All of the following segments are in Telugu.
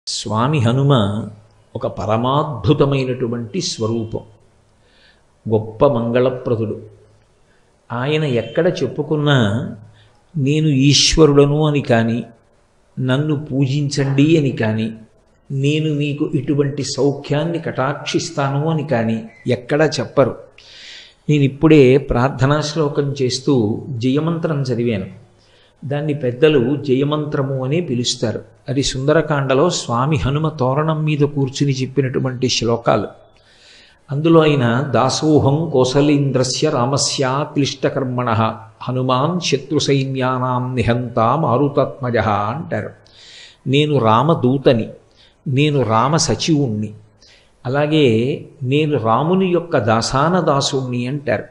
స్వామి హనుమ ఒక పరమాద్భుతమైనటువంటి స్వరూపం, గొప్ప మంగళప్రదుడు. ఆయన ఎక్కడ చెప్పుకున్నా నేను ఈశ్వరుడను అని కానీ, నన్ను పూజించండి అని కానీ, నేను మీకు ఇటువంటి సౌఖ్యాన్ని కటాక్షిస్తాను అని కానీ ఎక్కడా చెప్పరు. నేను ఇప్పుడే ప్రార్థనా శ్లోకం చేస్తూ జయమంత్రం చదివాను. దాన్ని పెద్దలు జయమంత్రము అని పిలుస్తారు. అది సుందరకాండలో స్వామి హనుమ తోరణం మీద కూర్చుని చెప్పినటువంటి శ్లోకాలు. అందులో ఆయన దాసోహం కోసలేంద్రస్య రామస్య క్లిష్టకర్మణ హనుమాన్ శత్రు సైన్యానాం నిహంత మారుతాత్మజ అంటారు. నేను రామదూతని, నేను రామ సచివుణ్ణి, అలాగే నేను రాముని యొక్క దాసాన దాసుణ్ణి అంటారు.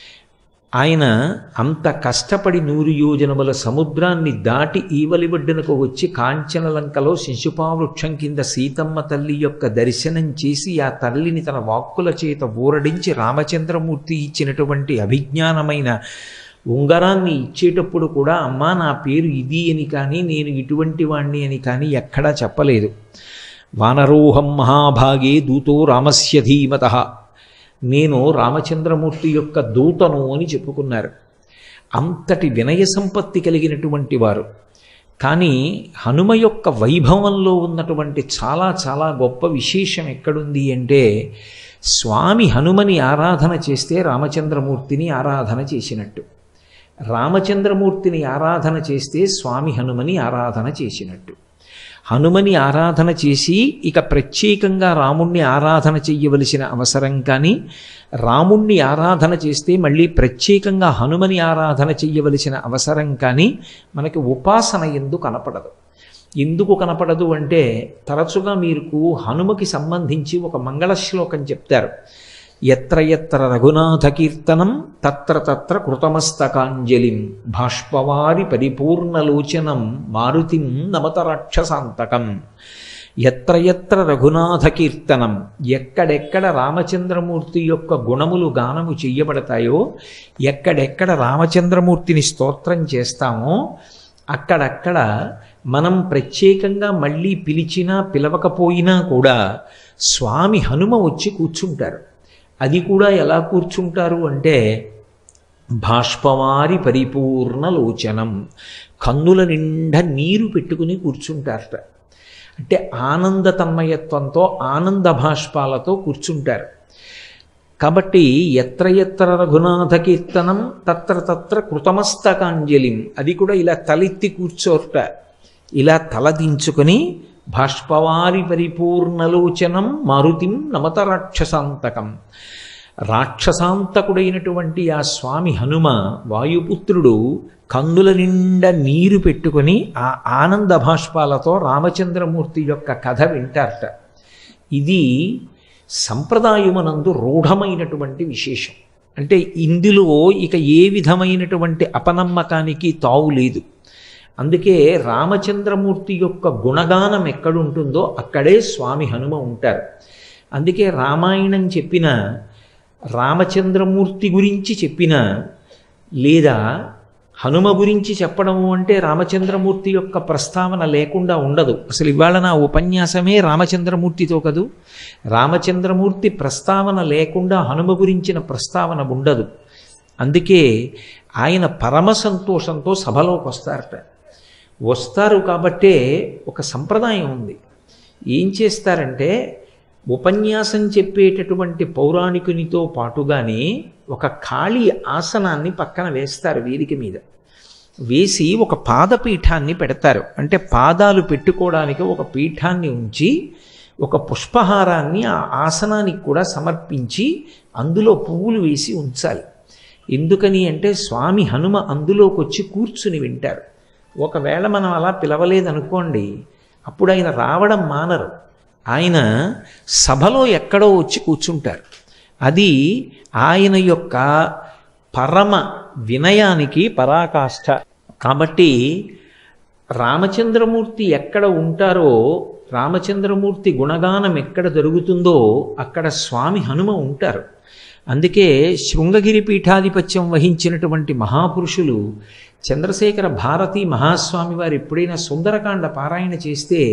ఆయన అంత కష్టపడి 100 యోజనముల సముద్రాన్ని దాటి ఈవలి ఒడ్డునకు వచ్చి కాంచనలంకలో శిశుపావృక్షం కింద సీతమ్మ తల్లి యొక్క దర్శనం చేసి ఆ తల్లిని తన వాక్కుల చేత ఊరడించి రామచంద్రమూర్తి ఇచ్చినటువంటి అభిజ్ఞానమైన ఉంగరాన్ని ఇచ్చేటప్పుడు కూడా అమ్మా నా పేరు ఇది అని కానీ, నేను ఇటువంటి వాణ్ణి అని కానీ ఎక్కడా చెప్పలేదు. వానరోహం మహాభాగే దూతో రామస్య ధీమతః, నేను రామచంద్రమూర్తి యొక్క దూతను అని చెప్పుకున్నారు. అంతటి వినయ సంపత్తి కలిగినటువంటి వారు. కానీ హనుమ యొక్క వైభవంలో ఉన్నటువంటి చాలా చాలా గొప్ప విశేషం ఎక్కడుంది అంటే, స్వామి హనుమని ఆరాధన చేస్తే రామచంద్రమూర్తిని ఆరాధన చేసినట్టు, రామచంద్రమూర్తిని ఆరాధన చేస్తే స్వామి హనుమని ఆరాధన చేసినట్టు. హనుమని ఆరాధన చేసి ఇక ప్రత్యేకంగా రాముణ్ణి ఆరాధన చెయ్యవలసిన అవసరం కానీ, రాముణ్ణి ఆరాధన చేస్తే మళ్ళీ ప్రత్యేకంగా హనుమని ఆరాధన చెయ్యవలసిన అవసరం కానీ మనకి ఉపాసన ఎందుకు కనపడదు. ఎందుకు కనపడదు అంటే, తరచుగా మీకు హనుమకి సంబంధించి ఒక మంగళ శ్లోకం చెప్తారు. ఎత్ర ఎత్ర రఘునాథ కీర్తనం తత్ర తత్ర కృతమస్తకాంజలిం బాష్పవారి పరిపూర్ణలోచనం మారుతిం నమత రాక్షసాంతకం. ఎత్ర ఎత్ర రఘునాథ కీర్తనం, ఎక్కడెక్కడ రామచంద్రమూర్తి యొక్క గుణములు గానము చెయ్యబడతాయో, ఎక్కడెక్కడ రామచంద్రమూర్తిని స్తోత్రం చేస్తామో అక్కడక్కడ మనం ప్రత్యేకంగా మళ్ళీ పిలిచినా పిలవకపోయినా కూడా స్వామి హనుమ వచ్చి కూర్చుంటారు. అది కూడా ఎలా కూర్చుంటారు అంటే, బాష్పవారి పరిపూర్ణ లోచనం, కన్నుల నిండా నీరు పెట్టుకుని కూర్చుంటారట. అంటే ఆనంద తన్మయత్వంతో ఆనంద భాష్పాలతో కూర్చుంటారు. కాబట్టి ఎత్ర ఎత్ర రఘునాథ కీర్తనం తత్ర తత్ర కృతమస్తకాంజలిం, అది కూడా ఇలా తలెత్తి కూర్చోట, ఇలా తలదించుకొని బాష్పవారి పరిపూర్ణలోచనం మారుతిం నమత రాక్షసాంతకం. రాక్షసాంతకుడైనటువంటి ఆ స్వామి హనుమ వాయుపుత్రుడు కన్నుల నిండా నీరు పెట్టుకొని ఆ ఆనంద భాష్పాలతో రామచంద్రమూర్తి యొక్క కథ వింటారట. ఇది సంప్రదాయమునందు రూఢమైనటువంటి విశేషం. అంటే ఇందులో ఇక ఏ విధమైనటువంటి అపనమ్మకానికి తావు లేదు. అందుకే రామచంద్రమూర్తి యొక్క గుణగానం ఎక్కడుంటుందో అక్కడే స్వామి హనుమ ఉంటారు. అందుకే రామాయణం చెప్పిన, రామచంద్రమూర్తి గురించి చెప్పిన, లేదా హనుమ గురించి చెప్పడము అంటే రామచంద్రమూర్తి యొక్క ప్రస్తావన లేకుండా ఉండదు. అసలు ఇవాళ నా ఉపన్యాసమే రామచంద్రమూర్తితో కదూ. రామచంద్రమూర్తి ప్రస్తావన లేకుండా హనుమ గురించిన ప్రస్తావన ఉండదు. అందుకే ఆయన పరమ సంతోషంతో సభలోకి వస్తారు. కాబట్టే ఒక సంప్రదాయం ఉంది. ఏం చేస్తారంటే, ఉపన్యాసం చెప్పేటటువంటి పౌరాణికునితో పాటుగానే ఒక ఖాళీ ఆసనాన్ని పక్కన వేస్తారు. వేదిక మీద వేసి ఒక పాదపీఠాన్ని పెడతారు. అంటే పాదాలు పెట్టుకోవడానికి ఒక పీఠాన్ని ఉంచి ఒక పుష్పహారాన్ని ఆ ఆసనానికి కూడా సమర్పించి అందులో పువ్వులు వేసి ఉంచాలి. ఎందుకని అంటే, స్వామి హనుమ అందులోకి వచ్చి కూర్చుని వింటారు. ఒకవేళ మనం అలా పిలవలేదనుకోండి, అప్పుడు ఆయన రావడం మానరు. ఆయన సభలో ఎక్కడో వచ్చి కూర్చుంటారు. అది ఆయన యొక్క పరమ వినయానికి పరాకాష్ఠ. కాబట్టి రామచంద్రమూర్తి ఎక్కడ ఉంటారో, రామచంద్రమూర్తి గుణగానం ఎక్కడ జరుగుతుందో అక్కడ స్వామి హనుమ ఉంటారు. అందుకే శృంగగిరి పీఠాధిపత్యం వహించినటువంటి మహాపురుషులు చంద్రశేఖర భారతి మహాస్వామి వారు ఎప్పుడైనా సుందరకాండ పారాయణ చేస్తే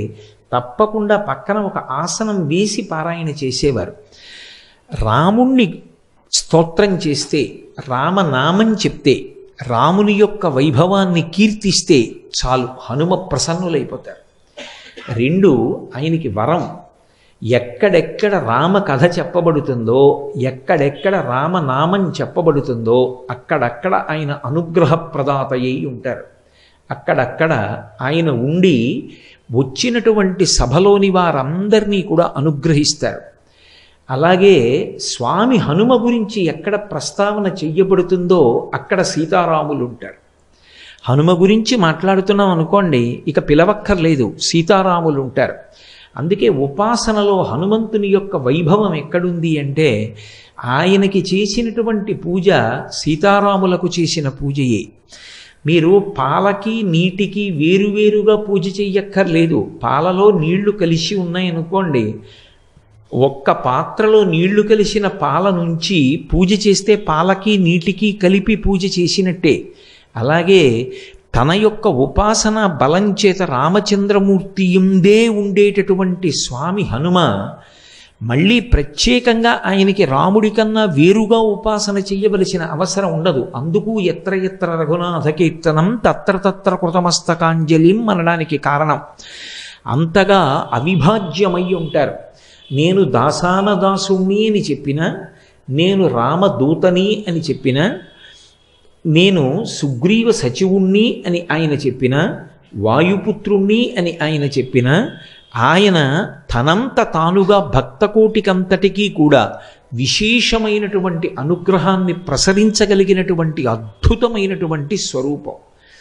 తప్పకుండా పక్కన ఒక ఆసనం వేసి పారాయణ చేసేవారు. రాముణ్ణి స్తోత్రం చేస్తే, రామనామం చెప్తే, రాముని యొక్క వైభవాన్ని కీర్తిస్తే చాలు, హనుమ ప్రసన్నులైపోతారు. 2, ఆయనకి వరం, ఎక్కడెక్కడ రామ కథ చెప్పబడుతుందో, ఎక్కడెక్కడ రామనామం చెప్పబడుతుందో అక్కడక్కడ ఆయన అనుగ్రహ ప్రదాతయ్యి ఉంటారు. అక్కడక్కడ ఆయన ఉండి వచ్చినటువంటి సభలోని వారందరినీ కూడా అనుగ్రహిస్తారు. అలాగే స్వామి హనుమ గురించి ఎక్కడ ప్రస్తావన చెయ్యబడుతుందో అక్కడ సీతారాములు ఉంటారు. హనుమ గురించి మాట్లాడుతున్నాం అనుకోండి, ఇక పిలవక్కర్లేదు, సీతారాములు ఉంటారు. అందుకే ఉపాసనలో హనుమంతుని యొక్క వైభవం ఎక్కడుంది అంటే, ఆయనకి చేసినటువంటి పూజ సీతారాములకు చేసిన పూజయే. మీరు పాలకి నీటికి వేరువేరుగా పూజ చెయ్యక్కర్లేదు. పాలలో నీళ్లు కలిసి ఉన్నాయనుకోండి, ఒక్క పాత్రలో నీళ్లు కలిసిన పాల నుంచి పూజ చేస్తే పాలకి నీటికి కలిపి పూజ చేసినట్టే. అలాగే తన యొక్క ఉపాసన బలం చేత రామచంద్రమూర్తి ఎందే ఉండేటటువంటి స్వామి హనుమ మళ్ళీ ప్రత్యేకంగా ఆయనకి రాముడి కన్నా వేరుగా ఉపాసన చెయ్యవలసిన అవసరం ఉండదు. అందుకు ఎత్ర ఎత్ర రఘునాథ కీర్తనం తత్ర తత్ర కృతమస్తకాంజలిం అనడానికి కారణం. అంతగా అవిభాజ్యమై ఉంటారు. నేను దాసాన దాసుణ్ణి అని చెప్పినా, నేను రామదూతని అని చెప్పినా, నేను సుగ్రీవ సచివుణ్ణి అని ఆయన చెప్పిన, వాయుపుత్రుణ్ణి అని ఆయన చెప్పిన, ఆయన తనంత తానుగా భక్తకోటికంతటికీ కూడా విశేషమైనటువంటి అనుగ్రహాన్ని ప్రసరించగలిగినటువంటి అద్భుతమైనటువంటి స్వరూపం.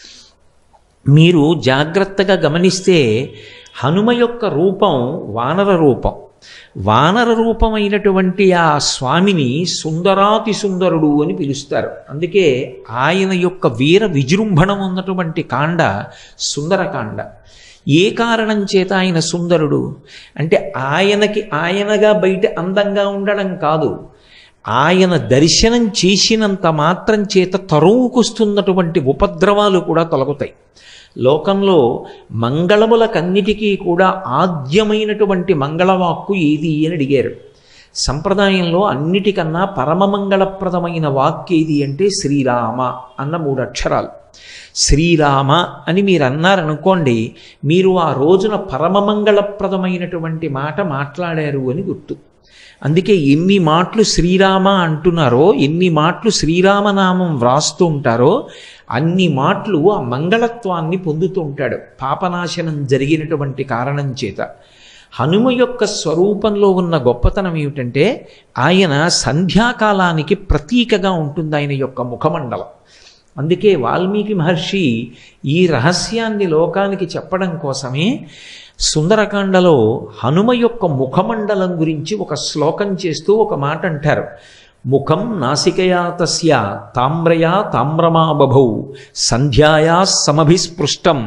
మీరు జాగ్రత్తగా గమనిస్తే హనుమ యొక్క రూపం వానర రూపం. వానర రూపమైనటువంటి ఆ స్వామిని సుందరాతి సుందరుడు అని పిలుస్తారు. అందుకే ఆయన యొక్క వీర విజృంభణం ఉన్నటువంటి కాండ సుందరకాండ. ఏ కారణం చేత ఆయన సుందరుడు అంటే, ఆయనకి ఆయనగా బయట అందంగా ఉండడం కాదు, ఆయన దర్శనం చేసినంత మాత్రం చేత తరువుకొస్తున్నటువంటి ఉపద్రవాలు కూడా తొలగుతాయి. లోకంలో మంగళములకన్నిటికీ కూడా ఆద్యమైనటువంటి మంగళవాక్కు ఏది అని అడిగారు. సంప్రదాయంలో అన్నిటికన్నా పరమమంగళప్రదమైన వాక్కు ఏది అంటే శ్రీరామ అన్న 3 అక్షరాలు. శ్రీరామ అని మీరు అన్నారనుకోండి, మీరు ఆ రోజున పరమమంగళప్రదమైనటువంటి మాట మాట్లాడారు అని గుర్తు. అందుకే ఎన్ని మాటలు శ్రీరామ అంటున్నారో, ఎన్ని మాటలు శ్రీరామనామం వ్రాస్తూ ఉంటారో అన్ని మాటలు ఆ మంగళత్వాన్ని పొందుతూ ఉంటాడు, పాపనాశనం జరిగినటువంటి కారణం చేత. హనుమ యొక్క స్వరూపంలో ఉన్న గొప్పతనం ఏమిటంటే, ఆయన సంధ్యాకాలానికి ప్రతీకగా ఉంటుంది ఆయన యొక్క ముఖమండలం. అందుకే వాల్మీకి మహర్షి ఈ రహస్యాన్ని లోకానికి చెప్పడం కోసమే సుందరకాండలో హనుమ యొక్క ముఖమండలం గురించి ఒక శ్లోకం చేస్తూ ఒక మాట అంటారు. ముఖం నాసికయా తస్య తామ్రయా తామ్రమా బభౌ సంధ్యాయా సమభిస్పృష్టం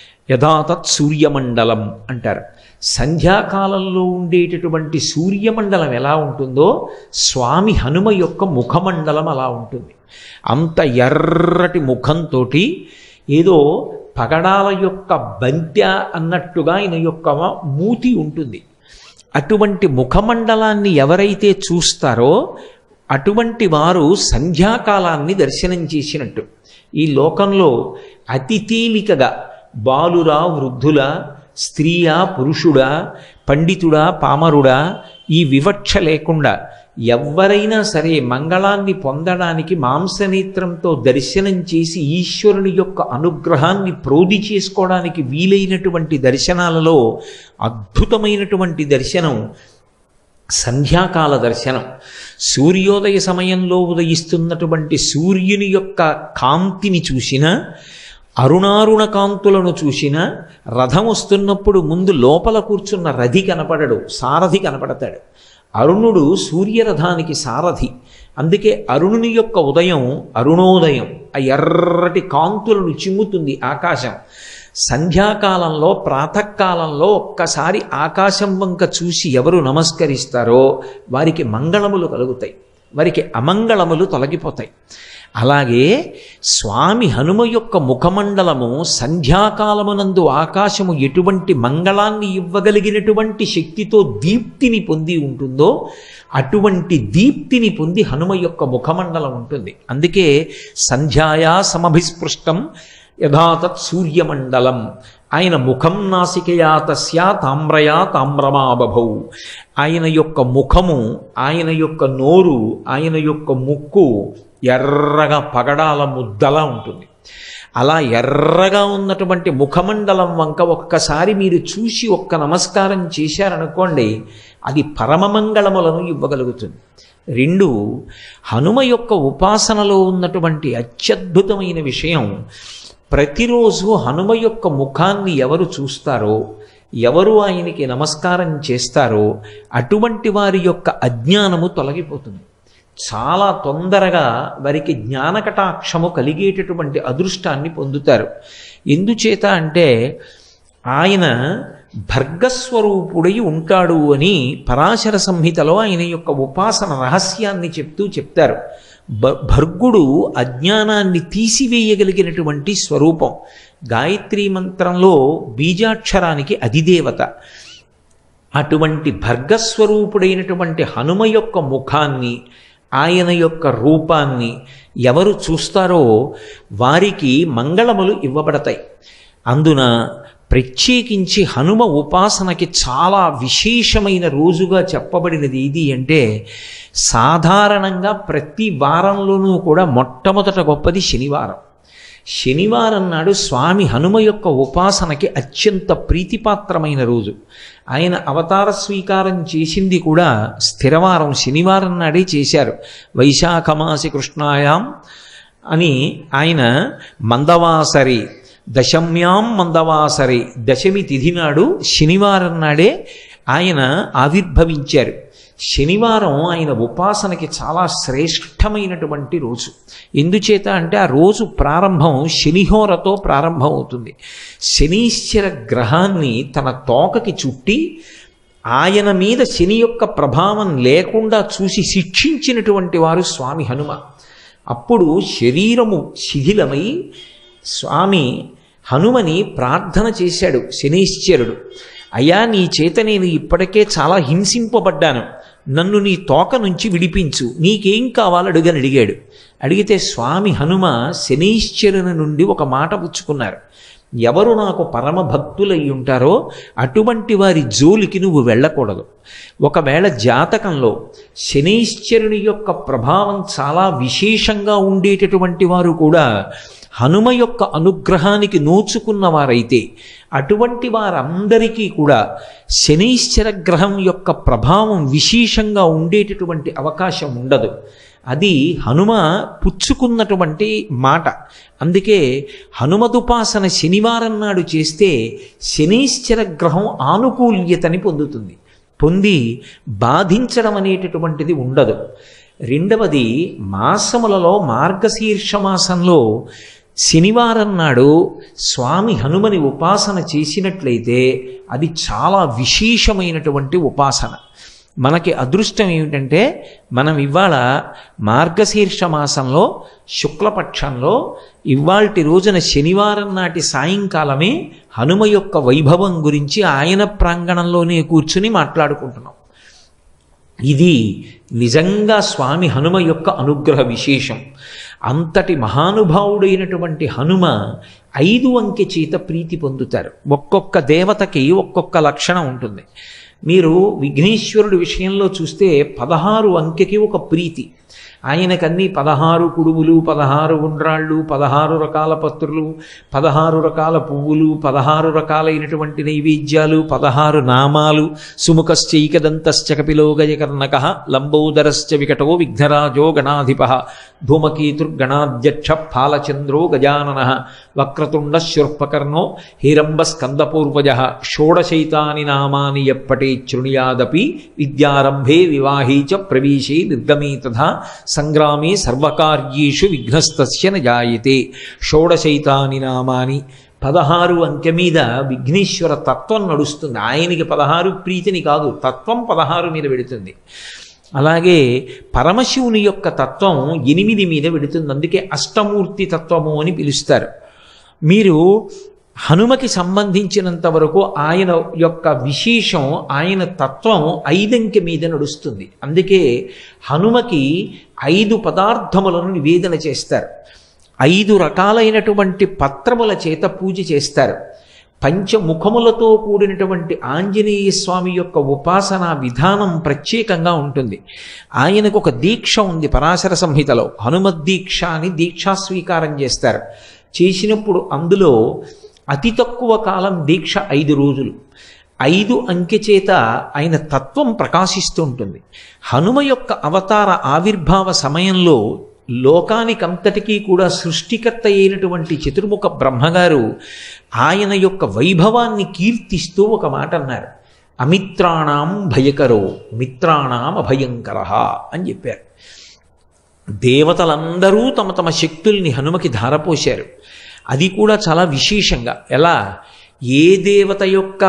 యథాతత్ సూర్యమండలం అంటారు. సంధ్యాకాలంలో ఉండేటటువంటి సూర్యమండలం ఎలా ఉంటుందో స్వామి హనుమ యొక్క ముఖమండలం అలా ఉంటుంది. అంత ఎర్రటి ముఖంతో ఏదో పగడాల యొక్క బంత్య అన్నట్టుగా ఆయన యొక్క మూతి ఉంటుంది. అటువంటి ముఖమండలాన్ని ఎవరైతే చూస్తారో అటువంటి వారు సంధ్యాకాలాన్ని దర్శనం చేసినట్టు. ఈ లోకంలో అతి తేలికగా బాలురా వృద్ధులా, స్త్రీయా పురుషుడా, పండితుడా పామరుడా ఈ వివక్ష లేకుండా ఎవరైనా సరే మంగళాన్ని పొందడానికి మాంసనేత్రంతో దర్శనం చేసి ఈశ్వరుని యొక్క అనుగ్రహాన్ని ప్రోధి చేసుకోవడానికి వీలైనటువంటి దర్శనాలలో అద్భుతమైనటువంటి దర్శనం సంధ్యాకాల దర్శనం. సూర్యోదయ సమయంలో ఉదయిస్తున్నటువంటి సూర్యుని యొక్క కాంతిని చూసిన, అరుణారుణ కాంతులను చూసిన, రథం వస్తున్నప్పుడు ముందు లోపల కూర్చున్న రథి కనపడడు, సారథి కనపడతాడు. అరుణుడు సూర్యరథానికి సారథి. అందుకే అరుణుని యొక్క ఉదయం అరుణోదయం, ఆ ఎర్రటి కాంతులను చిమ్ముతుంది ఆకాశం. సంధ్యాకాలంలో ప్రాతకాలంలో ఒక్కసారి ఆకాశం వంక చూసి ఎవరు నమస్కరిస్తారో వారికి మంగళములు కలుగుతాయి. వారికి అమంగళములు తొలగిపోతాయి. అలాగే స్వామి హనుమ యొక్క ముఖమండలము సంధ్యాకాలమునందు ఆకాశము ఎటువంటి మంగళాన్ని ఇవ్వగలిగినటువంటి శక్తితో దీప్తిని పొంది ఉంటుందో అటువంటి దీప్తిని పొంది హనుమ యొక్క ముఖమండలం ఉంటుంది. అందుకే సంధ్యాయా సమభిస్పృష్టం యథాతత్ సూర్యమండలం. ఆయన ముఖం నాసికయా తస్యా తామ్రయా తామ్రమాబభౌ. ఆయన యొక్క ముఖము, ఆయన యొక్క నోరు, ఆయన యొక్క ముక్కు ఎర్రగా పగడాల ముద్దలా ఉంటుంది. అలా ఎర్రగా ఉన్నటువంటి ముఖమండలం వంక ఒక్కసారి మీరు చూసి ఒక్క నమస్కారం చేశారనుకోండి, అది పరమమంగళములను ఇవ్వగలుగుతుంది. 2, హనుమ యొక్క ఉపాసనలో ఉన్నటువంటి అత్యద్భుతమైన విషయం, ప్రతిరోజు హనుమ యొక్క ముఖాన్ని ఎవరు చూస్తారో, ఎవరు ఆయనకి నమస్కారం చేస్తారో అటువంటి వారి యొక్క అజ్ఞానము తొలగిపోతుంది. చాలా తొందరగా వారికి జ్ఞానకటాక్షము కలిగేటటువంటి అదృష్టాన్ని పొందుతారు. ఎందుచేత అంటే ఆయన భర్గస్వరూపుడై ఉంటాడు అని పరాశర సంహితలో ఆయన యొక్క ఉపాసన రహస్యాన్ని చెప్తారు. భర్గుడు అజ్ఞానాన్ని తీసివేయగలిగినటువంటి స్వరూపం. గాయత్రీ మంత్రంలో బీజాక్షరానికి అధిదేవత. అటువంటి భర్గస్వరూపుడైనటువంటి హనుమ యొక్క ముఖాన్ని, ఆయన యొక్క రూపాన్ని ఎవరు చూస్తారో వారికి మంగళములు ఇవ్వబడతాయి. అందున ప్రత్యేకించి హనుమ ఉపాసనకి చాలా విశేషమైన రోజుగా చెప్పబడినది ఇది అంటే, సాధారణంగా ప్రతి వారంలోనూ కూడా మొట్టమొదట గొప్పది శనివారం. శనివారం నాడు స్వామి హనుమ యొక్క ఉపాసనకి అత్యంత ప్రీతిపాత్రమైన రోజు. ఆయన అవతార స్వీకారం చేసింది కూడా స్థిరవారం శనివారం నాడే చేశారు. వైశాఖమాసి కృష్ణాయాం అని ఆయన మందవాసరి దశమ్యాం మందవాసరి, దశమి తిథి నాడు శనివారం నాడే ఆయన ఆవిర్భవించారు. శనివారం ఆయన ఉపాసనకి చాలా శ్రేష్టమైనటువంటి రోజు. ఎందుచేత అంటే ఆ రోజు ప్రారంభం శనిహోరతో ప్రారంభమవుతుంది. శనీశ్వర గ్రహాన్ని తన తోకకి చుట్టి ఆయన మీద శని యొక్క ప్రభావం లేకుండా చూసి శిక్షించినటువంటి వారు స్వామి హనుమ. అప్పుడు శరీరము శిథిలమై స్వామి హనుమని ప్రార్థన చేశాడు శనీశ్వరుడు. అయ్యా, నీ చేత నేను ఇప్పటికే చాలా హింసింపబడ్డాను, నన్ను నీ తోక నుంచి విడిపించు, నీకేం కావాలో అడిగాడు. అడిగితే స్వామి హనుమ శనీశ్వరుని నుండి ఒక మాట పుచ్చుకున్నారు. ఎవరు నాకు పరమ భక్తులై ఉంటారో అటువంటి వారి జోలికి నువ్వు వెళ్ళకూడదు. ఒకవేళ జాతకంలో శనీశ్వరుని యొక్క ప్రభావం చాలా విశేషంగా ఉండేటటువంటి వారు కూడా హనుమ యొక్క అనుగ్రహానికి నోచుకున్నవారైతే అటువంటి వారందరికీ కూడా శనీశ్వర గ్రహం యొక్క ప్రభావం విశేషంగా ఉండేటటువంటి అవకాశం ఉండదు. అది హనుమ పుచ్చుకున్నటువంటి మాట. అందుకే హనుమదుపాసన శనివారం నాడు చేస్తే శనీశ్వర గ్రహం ఆనుకూల్యతని పొంది బాధించడం అనేటటువంటిది ఉండదు. 2వది, మాసములలో మార్గశీర్ష మాసంలో శనివారం నాడు స్వామి హనుమని ఉపాసన చేసినట్లయితే అది చాలా విశేషమైనటువంటి ఉపాసన. మనకి అదృష్టం ఏమిటంటే మనం ఇవాళ మార్గశీర్ష మాసంలో శుక్లపక్షంలో ఇవాల్టి రోజున శనివారం నాటి సాయంకాలమే హనుమ యొక్క వైభవం గురించి ఆయన ప్రాంగణంలోనే కూర్చుని మాట్లాడుకుంటున్నాం. ఇది నిజంగా స్వామి హనుమ యొక్క అనుగ్రహ విశేషం. అంతటి మహానుభావుడైనటువంటి హనుమ 5 అంకె చేత ప్రీతి పొందుతారు. ఒక్కొక్క దేవతకి ఒక్కొక్క లక్షణం ఉంటుంది. మీరు విఘ్నేశ్వరుడి విషయంలో చూస్తే 16 అంకెకి ఒక ప్రీతి. ఆయనకన్నీ 16 కుడుములు, 16 ఉండ్రాళ్ళు, 16 రకాల పత్రులు, 16 రకాల పువ్వులు, 16 రకాలైనటువంటి నైవేద్యాలు, 16 నామాలు. సుముఖశ్చైకదంతశ్చ కపిలో గజకర్ణకః లంబోదరశ్చ వికటో విఘ్నరాజో గణాధిపః ధూమకేతుర్గణాధ్యక్ష ఫాలచంద్రో గజాననః వక్రతుండ శూర్పకర్ణో హిరంబస్కందపూర్వజః షోడశైతాని నామాని యప్పటే శృణుయాదపి విద్యారంభే వివాహే చ ప్రవేశే నిర్గమే తథా సంగ్రామే సర్వకార్యేషు విఘ్నస్తస్య న జాయతే. షోడశైతాని నామాని 16 అంకె మీద విఘ్నేశ్వర తత్వం నడుస్తుంది. ఆయనకి 16 ప్రీతిని కాదు, తత్వం 16 మీద పెడుతుంది. అలాగే పరమశివుని యొక్క తత్వం 8 మీద వెడుతుంది. అందుకే అష్టమూర్తి తత్వము అని పిలుస్తారు. మీరు హనుమకి సంబంధించినంత వరకు ఆయన యొక్క విశేషం, ఆయన తత్వం 5 అంకె మీద నడుస్తుంది. అందుకే హనుమకి 5 పదార్థములను నివేదన చేస్తారు. 5 రకాలైనటువంటి పత్రముల చేత పూజ చేస్తారు. పంచముఖములతో కూడినటువంటి ఆంజనేయ స్వామి యొక్క ఉపాసనా విధానం ప్రత్యేకంగా ఉంటుంది. ఆయనకు ఒక దీక్ష ఉంది పరాశర సంహితలో, హనుమద్దీక్ష అని దీక్షా స్వీకారం చేస్తారు. చేసినప్పుడు అందులో అతి తక్కువ కాలం దీక్ష 5 రోజులు. 5 అంకె చేత ఆయన తత్వం ప్రకాశిస్తూ ఉంటుంది. హనుమ యొక్క అవతార ఆవిర్భావ సమయంలో లోకానికంతటికీ కూడా సృష్టికర్త అయినటువంటి చతుర్ముఖ బ్రహ్మగారు ఆయన యొక్క వైభవాన్ని కీర్తిస్తూ ఒక మాట అన్నారు. అమిత్రాణం భయకరో మిత్రాణం అభయంకర అని చెప్పారు. దేవతలందరూ తమ తమ శక్తుల్ని హనుమకి ధారపోశారు. అది కూడా చాలా విశేషంగా. ఎలా? ఏ దేవత యొక్క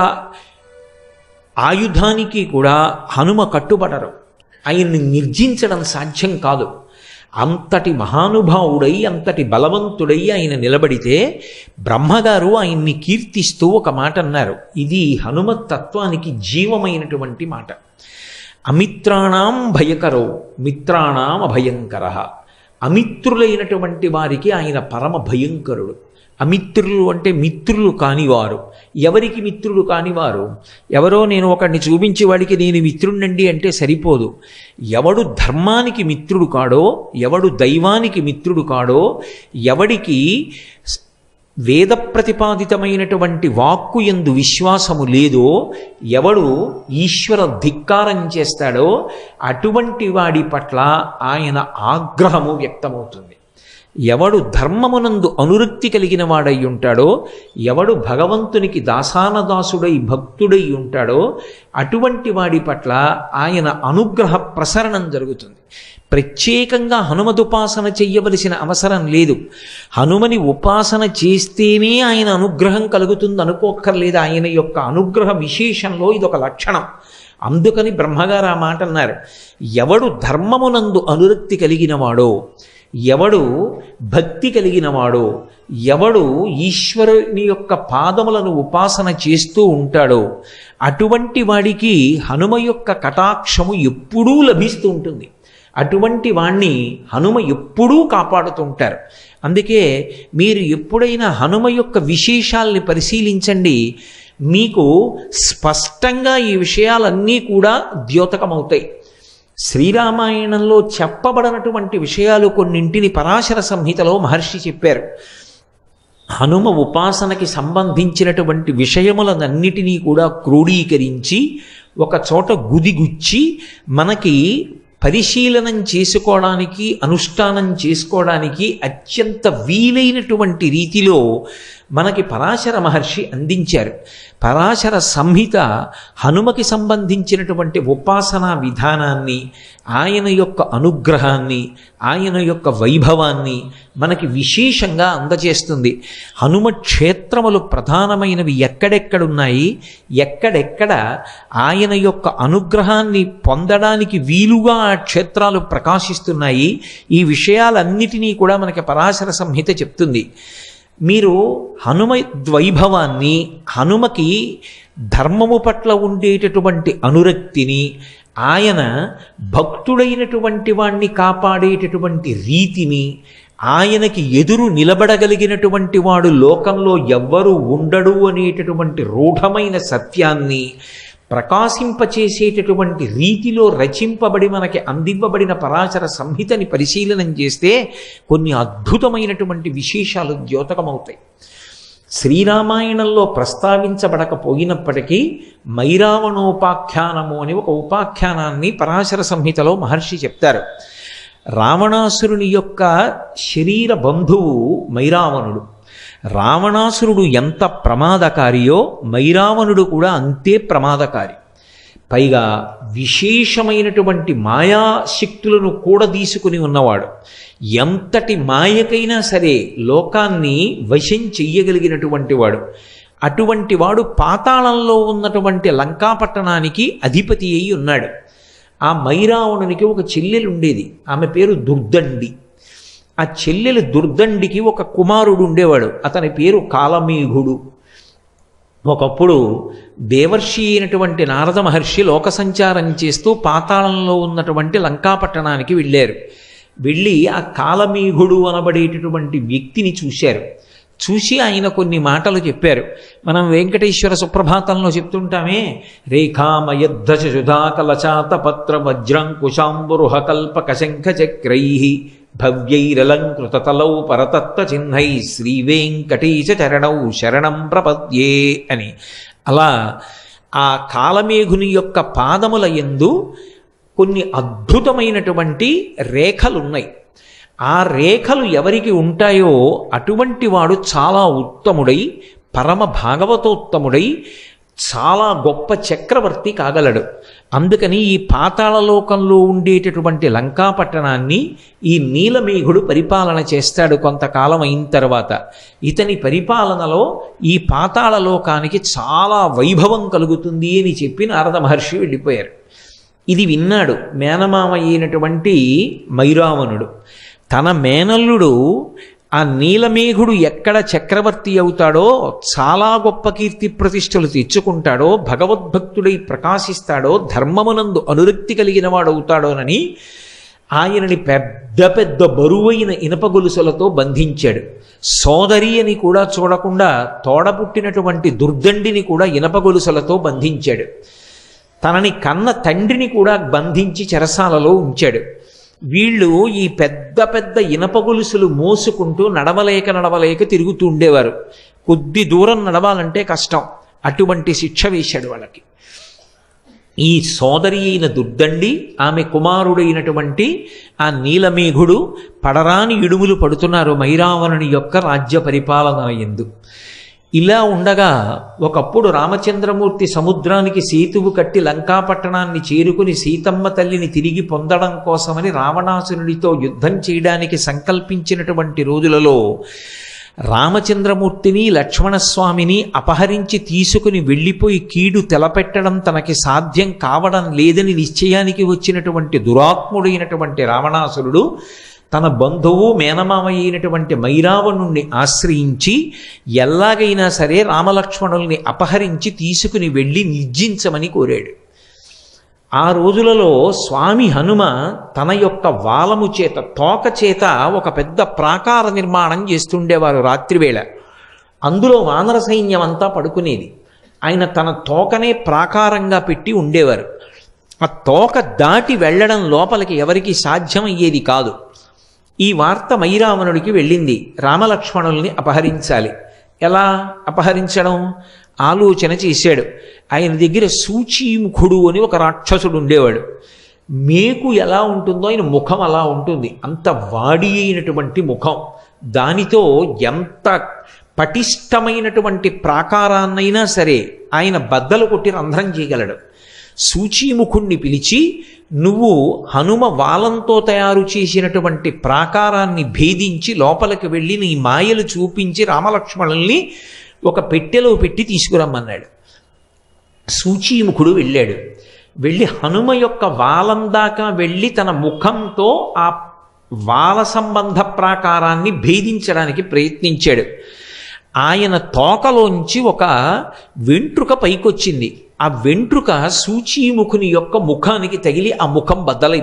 ఆయుధానికి కూడా హనుమ కట్టుబడరు. ఆయన్ని నిర్జించడం సాధ్యం కాదు. అంతటి మహానుభావుడై, అంతటి బలవంతుడై ఆయన నిలబడితే బ్రహ్మగారు ఆయన్ని కీర్తిస్తూ ఒక మాట అన్నారు. ఇది హనుమత్ తత్వానికి జీవమైనటువంటి మాట. అమిత్రాణం భయకరో మిత్రాణం అభయంకర. అమిత్రులైనటువంటి వారికి ఆయన పరమ భయంకరుడు. అమిత్రులు అంటే మిత్రులు కానివారు. ఎవరికి మిత్రుడు కానివారు? ఎవరో నేను ఒకడిని చూపించి వాడికి నేను మిత్రుడినండి అంటే సరిపోదు. ఎవడు ధర్మానికి మిత్రుడు కాడో, ఎవడు దైవానికి మిత్రుడు కాడో, ఎవడికి వేద ప్రతిపాదితమైనటువంటి వాక్కు యందు విశ్వాసము లేదో, ఎవడు ఈశ్వర ధిక్కారం చేస్తాడో అటువంటి వాడి పట్ల ఆయన ఆగ్రహము వ్యక్తమవుతుంది. ఎవడు ధర్మమునందు అనురక్తి కలిగిన వాడై ఉంటాడో, ఎవడు భగవంతునికి దాసానదాసుడై భక్తుడై ఉంటాడో అటువంటి వాడి పట్ల ఆయన అనుగ్రహ ప్రసరణం జరుగుతుంది. ప్రత్యేకంగా హనుమదుపాసన చెయ్యవలసిన అవసరం లేదు. హనుమని ఉపాసన చేస్తేనే ఆయన అనుగ్రహం కలుగుతుంది అనుకోక్కర్లేదు. ఆయన యొక్క అనుగ్రహ విశేషంలో ఇదొక లక్షణం. అందుకని బ్రహ్మగారు ఆ మాట అన్నారు. ఎవడు ధర్మమునందు అనురక్తి కలిగినవాడో, ఎవడు భక్తి కలిగినవాడో, ఎవడు ఈశ్వరుని యొక్క పాదములను ఉపాసన చేస్తూ ఉంటాడో అటువంటి వాడికి హనుమ యొక్క కటాక్షము ఎప్పుడూ లభిస్తూ ఉంటుంది. అటువంటి వాణ్ణి హనుమ ఎప్పుడూ కాపాడుతుంటారు. అందుకే మీరు ఎప్పుడైనా హనుమ యొక్క విశేషాల్ని పరిశీలించండి. మీకు స్పష్టంగా ఈ విషయాలన్నీ కూడా ద్యోతకమవుతాయి. శ్రీరామాయణంలో చెప్పబడినటువంటి విషయాలు కొన్నింటిని పరాశర సంహితలో మహర్షి చెప్పారు. హనుమ ఉపాసనకి సంబంధించినటువంటి విషయములనన్నిటినీ కూడా క్రోడీకరించి ఒక చోట గుదిగుచ్చి మనకి పరిశీలనం చేసుకోవడానికి, అనుష్ఠానం చేసుకోవడానికి అత్యంత వీలైనటువంటి రీతిలో మనకి పరాశర మహర్షి అందించారు. పరాశర సంహిత హనుమకి సంబంధించినటువంటి ఉపాసనా విధానాన్ని, ఆయన యొక్క అనుగ్రహాన్ని, ఆయన యొక్క వైభవాన్ని మనకి విశేషంగా అందజేస్తుంది. హనుమ క్షేత్రములు ప్రధానమైనవి ఎక్కడెక్కడున్నాయి, ఎక్కడెక్కడ ఆయన యొక్క అనుగ్రహాన్ని పొందడానికి వీలుగా ఆ క్షేత్రాలు ప్రకాశిస్తున్నాయి, ఈ విషయాలన్నిటినీ కూడా మనకి పరాశర సంహిత చెప్తుంది. మీరు హనుమ వైభవాన్ని, హనుమకి ధర్మము పట్ల ఉండేటటువంటి అనురక్తిని, ఆయన భక్తుడైనటువంటి వాణ్ణి కాపాడేటటువంటి రీతిని, ఆయనకి ఎదురు నిలబడగలిగినటువంటి వాడు లోకంలో ఎవ్వరూ ఉండడు అనేటటువంటి రూఢమైన సత్యాన్ని ప్రకాశింపచేసేటటువంటి రీతిలో రచింపబడి మనకి అందివ్వబడిన పరాశర సంహితని పరిశీలనం చేస్తే కొన్ని అద్భుతమైనటువంటి విశేషాలు ద్యోతకమవుతాయి. శ్రీరామాయణంలో ప్రస్తావించబడకపోయినప్పటికీ మైరావణోపాఖ్యానము అని ఒక ఉపాఖ్యానాన్ని పరాశర సంహితలో మహర్షి చెప్తారు. రావణాసురుని యొక్క శరీర బంధువు మైరావణుడు. రావణాసురుడు ఎంత ప్రమాదకారియో మైరావణుడు కూడా అంతే ప్రమాదకారి. పైగా విశేషమైనటువంటి మాయాశక్తులను కూడా తీసుకుని ఉన్నవాడు. ఎంతటి మాయకైనా సరే లోకాన్ని వశం చెయ్యగలిగినటువంటి వాడు. అటువంటి వాడు పాతాళంలో ఉన్నటువంటి లంకాపట్టణానికి అధిపతి అయి ఉన్నాడు. ఆ మైరావణునికి ఒక చెల్లెలు ఉండేది, ఆమె పేరు దుర్దండి. ఆ చెల్లెలు దుర్దండికి ఒక కుమారుడు ఉండేవాడు, అతని పేరు కాలమేఘుడు. ఒకప్పుడు దేవర్షి అయినటువంటి నారద మహర్షి లోక సంచారం చేస్తూ పాతాళంలో ఉన్నటువంటి లంకాపట్టణానికి వెళ్ళారు. వెళ్ళి ఆ కాలమేఘుడు అనబడేటటువంటి వ్యక్తిని చూశారు. చూసి ఆయన కొన్ని మాటలు చెప్పారు. మనం వెంకటేశ్వర సుప్రభాతంలో చెప్తుంటామే, రేఖామయద్ధ సుధాకలచాత పత్ర వజ్రాంకుశాంబురుహ కల్పక శంఖ చక్రై భవ్యైరలంకృతతలౌ పరతత్వ చిహ్నై శ్రీవేంకటేశ చరణౌ శరణం ప్రపద్యే అని. అలా ఆ కాలమేఘుని యొక్క పాదముల యందు కొన్ని అద్భుతమైనటువంటి రేఖలున్నాయి. ఆ రేఖలు ఎవరికి ఉంటాయో అటువంటి వాడు చాలా ఉత్తముడై, పరమ భాగవతోత్తముడై, చాలా గొప్ప చక్రవర్తి కాగలడు. అందుకని ఈ పాతాళలోకంలో ఉండేటటువంటి లంకాపట్టణాన్ని ఈ నీలమేఘుడు పరిపాలన చేస్తాడు కొంతకాలం అయిన తర్వాత. ఇతని పరిపాలనలో ఈ పాతాళలోకానికి చాలా వైభవం కలుగుతుంది అని చెప్పి నారద మహర్షి వెళ్ళిపోయారు. ఇది విన్నాడు మేనమామ అయినటువంటి మైరావణుడు. తన మేనల్లుడు ఆ నీలమేఘుడు ఎక్కడ చక్రవర్తి అవుతాడో, చాలా గొప్ప కీర్తి ప్రతిష్టలు తెచ్చుకుంటాడో, భగవద్భక్తుడై ప్రకాశిస్తాడో, ధర్మమునందు అనురక్తి కలిగిన వాడవుతాడోనని ఆయనని పెద్ద పెద్ద బరువైన ఇనప గొలుసులతో బంధించాడు. సోదరి అని కూడా చూడకుండా తోడపుట్టినటువంటి దుర్దండిని కూడా ఇనప గొలుసులతో బంధించాడు. తనని కన్న తండ్రిని కూడా బంధించి చెరసాలలో ఉంచాడు. వీళ్ళు ఈ పెద్ద పెద్ద ఇనప గొలుసులు మోసుకుంటూ నడవలేక తిరుగుతూ ఉండేవారు. కొద్ది దూరం నడవాలంటే కష్టం, అటువంటి శిక్ష వేశాడు వాళ్ళకి. ఈ సోదరి అయిన దుర్దండి, ఆమె కుమారుడైనటువంటి ఆ నీలమేఘుడు పడరాని ఇడుములు పడుతున్నారు మైరావణుని యొక్క రాజ్య పరిపాలన యందు. ఇలా ఉండగా ఒకప్పుడు రామచంద్రమూర్తి సముద్రానికి సేతువు కట్టి లంకాపట్టణాన్ని చేరుకుని సీతమ్మ తల్లిని తిరిగి పొందడం కోసమని రావణాసురుడితో యుద్ధం చేయడానికి సంకల్పించినటువంటి రోజులలో రామచంద్రమూర్తిని లక్ష్మణస్వామిని అపహరించి తీసుకుని వెళ్ళిపోయి కీడు తెలపెట్టడం తనకి సాధ్యం కావడం లేదని నిశ్చయానికి వచ్చినటువంటి దురాత్ముడైనటువంటి రావణాసురుడు తన బంధువు మేనమామ అయినటువంటి మైరావణుణ్ణి ఆశ్రయించి ఎలాగైనా సరే రామలక్ష్మణుల్ని అపహరించి తీసుకుని వెళ్ళి నిర్జించమని కోరాడు. ఆ రోజులలో స్వామి హనుమ తన యొక్క వాలము చేత, తోక చేత ఒక పెద్ద ప్రాకార నిర్మాణం చేస్తుండేవారు రాత్రివేళ. అందులో వానర సైన్యం అంతా పడుకునేది. ఆయన తన తోకనే ప్రాకారంగా పెట్టి ఉండేవారు. ఆ తోక దాటి వెళ్ళడం లోపలికి ఎవరికి సాధ్యమయ్యేది కాదు. ఈ వార్త మైరావణుడికి వెళ్ళింది, రామలక్ష్మణుల్ని అపహరించాలి. ఎలా అపహరించడం ఆలోచన చేశాడు. ఆయన దగ్గర సూచీముఖుడు అని ఒక రాక్షసుడు ఉండేవాడు. మేకు ఎలా ఉంటుందో ఆయన ముఖం అలా ఉంటుంది, అంత వాడి అయినటువంటి ముఖం. దానితో ఎంత పటిష్టమైనటువంటి ప్రాకారాన్నైనా సరే ఆయన బద్దలు కొట్టి రంధ్రం చేయగలడు. సూచీముఖుణ్ణి పిలిచి, నువ్వు హనుమ వాలంతో తయారు చేసినటువంటి ప్రాకారాన్ని భేదించి లోపలికి వెళ్ళి నీ మాయలు చూపించి రామలక్ష్మణుల్ని ఒక పెట్టెలో పెట్టి తీసుకురమ్మన్నాడు. సూచీముఖుడు వెళ్ళాడు. వెళ్ళి హనుమ యొక్క వాలం దాకా వెళ్ళి తన ముఖంతో ఆ వాల సంబంధ ప్రాకారాన్ని భేదించడానికి ప్రయత్నించాడు. ఆయన తోకలోంచి ఒక వెంట్రుక పైకొచ్చింది. ఆ వెంట్రుక సూచీముఖుని యొక్క ముఖానికి తగిలి ఆ ముఖం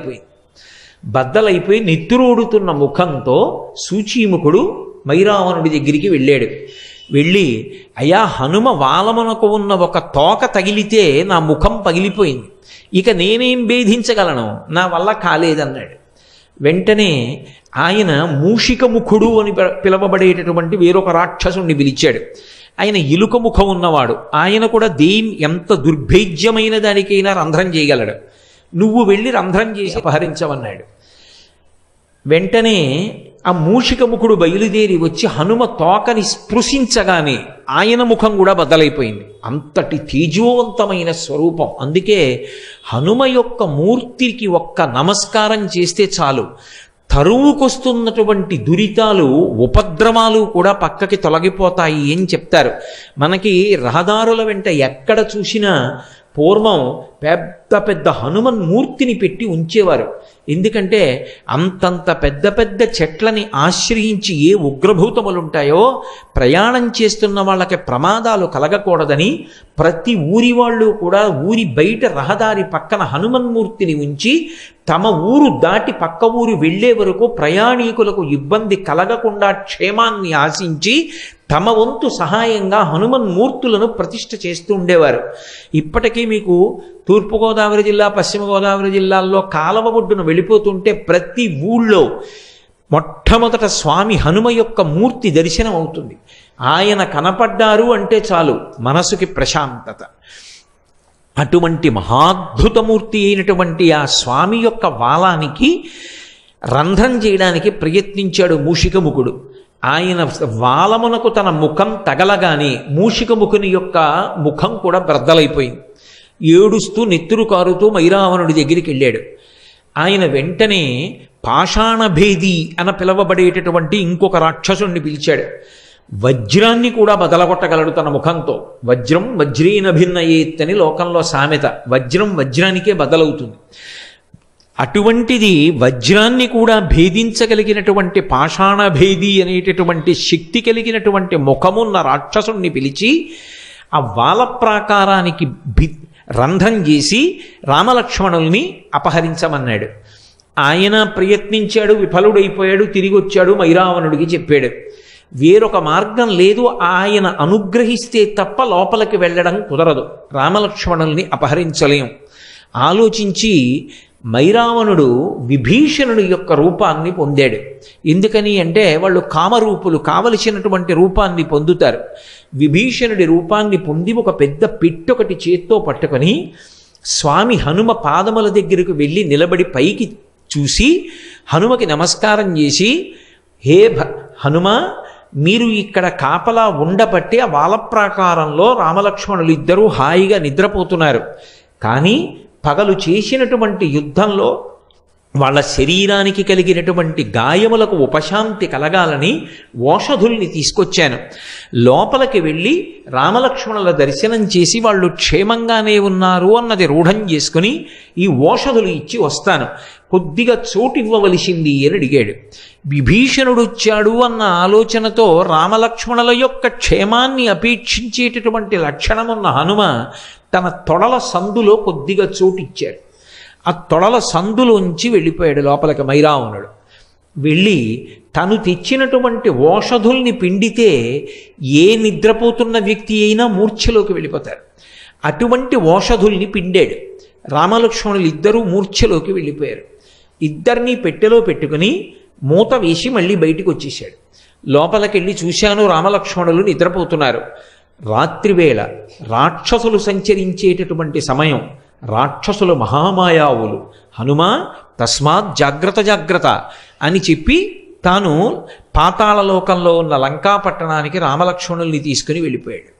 బద్దలైపోయి నెత్తురోడుతున్న ముఖంతో సూచీముఖుడు మైరావణుడి దగ్గరికి వెళ్ళాడు. వెళ్ళి, అయ్యా, హనుమ వాలమునకు ఉన్న ఒక తోక తగిలితే నా ముఖం పగిలిపోయింది, ఇక నేనేం భేదించగలను, నా వల్ల కాలేదన్నాడు. వెంటనే ఆయన మూషికముఖుడు అని పిలవబడేటటువంటి వేరొక రాక్షసుణ్ణి పిలిచాడు. ఆయన ఎలుక ముఖం ఉన్నవాడు. ఆయన కూడా ఎంత దుర్భేద్యమైన దానికైనా రంధ్రం చేయగలడు. నువ్వు వెళ్ళి రంధ్రం చేసి అపహరించవన్నాడు. వెంటనే ఆ మూషికముఖుడు బయలుదేరి వచ్చి హనుమ తోకని స్పృశించగానే ఆయన ముఖం కూడా బద్దలైపోయింది. అంతటి తేజోవంతమైన స్వరూపం. అందుకే హనుమ యొక్క మూర్తికి ఒక్క నమస్కారం చేస్తే చాలు, తరువుకొస్తున్నటువంటి దురితాలు, ఉపద్రవాలు కూడా పక్కకి తొలగిపోతాయి అని చెప్తారు. మనకి రహదారుల వెంట ఎక్కడ చూసినా పూర్వం పెద్ద పెద్ద హనుమన్మూర్తిని పెట్టి ఉంచేవారు. ఎందుకంటే అంతంత పెద్ద పెద్ద చెట్లని ఆశ్రయించి ఏ ఉగ్రభూతములుంటాయో ప్రయాణం చేస్తున్న వాళ్ళకి ప్రమాదాలు కలగకూడదని ప్రతి ఊరి వాళ్ళు కూడా ఊరి బయట రహదారి పక్కన హనుమన్మూర్తిని ఉంచి తమ ఊరు దాటి పక్క ఊరు వెళ్లే వరకు ప్రయాణికులకు ఇబ్బంది కలగకుండా క్షేమాన్ని ఆశించి తమ వంతు సహాయంగా హనుమన్మూర్తులను ప్రతిష్ఠ చేస్తూ ఉండేవారు. ఇప్పటికీ మీకు తూర్పుగోదావరి జిల్లా, పశ్చిమ గోదావరి జిల్లాల్లో కాలవ ఒడ్డున వెళ్ళిపోతుంటే ప్రతి ఊళ్ళో మొట్టమొదట స్వామి హనుమ యొక్క మూర్తి దర్శనం అవుతుంది. ఆయన కనపడ్డారు అంటే చాలు మనసుకి ప్రశాంతత. అటువంటి మహాద్భుతమూర్తి అయినటువంటి ఆ స్వామి యొక్క వాలానికి రంధ్రం చేయడానికి ప్రయత్నించాడు మూషికముఖుడు. ఆయన వాలమునకు తన ముఖం తగలగానే మూషికముఖుని యొక్క ముఖం కూడా బ్రద్దలైపోయింది. ఏడుస్తూ నెత్తురు కారుతూ మైరావణుడి దగ్గరికి వెళ్ళాడు. ఆయన వెంటనే పాషాణభేది అని పిలవబడేటటువంటి ఇంకొక రాక్షసుణ్ణి పిలిచాడు. వజ్రాన్ని కూడా బదలగొట్టగలడు తన ముఖంతో. వజ్రం వజ్రీన భిన్నయేత్ అని లోకంలో సామెత. వజ్రం వజ్రానికే బదలవుతుంది. అటువంటిది వజ్రాన్ని కూడా భేదించగలిగినటువంటి పాషాణభేది అనేటటువంటి శక్తి కలిగినటువంటి ముఖమున్న రాక్షసుణ్ణి పిలిచి ఆ వాల ప్రాకారానికి రంధ్రం చేసి రామలక్ష్మణుల్ని అపహరించమన్నాడు. ఆయన ప్రయత్నించాడు, విఫలుడైపోయాడు. తిరిగి వచ్చాడు, మైరావణుడికి చెప్పాడు. వేరొక మార్గం లేదు, ఆయన అనుగ్రహిస్తే తప్ప లోపలికి వెళ్ళడం కుదరదు, రామలక్ష్మణుల్ని అపహరించలేం. ఆలోచించి మైరావణుడు విభీషణుడి యొక్క రూపాన్ని పొందాడు. ఎందుకని అంటే వాళ్ళు కామరూపులు, కావలసినటువంటి రూపాన్ని పొందుతారు. విభీషణుడి రూపాన్ని పొంది ఒక పెద్ద పెట్టొకటి చేత్తో పట్టుకొని స్వామి హనుమ పాదముల దగ్గరకు వెళ్ళి నిలబడి పైకి చూసి హనుమకి నమస్కారం చేసి, హే హనుమ, మీరు ఇక్కడ కాపలా ఉండబట్టి ఆ వాలప్రాకారంలో రామలక్ష్మణులు ఇద్దరూ హాయిగా నిద్రపోతున్నారు. కానీ పగలు చేసినటువంటి యుద్ధంలో వాళ్ళ శరీరానికి కలిగినటువంటి గాయములకు ఉపశాంతి కలగాలని ఓషధుల్ని తీసుకొచ్చాను. లోపలికి వెళ్ళి రామలక్ష్మణుల దర్శనం చేసి వాళ్ళు క్షేమంగానే ఉన్నారు అన్నది రూఢం చేసుకుని ఈ ఓషధులు ఇచ్చి వస్తాను, కొద్దిగా చోటు ఇవ్వవలసింది అని అడిగాడు. విభీషణుడు వచ్చాడు అన్న ఆలోచనతో రామలక్ష్మణుల యొక్క క్షేమాన్ని అపేక్షించేటటువంటి లక్షణమున్న హనుమ తన తొడల సందులో కొద్దిగా చోటు ఇచ్చాడు. ఆ తొడల సందులోంచి వెళ్ళిపోయాడు లోపలికి మైరావణుడు. వెళ్ళి తను తెచ్చినటువంటి ఓషధుల్ని పిండితే ఏ నిద్రపోతున్న వ్యక్తి అయినా మూర్ఛలోకి వెళ్ళిపోతారు. అటువంటి ఓషధుల్ని పిండాడు. రామలక్ష్మణులు ఇద్దరూ మూర్ఛలోకి వెళ్ళిపోయారు. ఇద్దరినీ పెట్టెలో పెట్టుకుని మూత వేసి మళ్ళీ బయటికి వచ్చేసాడు. లోపలికెళ్ళి చూశాను, రామలక్ష్మణులు నిద్రపోతున్నారు. రాత్రివేళ రాక్షసులు సంచరించేటటువంటి సమయం. రాక్షసులు మహామాయావులు. హనుమ తస్మాత్ జాగ్రత్త జాగ్రత్త అని చెప్పి తాను పాతాళలోకంలో ఉన్న లంకాపట్టణానికి రామలక్ష్మణుల్ని తీసుకుని వెళ్ళిపోయాడు.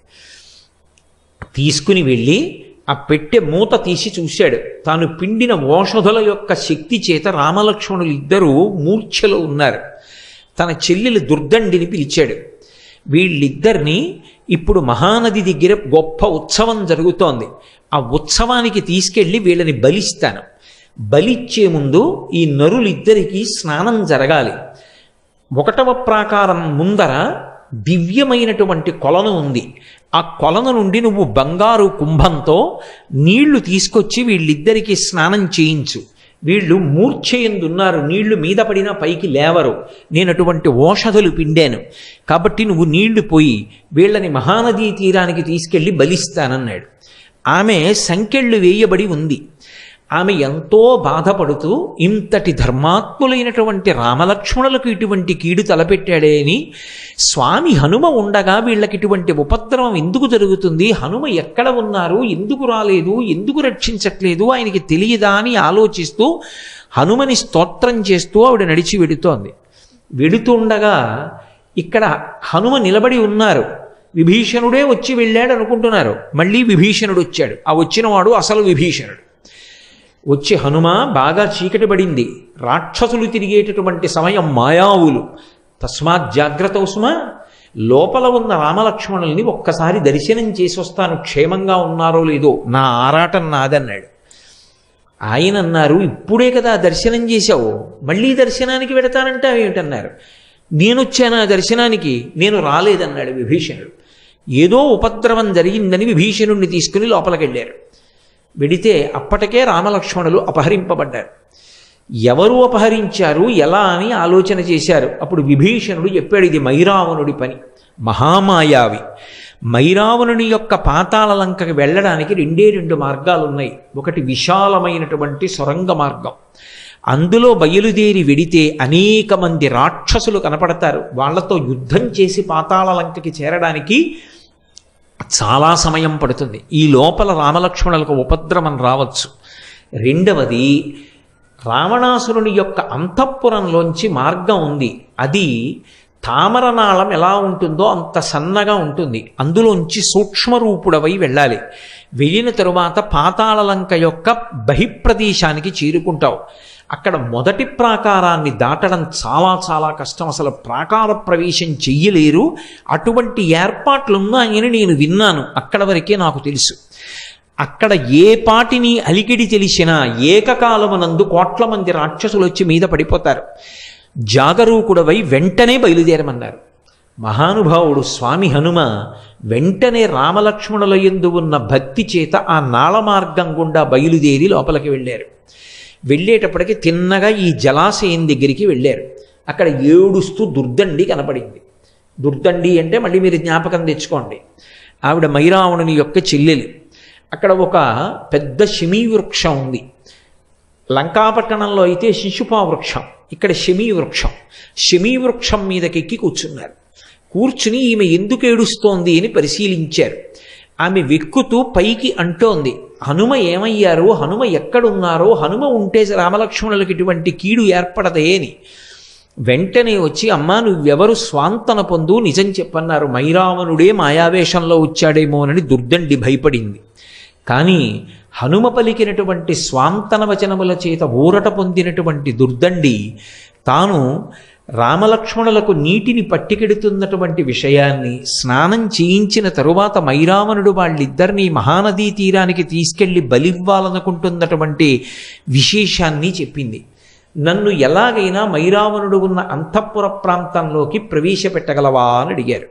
తీసుకుని వెళ్ళి ఆ పెట్టె మూత తీసి చూశాడు. తాను పిండిన ఓషధుల యొక్క శక్తి చేత రామలక్ష్మణులు ఇద్దరూ మూర్ఛలో ఉన్నారు. తన చెల్లెలు దుర్దండిని పిలిచాడు. వీళ్ళిద్దరినీ ఇప్పుడు మహానది దగ్గర గొప్ప ఉత్సవం జరుగుతోంది. ఆ ఉత్సవానికి తీసుకెళ్ళి వీళ్ళని బలిస్తాను. బలిచ్చే ముందు ఈ నరులిద్దరికీ స్నానం జరగాలి. 1వ ప్రాకారం ముందర దివ్యమైనటువంటి కొలను ఉంది. ఆ కొలను నుండి నువ్వు బంగారు కుంభంతో నీళ్లు తీసుకొచ్చి వీళ్ళిద్దరికీ స్నానం చేయించు. వీళ్ళు మూర్ఛయందున్నారు, నీళ్లు మీద పడినా పైకి లేవరు. నేను అటువంటి ఓషధులు పిండాను కాబట్టి నువ్వు నీళ్లు పోయి వీళ్ళని మహానదీ తీరానికి తీసుకెళ్ళి బలిస్తానన్నాడు. ఆమె సంకెళ్ళు వేయబడి ఉంది. ఆమె ఎంతో బాధపడుతూ ఇంతటి ధర్మాత్ములైనటువంటి రామలక్ష్మణులకు ఇటువంటి కీడు తలపెట్టాడే అని, స్వామి హనుమ ఉండగా వీళ్ళకి ఇటువంటి ఉపద్రవం ఎందుకు జరుగుతుంది, హనుమ ఎక్కడ ఉన్నారు, ఎందుకు రాలేదు, ఎందుకు రక్షించట్లేదు, ఆయనకి తెలియదా అని ఆలోచిస్తూ హనుమని స్తోత్రం చేస్తూ ఆవిడ నడిచి వెడుతోంది. వెడుతుండగా ఇక్కడ హనుమ నిలబడి ఉన్నారు. విభీషణుడే వచ్చి వెళ్ళాడు అనుకుంటున్నారు. మళ్ళీ విభీషణుడు వచ్చాడు. ఆ వచ్చినవాడు అసలు విభీషణుడు. వచ్చి హనుమ, బాగా చీకటి పడింది, రాక్షసులు తిరిగేటటువంటి సమయం, మాయావులు, తస్మాత్ జాగ్రత్త ఉస్మా, లోపల ఉన్న రామలక్ష్మణుల్ని ఒక్కసారి దర్శనం చేసి వస్తాను, క్షేమంగా ఉన్నారో లేదో, నా ఆరాటం నాదన్నాడు. ఆయన అన్నారు, ఇప్పుడే కదా దర్శనం చేశావు, మళ్ళీ దర్శనానికి వెడతానంటే ఏమిటన్నారు. నేనొచ్చాను ఆ దర్శనానికి, నేను రాలేదన్నాడు విభీషణుడు. ఏదో ఉపద్రవం జరిగిందని విభీషణుడిని తీసుకుని లోపలికి వెళ్ళారు. వెడితే అప్పటికే రామలక్ష్మణులు అపహరింపబడ్డారు. ఎవరు అపహరించారు ఎలా అని ఆలోచన చేశారు. అప్పుడు విభీషణుడు చెప్పాడు, ఇది మైరావణుడి పని, మహామాయావి. మైరావణుని యొక్క పాతాళ లంకకి వెళ్ళడానికి రెండు మార్గాలు ఉన్నాయి. ఒకటి విశాలమైనటువంటి సొరంగ మార్గం, అందులో బయలుదేరి వెడితే అనేక మంది రాక్షసులు కనపడతారు. వాళ్లతో యుద్ధం చేసి పాతాళ లంకకి చేరడానికి చాలా సమయం పడుతుంది. ఈ లోపల రామలక్ష్మణులకు ఉపద్రవం రావచ్చు. రెండవది, రావణాసురుని యొక్క అంతఃపురంలోంచి మార్గం ఉంది. అది తామరనాళం ఎలా ఉంటుందో అంత సన్నగా ఉంటుంది. అందులోంచి సూక్ష్మరూపుడవై వెళ్ళాలి. వెళ్ళిన తరువాత పాతాళలంక యొక్క బహిప్రదేశానికి చేరుకుంటావు. అక్కడ మొదటి ప్రాకారాన్ని దాటడం చాలా చాలా కష్టం. అసలు ప్రాకార ప్రవేశం చెయ్యలేరు. అటువంటి ఏర్పాట్లున్నాయని నేను విన్నాను. అక్కడ వరకే నాకు తెలుసు. అక్కడ ఏ పాటిని అలికిడి తెలిసినా ఏకకాలమునందు కోట్ల మంది రాక్షసులు వచ్చి మీద పడిపోతారు. జాగరూకుడవై వెంటనే బయలుదేరమన్నారు. మహానుభావుడు స్వామి హనుమ వెంటనే రామలక్ష్మణుల యందు ఉన్న భక్తి చేత ఆ నాళ మార్గం గుండా బయలుదేరి లోపలికి వెళ్ళారు. వెళ్ళేటప్పటికి తిన్నగా ఈ జలాశయం దగ్గరికి వెళ్ళారు. అక్కడ ఏడుస్తూ దుర్దండి కనపడింది. దుర్దండి అంటే మళ్ళీ మీరు జ్ఞాపకం తెచ్చుకోండి, ఆవిడ మైరావణుని యొక్క చెల్లెలు. అక్కడ ఒక పెద్ద శమీ వృక్షం ఉంది. లంకాపట్టణంలో అయితే శిశుపా వృక్షం, ఇక్కడ శమీ వృక్షం. శమీ వృక్షం మీదకెక్కి కూర్చున్నారు. కూర్చుని ఈమె ఎందుకు ఏడుస్తోంది అని పరిశీలించారు. ఆమె వెక్కుతూ పైకి అంటోంది, హనుమ ఏమయ్యారో, హనుమ ఎక్కడున్నారో, హనుమ ఉంటే రామలక్ష్మణులకు ఇటువంటి కీడు ఏర్పడదే అని. వెంటనే వచ్చి, అమ్మా నువ్వెవరు, స్వాంతన పొందు, నిజం చెప్పన్నారు. మైరావణుడే మాయావేషంలో వచ్చాడేమోనని దుర్దండి భయపడింది. కానీ హనుమ పలికినటువంటి స్వాంతన వచనముల చేత ఊరట పొందినటువంటి దుర్దండి తాను రామలక్ష్మణులకు నీటిని పట్టికెడుతున్నటువంటి విషయాన్ని, స్నానం చేయించిన తరువాత మైరావణుడు వాళ్ళిద్దరినీ మహానదీ తీరానికి తీసుకెళ్లి బలివ్వాలనుకుంటున్నటువంటి విశేషాన్ని చెప్పింది. నన్ను ఎలాగైనా మైరావణుడు ఉన్న అంతఃపుర ప్రాంతంలోకి ప్రవేశపెట్టగలవా అని అడిగారు.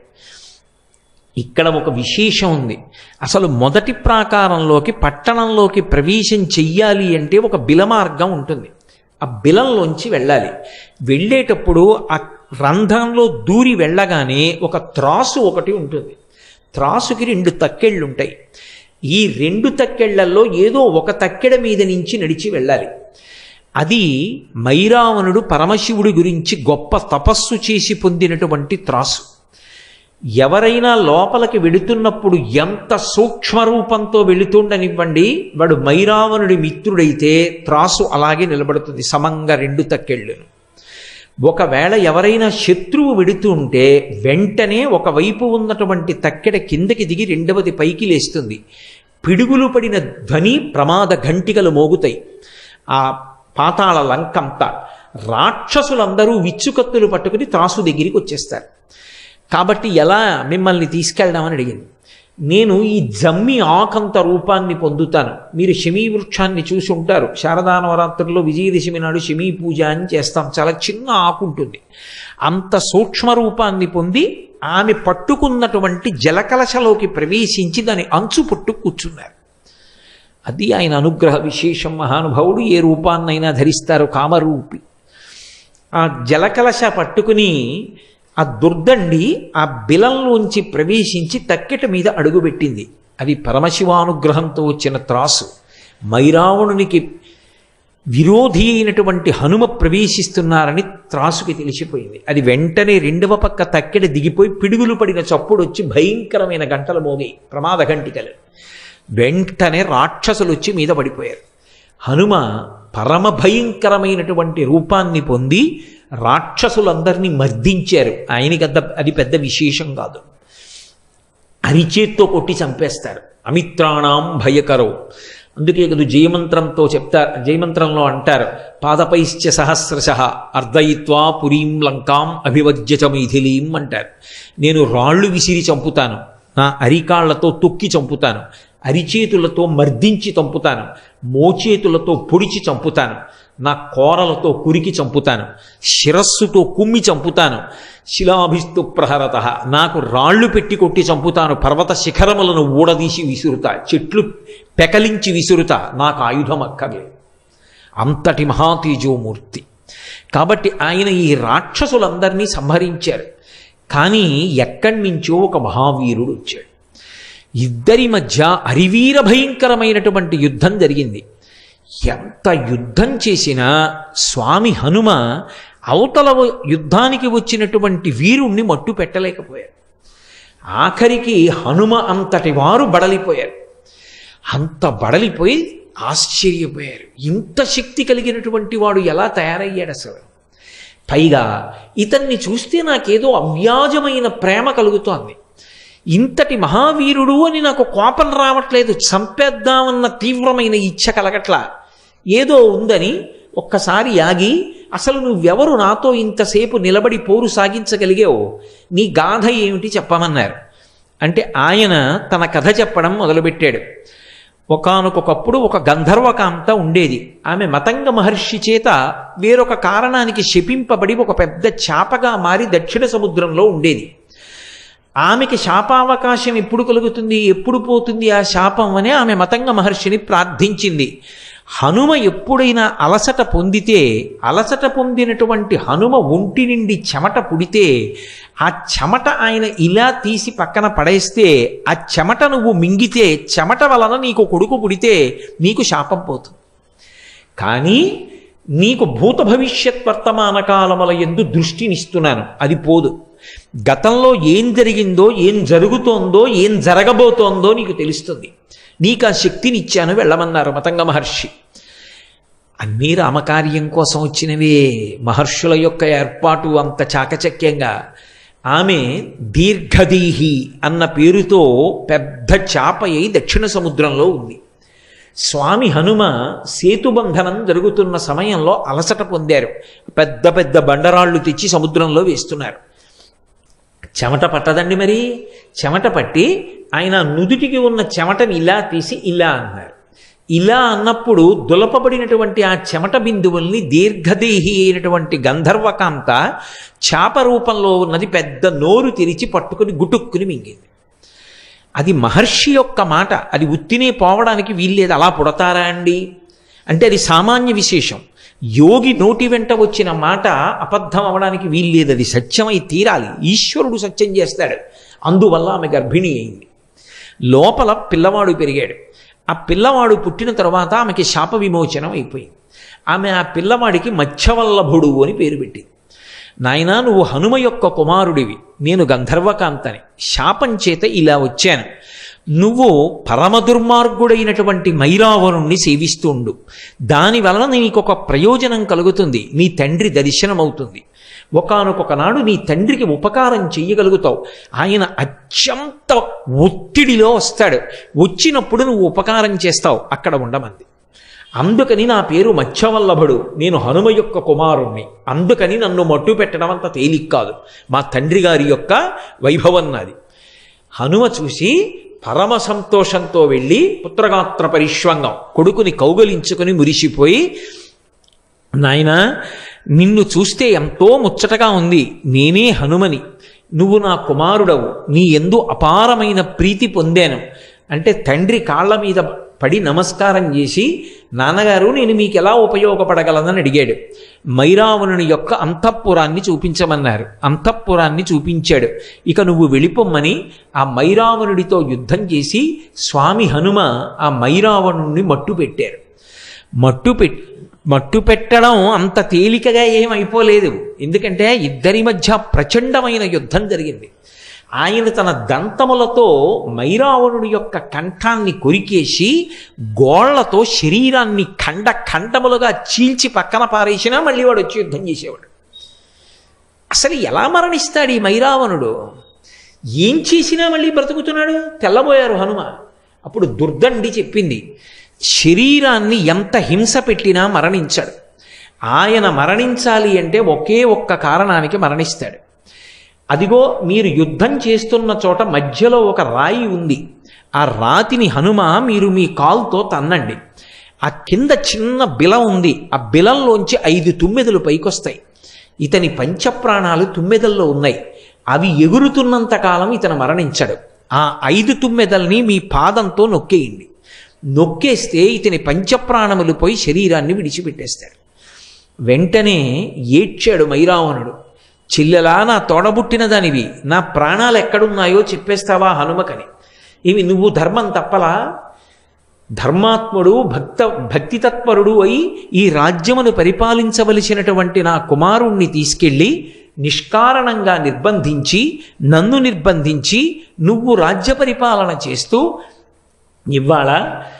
ఇక్కడ ఒక విశేషం ఉంది. అసలు మొదటి ప్రాకారంలోకి, పట్టణంలోకి ప్రవేశం చెయ్యాలి అంటే ఒక బిలమార్గం ఉంటుంది. ఆ బిలంలోంచి వెళ్ళాలి. వెళ్ళేటప్పుడు ఆ రంధ్రంలో దూరి వెళ్ళగానే ఒక త్రాసు ఒకటి ఉంటుంది. త్రాసుకి 2 తక్కెళ్ళు ఉంటాయి. ఈ 2 తక్కెళ్లలో ఏదో ఒక తక్కెడ మీద నుంచి నడిచి వెళ్ళాలి. అది మైరావణుడు పరమశివుడి గురించి గొప్ప తపస్సు చేసి పొందినటువంటి త్రాసు. ఎవరైనా లోపలికి వెళుతున్నప్పుడు ఎంత సూక్ష్మరూపంతో వెళుతుండనివ్వండి, వాడు మైరావణుడి మిత్రుడైతే త్రాసు అలాగే నిలబడుతుంది సమంగా 2 తక్కెళ్ళను. ఒకవేళ ఎవరైనా శత్రువు వెడుతుంటే వెంటనే ఒకవైపు ఉన్నటువంటి తక్కెడ కిందకి దిగి రెండవది పైకి లేస్తుంది. పిడుగులు పడిన ధ్వని, ప్రమాద ఘంటికలు మోగుతాయి. ఆ పాతాళ లంకంతా రాక్షసులందరూ విచ్చుకత్తులు పట్టుకుని త్రాసు దగ్గరికి వచ్చేస్తారు. కాబట్టి ఎలా మిమ్మల్ని తీసుకెళ్దామని అడిగింది. నేను ఈ జమ్మి ఆకంత రూపాన్ని పొందుతాను. మీరు శమీ వృక్షాన్ని చూసి ఉంటారు. శారదా నవరాత్రుల్లో విజయదశమి నాడు శమీ పూజ అని చేస్తాం. చాలా చిన్న ఆకు ఉంటుంది. అంత సూక్ష్మ రూపాన్ని పొంది ఆమె పట్టుకున్నటువంటి జలకలశలోకి ప్రవేశించి దాని అంచు పట్టు కూర్చున్నారు. అది ఆయన అనుగ్రహ విశేషం. మహానుభావుడు ఏ రూపాన్నైనా ధరిస్తారు, కామరూపి. ఆ జలకలశ పట్టుకుని ఆ దుర్దండి ఆ బిలంలోంచి ప్రవేశించి తక్కెట మీద అడుగుపెట్టింది. అది పరమశివానుగ్రహంతో వచ్చిన త్రాసు. మైరావణునికి విరోధి అయినటువంటి హనుమ ప్రవేశిస్తున్నారని త్రాసుకి తెలిసిపోయింది. అది వెంటనే రెండవ పక్క తక్కెడ దిగిపోయి పిడుగులు పడిన చప్పుడు వచ్చి భయంకరమైన గంటలు మోగాయి, ప్రమాద గంటికలు. వెంటనే రాక్షసులు వచ్చి మీద పడిపోయారు. హనుమ పరమ భయంకరమైనటువంటి రూపాన్ని పొంది రాక్షసులందరినీ మర్దించారు. ఆయనకి అది పెద్ద విశేషం కాదు. అరిచేత్తో కొట్టి చంపేస్తారు. అమిత్రాణం భయకరో. అందుకే కదా జయమంత్రంతో చెప్తారు. జయమంత్రంలో అంటారు, పాదపైశ్చ సహస్రశః అర్ధయిత్వా పురీం లంకాం అభివజ్యచ మైథిలీం అంటారు. నేను రాళ్ళు విసిరి చంపుతాను, నా అరికాళ్లతో తొక్కి చంపుతాను, అరిచేతులతో మర్దించి చంపుతాను, మోచేతులతో పొడిచి చంపుతాను, నా కోరలతో కురికి చంపుతాను, శిరస్సుతో కుమ్మి చంపుతాను, శిలాభిస్తు ప్రహరత నాకు రాళ్ళు పెట్టి కొట్టి చంపుతాను, పర్వత శిఖరములను ఊడదీసి విసురుతా, చెట్లు పెకలించి విసురుతా, నాకు ఆయుధం అక్కర్లేదు. అంతటి మహాతేజోమూర్తి. కాబట్టి ఆయన ఈ రాక్షసులందరినీ సంహరించారు. కానీ ఎక్కడి నుంచో ఒక మహావీరుడు వచ్చాడు. ఇద్దరి మధ్య అరివీర భయంకరమైనటువంటి యుద్ధం జరిగింది. ఎంత యుద్ధం చేసినా స్వామి హనుమ అవతల యుద్ధానికి వచ్చినటువంటి వీరుణ్ణి మట్టు పెట్టలేకపోయారు. ఆఖరికి హనుమ అంతటి వారు బడలిపోయారు. అంత బడలిపోయి ఆశ్చర్యపోయారు. ఇంత శక్తి కలిగినటువంటి వాడు ఎలా తయారయ్యాడు అసలు? పైగా ఇతన్ని చూస్తే నాకేదో అవ్యాజమైన ప్రేమ కలుగుతోంది. ఇంతటి మహావీరుడు అని నాకు కోపం రావట్లేదు, చంపేద్దామన్న తీవ్రమైన ఇచ్చ కలగట్లా. ఏదో ఉందని ఒక్కసారి ఆగి, అసలు నువ్వెవరు నాతో ఇంతసేపు నిలబడి పోరు సాగించగలిగావు? నీ గాథ ఏమిటి చెప్పమన్నారు. అంటే ఆయన తన కథ చెప్పడం మొదలుపెట్టాడు. ఒకానొకప్పుడు ఒక గంధర్వకాంత ఉండేది. ఆమె మతంగ మహర్షి చేత వేరొక కారణానికి శపింపబడి ఒక పెద్ద చాపగా మారి దక్షిణ సముద్రంలో ఉండేది. ఆమెకి శాపావకాశం ఎప్పుడు కలుగుతుంది, ఎప్పుడు పోతుంది ఆ శాపం అని ఆమె మతంగ మహర్షిని ప్రార్థించింది. హనుమ ఎప్పుడైనా అలసట పొందితే, అలసట పొందినటువంటి హనుమ ఒంటి నుండి చెమట పుడితే, ఆ చెమట ఆయన ఇలా తీసి పక్కన పడేస్తే, ఆ చెమట నువ్వు మింగితే, చెమట వలన నీకు కొడుకు పుడితే నీకు శాపం పోతుంది. కానీ నీకు భూత భవిష్యత్ వర్తమాన కాలముల యందు దృష్టినిస్తున్నాను, అది పోదు. గతంలో ఏం జరిగిందో, ఏం జరుగుతోందో, ఏం జరగబోతోందో నీకు తెలుస్తుంది. నీకు ఆ శక్తినిచ్చాను, వెళ్ళమన్నారు మతంగ మహర్షి. అన్నీ రామకార్యం కోసం వచ్చినవే. మహర్షుల యొక్క ఏర్పాటు అంత చాకచక్యంగా. ఆమె దీర్ఘదీహి అన్న పేరుతో పెద్ద చాప అయి దక్షిణ సముద్రంలో ఉంది. స్వామి హనుమ సేతుబంధనం జరుగుతున్న సమయంలో అలసట పొందారు. పెద్ద పెద్ద బండరాళ్ళు తెచ్చి సముద్రంలో వేస్తున్నారు. చెమట పట్టదండి మరి. చెమట పట్టి ఆయన నుదుటికి ఉన్న చెమటని ఇలా తీసి ఇలా అన్నారు. ఇలా అన్నప్పుడు దులపబడినటువంటి ఆ చెమట బిందువుల్ని దీర్ఘదేహి అయినటువంటి గంధర్వకాంత చాప రూపంలో ఉన్నది పెద్ద నోరు తెరిచి పట్టుకుని గుటుక్కుని మింగింది. అది మహర్షి యొక్క మాట. అది ఉత్తినే పోవడానికి వీల్లేదు. అలా పుడతారా అండి అంటే అది సామాన్య విశేషం. యోగి నోటి వెంట వచ్చిన మాట అబద్ధం అవడానికి వీల్లేదు. అది సత్యమై తీరాలి. ఈశ్వరుడు సత్యం చేస్తాడు. అందువల్ల ఆమె గర్భిణి అయింది. లోపల పిల్లవాడు పెరిగాడు. ఆ పిల్లవాడు పుట్టిన తర్వాత ఆమెకి శాప విమోచనం అయిపోయింది. ఆమె ఆ పిల్లవాడికి మత్స్యవల్లభుడు అని పేరు పెట్టింది. నాయనా, నువ్వు హనుమ యొక్క కుమారుడివి, నేను గంధర్వకాంతని. శాపం చేత ఇలా వచ్చాను. నువ్వు పరమ దుర్మార్గుడైనటువంటి మైరావణుణ్ణి సేవిస్తూ ఉండు. దానివలన నీకొక ప్రయోజనం కలుగుతుంది. నీ తండ్రి దర్శనమవుతుంది. ఒకానొక నాడు నీ తండ్రికి ఉపకారం చెయ్యగలుగుతావు. ఆయన అత్యంత ఒత్తిడిలో వస్తాడు. వచ్చినప్పుడు నువ్వు ఉపకారం చేస్తావు. అక్కడ ఉండమంది. అందుకని నా పేరు మత్స్యవల్లభుడు, నేను హనుమ యొక్క కుమారుణ్ణి. అందుకని నన్ను మట్టు పెట్టడం అంత తేలిక కాదు. మా తండ్రి గారి యొక్క వైభవం నాది. హనుమ చూసి పరమ సంతోషంతో వెళ్ళి పుత్రగాత్ర పరిష్వంగం కొడుకుని కౌగలించుకొని మురిసిపోయి, నాయనా, నిన్ను చూస్తే ఎంతో ముచ్చటగా ఉంది. నేనే హనుమని, నువ్వు నా కుమారుడవు. నీ యందు అపారమైన ప్రీతి పొందాను అంటే తండ్రి కాళ్ళ మీద పడి నమస్కారం చేసి, నాన్నగారు నేను మీకు ఎలా ఉపయోగపడగలనని అడిగాడు. మైరావణుని యొక్క అంతఃపురాన్ని చూపించమన్నారు. అంతఃపురాన్ని చూపించాడు. ఇక నువ్వు వెళ్ళిపోమ్మని ఆ మైరావణుడితో యుద్ధం చేసి స్వామి హనుమ ఆ మైరావణుణ్ణి మట్టు పెట్టారు. మట్టు పెట్టడం అంత తేలికగా ఏమైపోలేదు. ఎందుకంటే ఇద్దరి మధ్య ప్రచండమైన యుద్ధం జరిగింది. ఆయన తన దంతములతో మైరావణుడి యొక్క కంఠాన్ని కొరికేసి గోళ్లతో శరీరాన్ని ఖండములుగా చీల్చి పక్కన పారేసినా మళ్ళీ వాడు వచ్చి యుద్ధం చేసేవాడు. అసలు ఎలా మరణిస్తాడు ఈ మైరావణుడు? ఏం చేసినా మళ్ళీ బ్రతుకుతున్నాడు. తెల్లబోయారు హనుమ. అప్పుడు దుర్దండి చెప్పింది, శరీరాన్ని ఎంత హింస పెట్టినా మరణించాడు. ఆయన మరణించాలి అంటే ఒకే ఒక్క కారణానికి మరణిస్తాడు. అదిగో మీరు యుద్ధం చేస్తున్న చోట మధ్యలో ఒక రాయి ఉంది, ఆ రాతిని హనుమ మీరు మీ కాలుతో తన్నండి. ఆ కింద చిన్న బిలం ఉంది, ఆ బిలంలోంచి 5 తుమ్మెదలు పైకొస్తాయి. ఇతని పంచప్రాణాలు తుమ్మెదల్లో ఉన్నాయి, అవి ఎగురుతున్నంత కాలం ఇతను మరణించడు. ఆ 5 తుమ్మెదల్ని మీ పాదంతో నొక్కేయండి. నొక్కేస్తే ఇతని పంచప్రాణములు పోయి శరీరాన్ని విడిచిపెట్టేస్తాడు. వెంటనే ఏడ్చాడు మైరావణుడు. చెల్లెలా, నా తోడబుట్టిన దానివి, నా ప్రాణాలు ఎక్కడున్నాయో చెప్పేస్తావా హనుమకని. ఇవి నువ్వు ధర్మం తప్పలా? ధర్మాత్ముడు భక్తితత్పరుడు అయి ఈ రాజ్యమును పరిపాలించవలసినటువంటి నా కుమారుణ్ణి తీసుకెళ్ళి నిష్కారణంగా నిర్బంధించి, నన్ను నిర్బంధించి నువ్వు రాజ్య పరిపాలన చేస్తూ ఇవాళ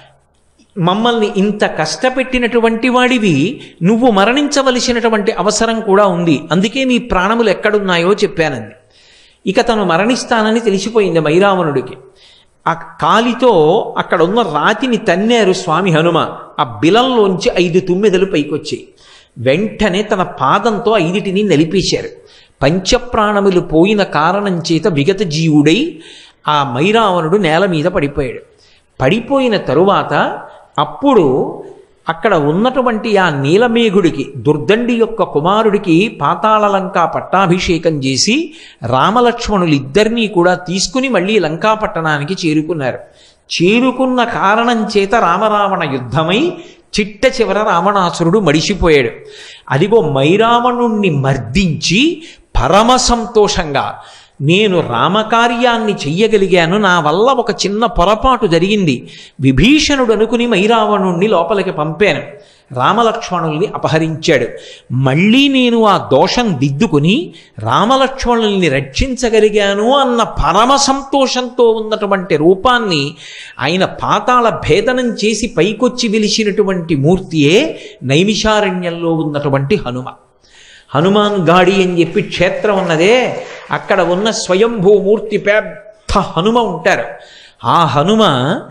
మమ్మల్ని ఇంత కష్టపెట్టినటువంటి వాడివి, నువ్వు మరణించవలసినటువంటి అవసరం కూడా ఉంది, అందుకే నీ ప్రాణములు ఎక్కడున్నాయో చెప్పానంది. ఇక తను మరణిస్తానని తెలిసిపోయింది మైరావణుడికి. ఆ కాలితో అక్కడ ఉన్న రాతిని తన్నారు స్వామి హనుమ. ఆ బిలంలోంచి 5 తుమ్మెదలు పైకొచ్చాయి. వెంటనే తన పాదంతో 5టిని నలిపేశారు. పంచప్రాణములు పోయిన కారణం చేత విగత జీవుడై ఆ మైరావణుడు నేల మీద పడిపోయాడు. పడిపోయిన తరువాత అప్పుడు అక్కడ ఉన్నటువంటి ఆ నీలమేఘుడికి, దుర్దండి యొక్క కుమారుడికి పాతాళలంకా పట్టాభిషేకం చేసి రామలక్ష్మణులిద్దరినీ కూడా తీసుకుని మళ్ళీ లంకాపట్టణానికి చేరుకున్నారు. చేరుకున్న కారణం చేత రామరావణ యుద్ధమై చిట్ట చివర రావణాసురుడు మడిసిపోయాడు. అదిగో మైరావణుణ్ణి మర్దించి పరమ సంతోషంగా, నేను రామకార్యాన్ని చెయ్యగలిగాను, నా వల్ల ఒక చిన్న పొరపాటు జరిగింది, విభీషణుడు అనుకుని మైరావణుణ్ణి లోపలికి పంపాను, రామలక్ష్మణుల్ని అపహరించాడు, మళ్ళీ నేను ఆ దోషం దిద్దుకుని రామలక్ష్మణుల్ని రక్షించగలిగాను అన్న పరమ సంతోషంతో ఉన్నటువంటి రూపాన్ని ఆయన పాతాళ భేదనం చేసి పైకొచ్చి వెలిసినటువంటి మూర్తియే నైమిషారణ్యంలో ఉన్నటువంటి హనుమ. హనుమాన్ గాడి అని చెప్పి క్షేత్రం ఉన్నదే, అక్కడ ఉన్న స్వయంభూమూర్తి పెద్ద హనుమ ఉంటారు. ఆ హనుమ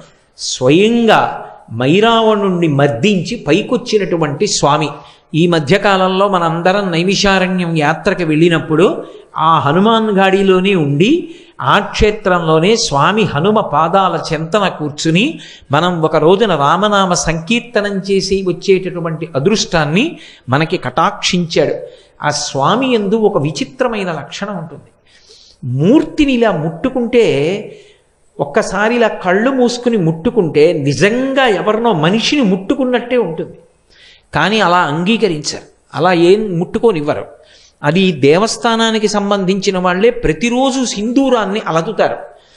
స్వయంగా మైరావణుణ్ణి మర్దించి పైకొచ్చినటువంటి స్వామి. ఈ మధ్యకాలంలో మనందరం నైమిషారణ్యం యాత్రకు వెళ్ళినప్పుడు ఆ హనుమాన్ గాడిలోనే ఉండి ఆ క్షేత్రంలోనే స్వామి హనుమ పాదాల చెంతన కూర్చుని మనం ఒక రోజున రామనామ సంకీర్తనం చేసి వచ్చేటటువంటి అదృష్టాన్ని మనకి కటాక్షించాడు. ఆ స్వామి యందు ఒక విచిత్రమైన లక్షణం ఉంటుంది. మూర్తిని ఇలా ముట్టుకుంటే, ఒక్కసారి ఇలా కళ్ళు మూసుకుని ముట్టుకుంటే నిజంగా ఎవరినో మనిషిని ముట్టుకున్నట్టే ఉంటుంది. కానీ అలా అంగీకరించారు, అలా ఏం ముట్టుకోనివ్వరు. అది దేవస్థానానికి సంబంధించిన వాళ్ళే ప్రతిరోజు సింధూరాన్ని అలదుతారు.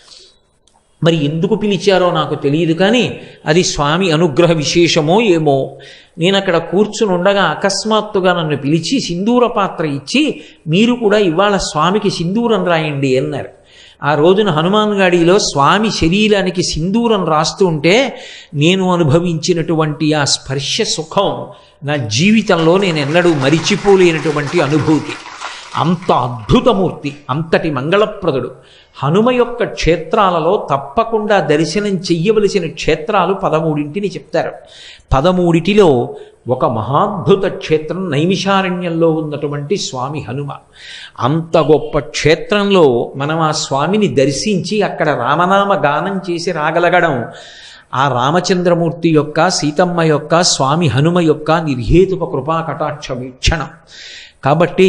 మరి ఎందుకు పిలిచారో నాకు తెలియదు, కానీ అది స్వామి అనుగ్రహ విశేషమో ఏమో. నేను అక్కడ కూర్చుని ఉండగా అకస్మాత్తుగా నన్ను పిలిచి సింధూర పాత్ర ఇచ్చి, మీరు కూడా ఇవాళ స్వామికి సింధూరం రాయండి అన్నారు. ఆ రోజున హనుమాన్ గాడిలో స్వామి శరీరానికి సింధూరం రాస్తూ ఉంటే నేను అనుభవించినటువంటి ఆ స్పర్శ సుఖం నా జీవితంలో నేను ఎన్నడూ మరిచిపోలేనటువంటి అనుభూతి. అంత అద్భుతమూర్తి, అంతటి మంగళప్రదుడు. హనుమ యొక్క క్షేత్రాలలో తప్పకుండా దర్శనం చెయ్యవలసిన క్షేత్రాలు 13ని చెప్తారు. 13లో ఒక మహాద్భుత క్షేత్రం నైమిషారణ్యంలో ఉన్నటువంటి స్వామి హనుమ. అంత గొప్ప క్షేత్రంలో మనం ఆ స్వామిని దర్శించి అక్కడ రామనామ గానం చేసి రాగలగడం ఆ రామచంద్రమూర్తి యొక్క, సీతమ్మ యొక్క, స్వామి హనుమ యొక్క నిర్హేతుక కృపా కటాక్ష వీక్షణం. కాబట్టి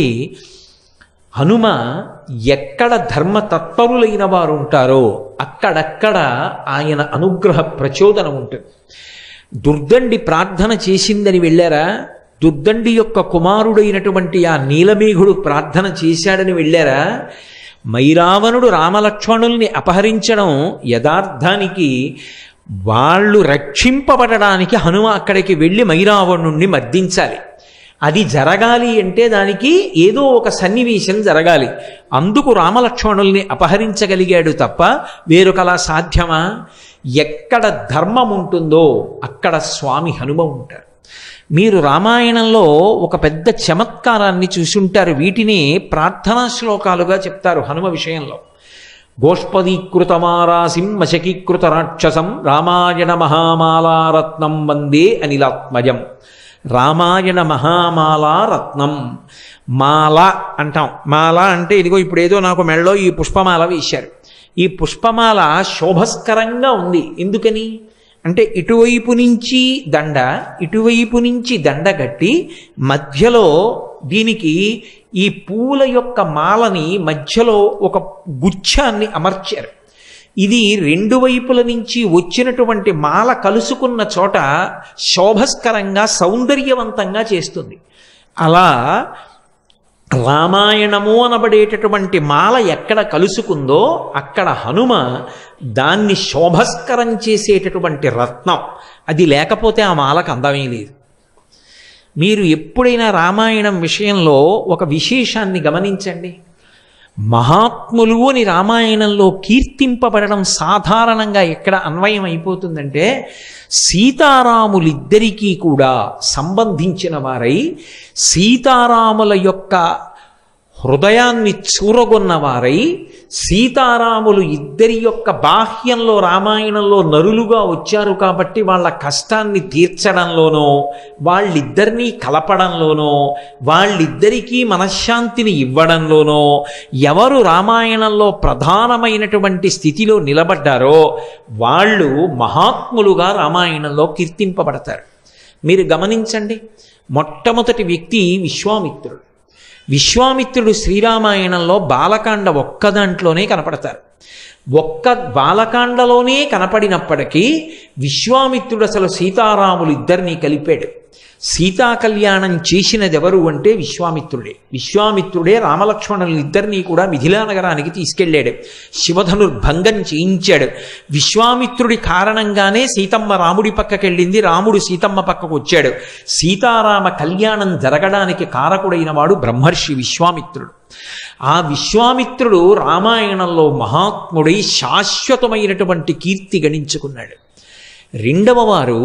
హనుమ ఎక్కడ ధర్మతత్పరులైన వారు ఉంటారో అక్కడక్కడ ఆయన అనుగ్రహ ప్రచోదనం ఉంటుంది. దుర్దండి ప్రార్థన చేసిందని వెళ్ళారా? దుర్దండి యొక్క కుమారుడైనటువంటి ఆ నీలమేఘుడు ప్రార్థన చేశాడని వెళ్ళారా? మైరావణుడు రామలక్ష్మణుల్ని అపహరించడం యథార్థానికి వాళ్ళు రక్షింపబడడానికి హనుమ అక్కడికి వెళ్ళి మైరావణుణ్ణి మర్దించాలి. అది జరగాలి అంటే దానికి ఏదో ఒక సన్నివేశం జరగాలి. అందుకు రామలక్ష్మణుల్ని అపహరించగలిగాడు తప్ప వేరొకలా సాధ్యమా? ఎక్కడ ధర్మం ఉంటుందో అక్కడ స్వామి హనుమ ఉంటారు. మీరు రామాయణంలో ఒక పెద్ద చమత్కారాన్ని చూసుంటారు. వీటిని ప్రార్థనా శ్లోకాలుగా చెప్తారు హనుమ విషయంలో. గోష్పదీకృతమారాసిం మశకీకృత రాక్షసం రామాయణ మహామాలారత్నం వందే అనిలాత్మజం. రామాయణ మహామాల రత్నం. మాల అంటాం. మాల అంటే ఇదిగో ఇప్పుడేదో నాకు మెడలో ఈ పుష్పమాల వేశారు. ఈ పుష్పమాల శోభస్కరంగా ఉంది. ఎందుకని అంటే ఇటువైపు నుంచి దండ, ఇటువైపు నుంచి దండ కట్టి మధ్యలో దీనికి ఈ పూల యొక్క మాలని మధ్యలో ఒక గుచ్ఛాన్ని అమర్చారు. ఇది రెండు వైపుల నుంచి వచ్చినటువంటి మాల కలుసుకున్న చోట శోభస్కరంగా సౌందర్యవంతంగా చేస్తుంది. అలా రామాయణము అనబడేటటువంటి మాల ఎక్కడ కలుసుకుందో అక్కడ హనుమ దాన్ని శోభస్కరం చేసేటటువంటి రత్నం. అది లేకపోతే ఆ మాలకు అందమే లేదు. మీరు ఎప్పుడైనా రామాయణం విషయంలో ఒక విశేషాన్ని గమనించండి. మహాత్ములు అని రామాయణంలో కీర్తింపబడడం సాధారణంగా ఎక్కడ అన్వయం అయిపోతుందంటే సీతారాములిద్దరికీ కూడా సంబంధించిన వారై సీతారాముల యొక్క హృదయాన్ని చూరగొన్నవారై సీతారాములు ఇద్దరి యొక్క బాహ్యంలో రామాయణంలో నరులుగా వచ్చారు కాబట్టి వాళ్ళ కష్టాన్ని తీర్చడంలోనో వాళ్ళిద్దరినీ కలపడంలోనో వాళ్ళిద్దరికీ మనశ్శాంతిని ఇవ్వడంలోనో ఎవరు రామాయణంలో ప్రధానమైనటువంటి స్థితిలో నిలబడ్డారో వాళ్ళు మహాత్ములుగా రామాయణంలో కీర్తింపబడతారు. మీరు గమనించండి, మొట్టమొదటి వ్యక్తి విశ్వామిత్రుడు. విశ్వామిత్రుడు శ్రీరామాయణంలో బాలకాండ ఒక్క దాంట్లోనే కనపడతారు. ఒక్క బాలకాండలోనే కనపడినప్పటికీ విశ్వామిత్రుడు అసలు సీతారాములు ఇద్దరినీ కలిపాడు. సీతా కళ్యాణం చేసినది ఎవరు అంటే విశ్వామిత్రుడే. విశ్వామిత్రుడే రామలక్ష్మణులు ఇద్దరినీ కూడా మిథిలా నగరానికి తీసుకెళ్ళాడు. శివధనుర్భంగం చేయించాడు. విశ్వామిత్రుడి కారణంగానే సీతమ్మ రాముడి పక్కకెళ్ళింది, రాముడు సీతమ్మ పక్కకు వచ్చాడు. సీతారామ కళ్యాణం జరగడానికి కారకుడైన వాడు బ్రహ్మర్షి విశ్వామిత్రుడు. ఆ విశ్వామిత్రుడు రామాయణంలో మహాత్ముడై శాశ్వతమైనటువంటి కీర్తి గణించుకున్నాడు. రెండవ వారు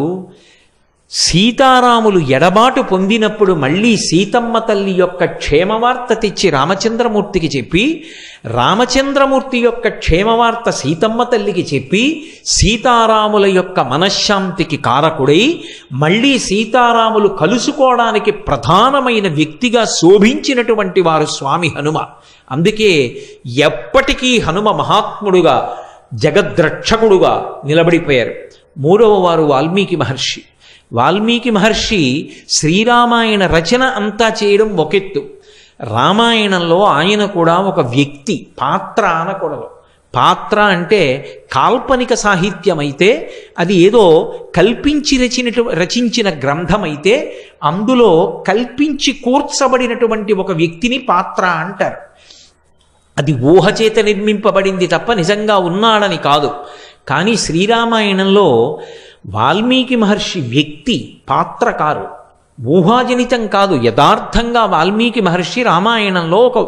సీతారాములు ఎడబాటు పొందినప్పుడు మళ్ళీ సీతమ్మ తల్లి యొక్క క్షేమవార్త తెచ్చి రామచంద్రమూర్తికి చెప్పి రామచంద్రమూర్తి యొక్క క్షేమవార్త సీతమ్మ తల్లికి చెప్పి సీతారాముల యొక్క మనశ్శాంతికి కారకుడై మళ్ళీ సీతారాములు కలుసుకోవడానికి ప్రధానమైన వ్యక్తిగా శోభించినటువంటి వారు స్వామి హనుమ. అందుకే ఎప్పటికీ హనుమ మహాత్ముడుగా జగద్రక్షకుడుగా నిలబడిపోయారు. మూడవ వారు వాల్మీకి మహర్షి. వాల్మీకి మహర్షి శ్రీరామాయణ రచన అంతా చేయడం ఒకెత్తు, రామాయణంలో ఆయన కూడా ఒక వ్యక్తి, పాత్ర అనకూడదు. పాత్ర అంటే కాల్పనిక సాహిత్యం అయితే, అది ఏదో కల్పించి రచించిన గ్రంథం అయితే అందులో కల్పించి కూర్చబడినటువంటి ఒక వ్యక్తిని పాత్ర అంటారు. అది ఊహచేత నిర్మింపబడింది తప్ప నిజంగా ఉన్నాడని కాదు. కానీ శ్రీరామాయణంలో వాల్మీకి మహర్షి వ్యక్తి, పాత్రకారు, ఊహాజనితం కాదు. యథార్థంగా వాల్మీకి మహర్షి రామాయణంలో ఒక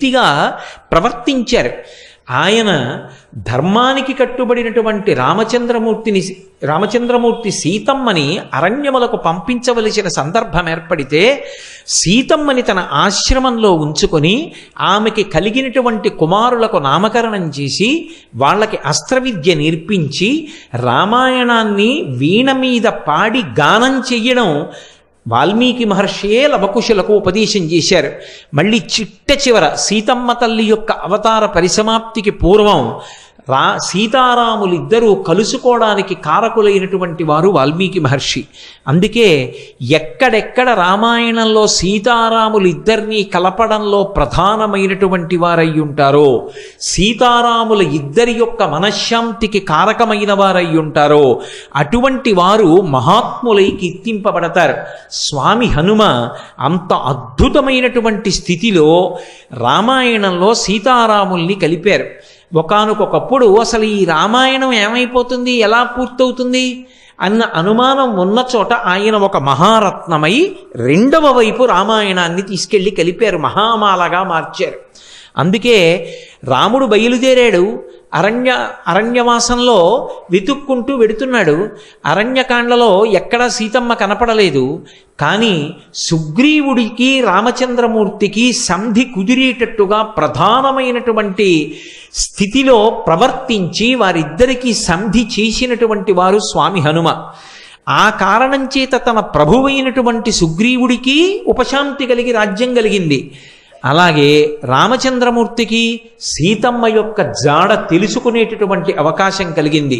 వ్యక్తిగా ఆయన ధర్మానికి కట్టుబడినటువంటి రామచంద్రమూర్తి సీతమ్మని అరణ్యములకు పంపించవలసిన సందర్భం ఏర్పడితే సీతమ్మని తన ఆశ్రమంలో ఉంచుకొని ఆమెకి కలిగినటువంటి కుమారులకు నామకరణం చేసి వాళ్ళకి అస్త్రవిద్య నేర్పించి రామాయణాన్ని వీణ మీద పాడి గానం చెయ్యడం వాల్మీకి మహర్షియే లవకుశులకు ఉపదేశం చేశారు. మళ్ళీ చిట్ట సీతమ్మ తల్లి యొక్క అవతార పరిసమాప్తికి పూర్వం సీతారాములిద్దరూ కలుసుకోవడానికి కారకులైనటువంటి వారు వాల్మీకి మహర్షి. అందుకే ఎక్కడెక్కడ రామాయణంలో సీతారాములిద్దరినీ కలపడంలో ప్రధానమైనటువంటి వారై ఉంటారో, సీతారాముల ఇద్దరి యొక్క మనశ్శాంతికి కారకమైన వారై ఉంటారో అటువంటి వారు మహాత్ములై కీర్తింపబడతారు. స్వామి హనుమ అంత అద్భుతమైనటువంటి స్థితిలో రామాయణంలో సీతారాముల్ని కలిపారు. ఒకానొకప్పుడు అసలు ఈ రామాయణం ఏమైపోతుంది, ఎలా పూర్తవుతుంది అన్న అనుమానం ఉన్న చోట ఆయన ఒక మహారత్నమై రెండవ వైపు రామాయణాన్ని తీసుకెళ్ళి కలిపారు, మహామాలగా మార్చారు. అందుకే రాముడు బయలుదేరాడు, అరణ్యవాసంలో వెతుక్కుంటూ వెడుతున్నాడు. అరణ్యకాండలో ఎక్కడా సీతమ్మ కనపడలేదు. కానీ సుగ్రీవుడికి రామచంద్రమూర్తికి సంధి కుదిరేటట్టుగా ప్రధానమైనటువంటి స్థితిలో ప్రవర్తించి వారిద్దరికీ సంధి చేసినటువంటి వారు స్వామి హనుమ. ఆ కారణం చేత తన ప్రభువైనటువంటి సుగ్రీవుడికి ఉపశాంతి కలిగి రాజ్యం కలిగింది. అలాగే రామచంద్రమూర్తికి సీతమ్మ యొక్క జాడ తెలుసుకునేటటువంటి అవకాశం కలిగింది.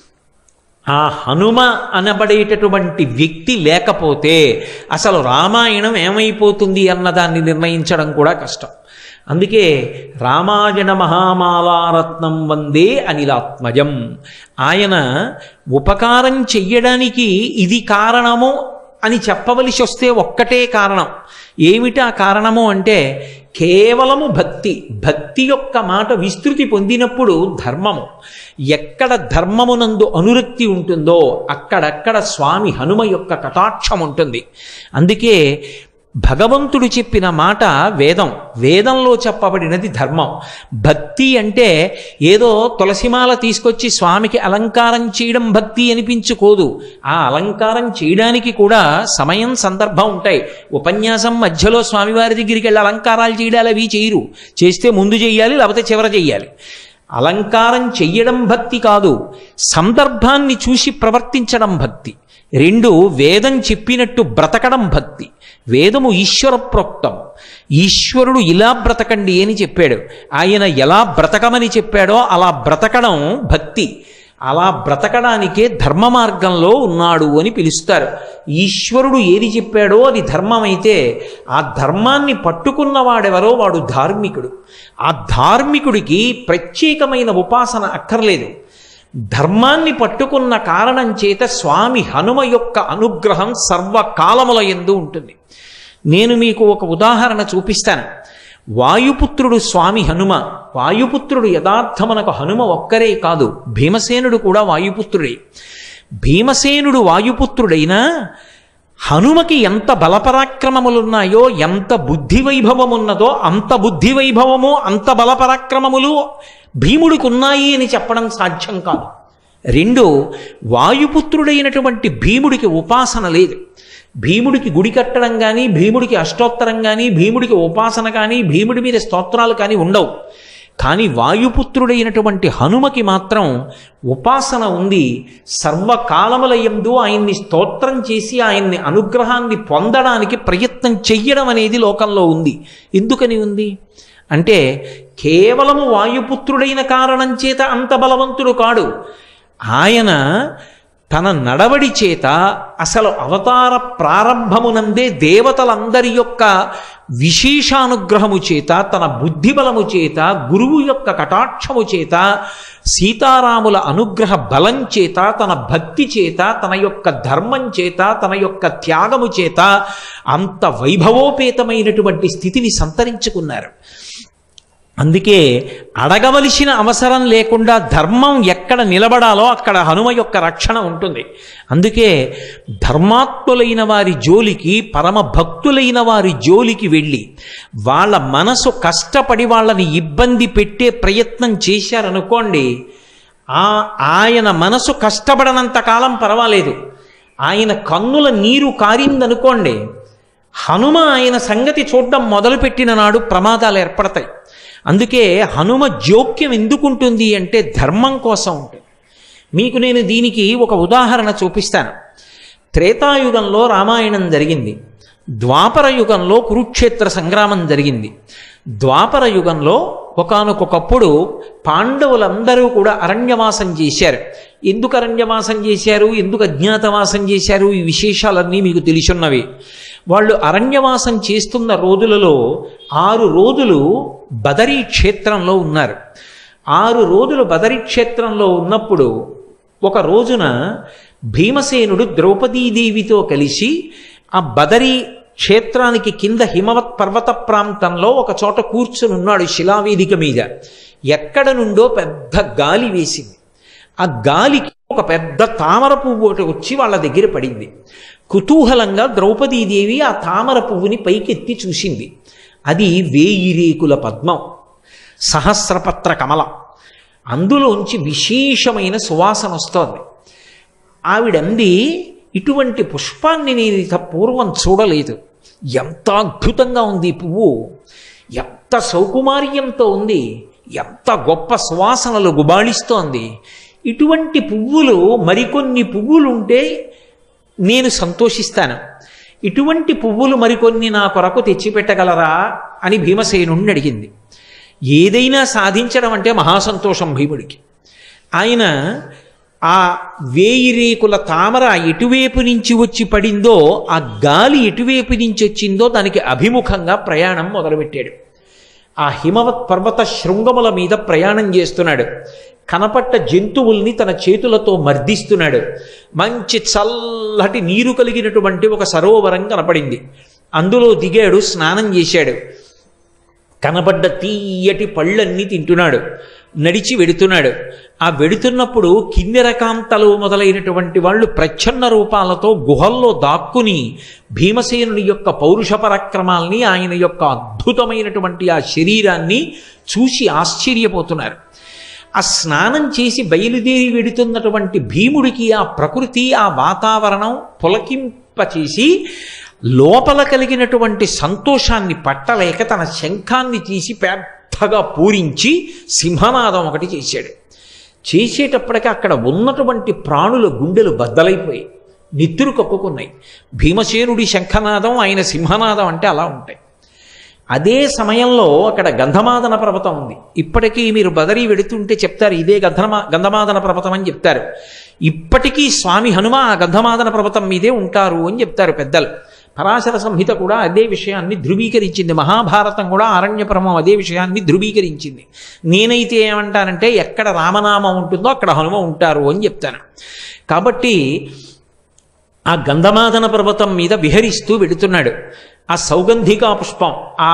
ఆ హనుమ అనబడేటటువంటి వ్యక్తి లేకపోతే అసలు రామాయణం ఏమైపోతుంది అన్నదాన్ని నిర్ణయించడం కూడా కష్టం. అందుకే రామాయణ మహామాలారత్నం వందే అనిలాత్మజం. ఆయన ఉపకారం చెయ్యడానికి ఇది కారణము అని చెప్పవలసి వస్తే ఒక్కటే కారణం. ఏమిటి ఆ కారణము అంటే కేవలము భక్తి. భక్తి యొక్క మాట విస్తృతి పొందినప్పుడు ధర్మము, ఎక్కడ ధర్మమునందు అనురక్తి ఉంటుందో అక్కడక్కడ స్వామి హనుమ యొక్క కటాక్షం ఉంటుంది. అందుకే భగవంతుడు చెప్పిన మాట వేదం, వేదంలో చెప్పబడినది ధర్మం. భక్తి అంటే ఏదో తులసిమాల తీసుకొచ్చి స్వామికి అలంకారం చేయడం భక్తి అనిపించుకోదు. ఆ అలంకారం చేయడానికి కూడా సమయం సందర్భం ఉంటాయి. ఉపన్యాసం మధ్యలో స్వామివారి దగ్గరికి వెళ్ళి అలంకారాలు చేయడాలు అవి చేయరు. చేస్తే ముందు చెయ్యాలి, లేకపోతే చివర చెయ్యాలి. అలంకారం చెయ్యడం భక్తి కాదు, సందర్భాన్ని చూసి ప్రవర్తించడం భక్తి. రెండు, వేదం చెప్పినట్టు బ్రతకడం భక్తి. వేదము ఈశ్వర ప్రోక్తం. ఈశ్వరుడు ఇలా బ్రతకండి అని చెప్పాడు. ఆయన ఎలా బ్రతకమని చెప్పాడో అలా బ్రతకడం భక్తి. అలా బ్రతకడానికే ధర్మ మార్గంలో ఉన్నాడు అని పిలుస్తారు. ఈశ్వరుడు ఏది చెప్పాడో అది ధర్మమైతే ఆ ధర్మాన్ని పట్టుకున్నవాడెవరో వాడు ధార్మికుడు. ఆ ధార్మికుడికి ప్రత్యేకమైన ఉపాసన అక్కర్లేదు. ధర్మాన్ని పట్టుకున్న కారణం చేత స్వామి హనుమ యొక్క అనుగ్రహం సర్వకాలముల యందు ఉంటుంది. నేను మీకు ఒక ఉదాహరణ చూపిస్తాను. వాయుపుత్రుడు స్వామి హనుమ. వాయుపుత్రుడు యథార్థమనకు హనుమ ఒక్కరే కాదు, భీమసేనుడు కూడా వాయుపుత్రుడే. భీమసేనుడు వాయుపుత్రుడైనా హనుమకి ఎంత బలపరాక్రమములున్నాయో, ఎంత బుద్ధి వైభవం ఉన్నదో అంత బుద్ధి వైభవము అంత బలపరాక్రమములు భీముడికి ఉన్నాయి అని చెప్పడం సాధ్యం కాదు. రెండు, వాయుపుత్రుడైనటువంటి భీముడికి ఉపాసన లేదు. భీముడికి గుడి కట్టడం కానీ, భీముడికి అష్టోత్తరం కానీ, భీముడికి ఉపాసన కానీ, భీముడి మీద స్తోత్రాలు కానీ ఉండవు. కానీ వాయుపుత్రుడైనటువంటి హనుమకి మాత్రం ఉపాసన ఉంది. సర్వకాలముల యందు ఆయన్ని స్తోత్రం చేసి ఆయన్ని అనుగ్రహాన్ని పొందడానికి ప్రయత్నం చెయ్యడం అనేది లోకంలో ఉంది. ఎందుకని ఉంది అంటే కేవలము వాయుపుత్రుడైన కారణం చేత అంత బలవంతుడు కాడు. ఆయన తన నడవడి చేత అసలు అవతార ప్రారంభమునందే దేవతలందరి యొక్క విశేషానుగ్రహము చేత, తన బుద్ధిబలము చేత, గురువు యొక్క కటాక్షము చేత, సీతారాముల అనుగ్రహ బలం చేత, తన భక్తి చేత, తన యొక్క ధర్మం చేత, తన యొక్క త్యాగము చేత అంత వైభవోపేతమైనటువంటి స్థితిని సంతరించుకున్నారు. అందుకే అడగవలసిన అవసరం లేకుండా ధర్మం ఎక్కడ నిలబడాలో అక్కడ హనుమ యొక్క రక్షణ ఉంటుంది. అందుకే ధర్మాత్ములైన వారి జోలికి, పరమ భక్తులైన వారి జోలికి వెళ్ళి వాళ్ళ మనసు కష్టపడి వాళ్ళని ఇబ్బంది పెట్టే ప్రయత్నం చేశారనుకోండి, ఆయన మనసు కష్టపడనంత కాలం పర్వాలేదు. ఆయన కన్నుల నీరు కారిందనుకోండి, హనుమ ఆయన సంగతి చూడడం మొదలుపెట్టిన నాడు ప్రమాదాలు ఏర్పడతాయి. అందుకే హనుమ జోక్యం ఎందుకుంటుంది అంటే ధర్మం కోసం ఉంటుంది. మీకు నేను దీనికి ఒక ఉదాహరణ చూపిస్తాను. త్రేతాయుగంలో రామాయణం జరిగింది. ద్వాపర యుగంలో కురుక్షేత్ర సంగ్రామం జరిగింది. ద్వాపర యుగంలో ఒకానొకప్పుడు పాండవులందరూ కూడా అరణ్యవాసం చేశారు. ఎందుకు అరణ్యవాసం చేశారు, ఎందుకు అజ్ఞాతవాసం చేశారు, ఈ విశేషాలన్నీ మీకు తెలిసున్నవి. వాళ్ళు అరణ్యవాసం చేస్తున్న రోజులలో 6 రోజులు బదరీ క్షేత్రంలో ఉన్నారు. 6 రోజులు బదరీ క్షేత్రంలో ఉన్నప్పుడు ఒక రోజున భీమసేనుడు ద్రౌపదీదేవితో కలిసి ఆ బదరీ క్షేత్రానికి కింద హిమవత్ పర్వత ప్రాంతంలో ఒక చోట కూర్చుని ఉన్నాడు శిలావేదిక మీద. ఎక్కడ నుండో పెద్ద గాలి వేసింది. ఆ గాలికి ఒక పెద్ద తామర పువ్వు ఒకటి వచ్చి వాళ్ళ దగ్గర పడింది. కుతూహలంగా ద్రౌపదీదేవి ఆ తామర పువ్వుని పైకెత్తి చూసింది. అది 1000 రేకుల పద్మం, సహస్రపత్ర కమలం. అందులోంచి విశేషమైన సువాసన వస్తోంది. ఆవిడంది, ఇటువంటి పుష్పాన్ని నేను ఇక పూర్వం చూడలేదు. ఎంత అద్భుతంగా ఉంది ఈ పువ్వు, ఎంత సౌకుమార్యంతో ఉంది, ఎంత గొప్ప సువాసనలు గుబాళిస్తోంది. ఇటువంటి పువ్వులు మరికొన్ని పువ్వులుంటే నేను సంతోషిస్తాను. ఇటువంటి పువ్వులు మరికొన్ని నా కొరకు తెచ్చిపెట్టగలరా అని భీమసేనుణ్ణి అడిగింది. ఏదైనా సాధించడం అంటే మహాసంతోషం భీముడికి. ఆయన ఆ 1000 రేకుల తామర ఎటువైపు నుంచి వచ్చి పడిందో, ఆ గాలి ఎటువైపు నుంచి వచ్చిందో దానికి అభిముఖంగా ప్రయాణం మొదలుపెట్టాడు. ఆ హిమవత్ పర్వత శృంగముల మీద ప్రయాణం చేస్తున్నాడు. కనపట్ట జంతువుల్ని తన చేతులతో మర్దిస్తున్నాడు. మంచి చల్లటి నీరు కలిగినటువంటి ఒక సరోవరం కనపడింది. అందులో దిగాడు, స్నానం చేశాడు. కనబడ్డ తీయటి పళ్ళన్నీ తింటున్నాడు. నడిచి వెడుతున్నాడు. ఆ వెడుతున్నప్పుడు కిన్నెరకాంతలు మొదలైనటువంటి వాళ్ళు ప్రచ్ఛన్న రూపాలతో గుహల్లో దాక్కుని భీమసేనుని యొక్క పౌరుష పరాక్రమాల్ని, ఆయన యొక్క అద్భుతమైనటువంటి ఆ శరీరాన్ని చూసి ఆశ్చర్యపోతున్నారు. ఆ స్నానం చేసి బయలుదేరి వెడుతున్నటువంటి భీముడికి ఆ ప్రకృతి, ఆ వాతావరణం పులకింపచేసి లోపల కలిగినటువంటి సంతోషాన్ని పట్టలేక తన శంఖాన్ని తీసి పెద్దగా పూరించి సింహనాదం ఒకటి చేశాడు. చేసేటప్పటికీ అక్కడ ఉన్నటువంటి ప్రాణుల గుండెలు బద్దలైపోయి నిత్తురు కక్కుకున్నాయి. భీమసేనుడి శంఖనాదం, ఆయన సింహనాదం అంటే అలా ఉంటాయి. అదే సమయంలో అక్కడ గంధమాదన పర్వతం ఉంది. ఇప్పటికీ మీరు బదరీ వెడుతుంటే చెప్తారు ఇదే గంధమాదన పర్వతం అని చెప్తారు. ఇప్పటికీ స్వామి హనుమ ఆ గంధమాదన పర్వతం మీదే ఉంటారు అని చెప్తారు పెద్దలు. పరాశర సంహిత కూడా అదే విషయాన్ని ధృవీకరించింది. మహాభారతం కూడా ఆరణ్యపర్వం అదే విషయాన్ని ధృవీకరించింది. నేనైతే ఏమంటానంటే ఎక్కడ రామనామం ఉంటుందో అక్కడ హనుమ ఉంటారు అని చెప్తాను. కాబట్టి ఆ గంధమాదన పర్వతం మీద విహరిస్తూ వెడుతున్నాడు. ఆ సౌగంధికా పుష్పం, ఆ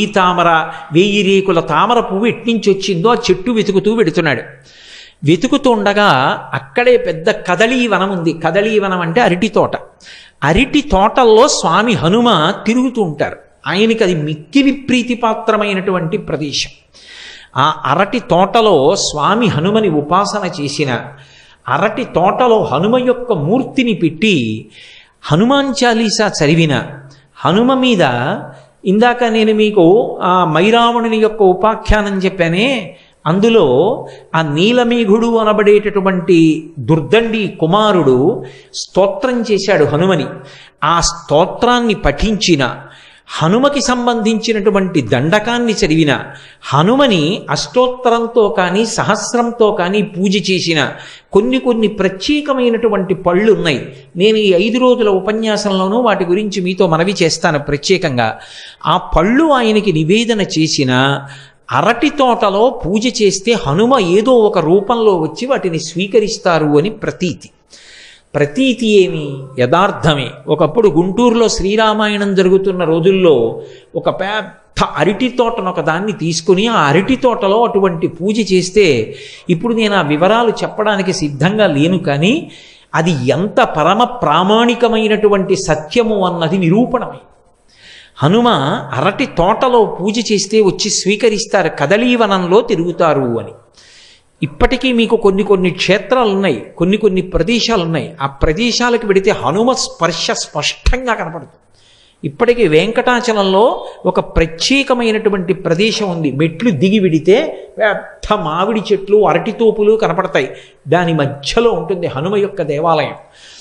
1000 రేకుల తామర పువ్వు ఎట్నుంచి వచ్చిందో ఆ చెట్టు వెతుకుతూ వెడుతున్నాడు. వెతుకుతుండగా అక్కడే పెద్ద కదళీవనం ఉంది. కదళీవనం అంటే అరటి తోట. అరటి తోటల్లో స్వామి హనుమ తిరుగుతూ ఉంటారు. ఆయనకి అది మిక్కిలి ప్రీతిపాత్రమైనటువంటి ప్రదేశం. ఆ అరటి తోటలో స్వామి హనుమని ఉపాసన చేసిన, అరటి తోటలో హనుమ యొక్క మూర్తిని పెట్టి హనుమాన్ చాలీసా చదివిన, హనుమ మీద ఇందాక నేను మీకు ఆ మైరావణుని యొక్క ఉపాఖ్యానం చెప్పానే, అందులో ఆ నీలమేఘుడు అనబడేటటువంటి దుర్దండి కుమారుడు స్తోత్రం చేశాడు హనుమని. ఆ స్తోత్రాన్ని పఠించిన, హనుమకి సంబంధించినటువంటి దండకాన్ని చదివిన, హనుమని అష్టోత్తరంతో కానీ సహస్రంతో కానీ పూజ చేసిన కొన్ని ప్రత్యేకమైనటువంటి పళ్ళు ఉన్నాయి. నేను ఈ 5 రోజుల ఉపన్యాసంలోనూ వాటి గురించి మీతో మనవి చేస్తాను ప్రత్యేకంగా. ఆ పళ్ళు ఆయనకి నివేదన చేసిన, అరటి తోటలో పూజ చేస్తే హనుమ ఏదో ఒక రూపంలో వచ్చి వాటిని స్వీకరిస్తారు అని ప్రతీతి. ప్రతీతి ఏమి? యథార్థమే. ఒకప్పుడు గుంటూరులో శ్రీరామాయణం జరుగుతున్న రోజుల్లో ఒక పెద్ద అరటి తోటను ఒక దాన్ని తీసుకుని ఆ అరటి తోటలో అటువంటి పూజ చేస్తే, ఇప్పుడు నేను ఆ వివరాలు చెప్పడానికి సిద్ధంగా లేను, కానీ అది ఎంత పరమ ప్రామాణికమైనటువంటి సత్యము అన్నది నిరూపణమై. హనుమ అరటి తోటలో పూజ చేస్తే వచ్చి స్వీకరిస్తారు, కదలీవనంలో తిరుగుతారు అని. ఇప్పటికీ మీకు కొన్ని క్షేత్రాలు ఉన్నాయి, కొన్ని ప్రదేశాలు ఉన్నాయి. ఆ ప్రదేశాలకు వెడితే హనుమ స్పర్శ స్పష్టంగా కనపడుతుంది. ఇప్పటికీ వెంకటాచలంలో ఒక ప్రత్యేకమైనటువంటి ప్రదేశం ఉంది. మెట్లు దిగి విడితే పెద్ద మామిడి చెట్లు, అరటి తోపులు కనపడతాయి. దాని మధ్యలో ఉంటుంది హనుమ యొక్క దేవాలయం.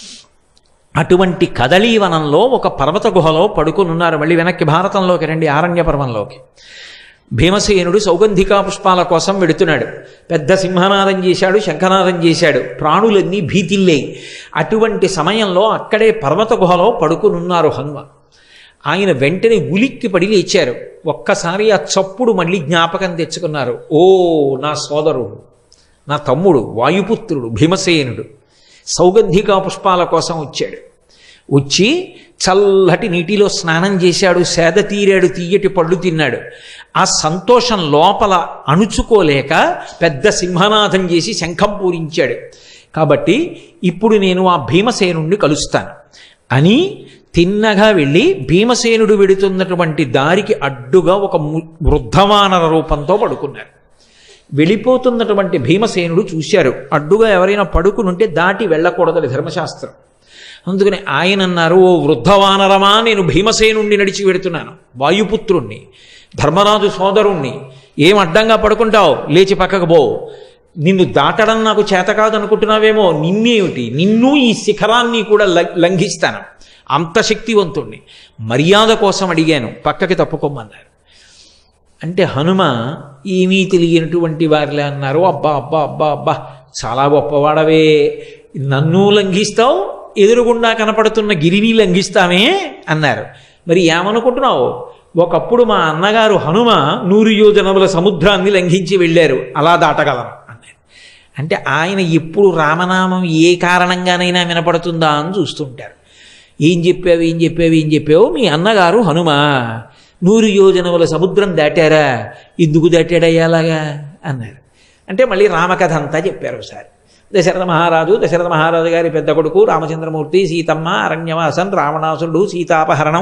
అటువంటి కదలీవనంలో ఒక పర్వత గుహలో పడుకుని ఉన్నారు. మళ్ళీ వెనక్కి భారతంలోకి రండి, ఆరణ్య పర్వంలోకి. భీమసేనుడు సౌగంధికా పుష్పాల కోసం వెడుతున్నాడు. పెద్ద సింహనాదం చేశాడు, శంఖనాదం చేశాడు. ప్రాణులన్నీ భీతిల్లేయి. అటువంటి సమయంలో అక్కడే పర్వత గుహలో పడుకునున్నారు హనుమ. ఆయన వెంటనే ఉలిక్కి పడి లేచారు. ఒక్కసారి ఆ చప్పుడు మళ్ళీ జ్ఞాపకం తెచ్చుకున్నారు. ఓ నా సోదరుడు, నా తమ్ముడు, వాయుపుత్రుడు భీమసేనుడు సౌగంధికా పుష్పాల కోసం వచ్చాడు. వచ్చి చల్లటి నీటిలో స్నానం చేశాడు, సేద తీరాడు, తీయటి పళ్ళు తిన్నాడు. ఆ సంతోషం లోపల అణుచుకోలేక పెద్ద సింహనాదం చేసి శంఖం పూరించాడు. కాబట్టి ఇప్పుడు నేను ఆ భీమసేనుణ్ణి కలుస్తాను అని తిన్నగా వెళ్ళి భీమసేనుడు వెడుతున్నటువంటి దారికి అడ్డుగా ఒక వృద్ధవానర రూపంతో పడుకున్నారు. వెళ్ళిపోతున్నటువంటి భీమసేనుడు చూశారు, అడ్డుగా ఎవరైనా పడుకునుంటే దాటి వెళ్ళకూడదని ధర్మశాస్త్రం. అందుకని ఆయన అన్నారు, ఓ వృద్ధవానరమా, నేను భీమసేనుణ్ణి నడిచి వెడుతున్నాను, వాయుపుత్రుణ్ణి, ధర్మరాజు సోదరుణ్ణి. ఏం అడ్డంగా పడుకుంటావు, లేచి పక్కకు పో. నిన్ను దాటడం నాకు చేత కాదు అనుకుంటున్నావేమో, నిన్నేమిటి, నిన్ను ఈ శిఖరాన్ని కూడా లంఘిస్తాను, అంత శక్తివంతుణ్ణి. మర్యాద కోసం అడిగాను, పక్కకి తప్పుకోమన్నారు. అంటే హనుమ ఏమీ తెలియనటువంటి వారిలే అన్నారు. అబ్బా అబ్బా అబ్బా అబ్బా, చాలా గొప్పవాడవే, నన్ను లంఘిస్తావు, ఎదురుగుండా కనపడుతున్న గిరిని లంఘిస్తామే అన్నారు. మరి ఏమనుకుంటున్నావు, ఒకప్పుడు మా అన్నగారు హనుమ 100 యోజనముల సముద్రాన్ని లంఘించి వెళ్ళారు, అలా దాటగలరు అన్నారు. అంటే ఆయన ఎప్పుడు రామనామం ఏ కారణంగానైనా వినపడుతుందా అని చూస్తుంటారు. ఏం చెప్పావు, మీ అన్నగారు హనుమ 100 యోజనముల సముద్రం దాటారా, ఎందుకు దాటాడయ్యా అలాగా అన్నారు. అంటే మళ్ళీ రామకథ అంతా చెప్పారు ఒకసారి. దశరథ మహారాజు గారి పెద్ద కొడుకు రామచంద్రమూర్తి, సీతమ్మ, అరణ్యవాసం, రావణాసురుడు, సీతాపహరణం,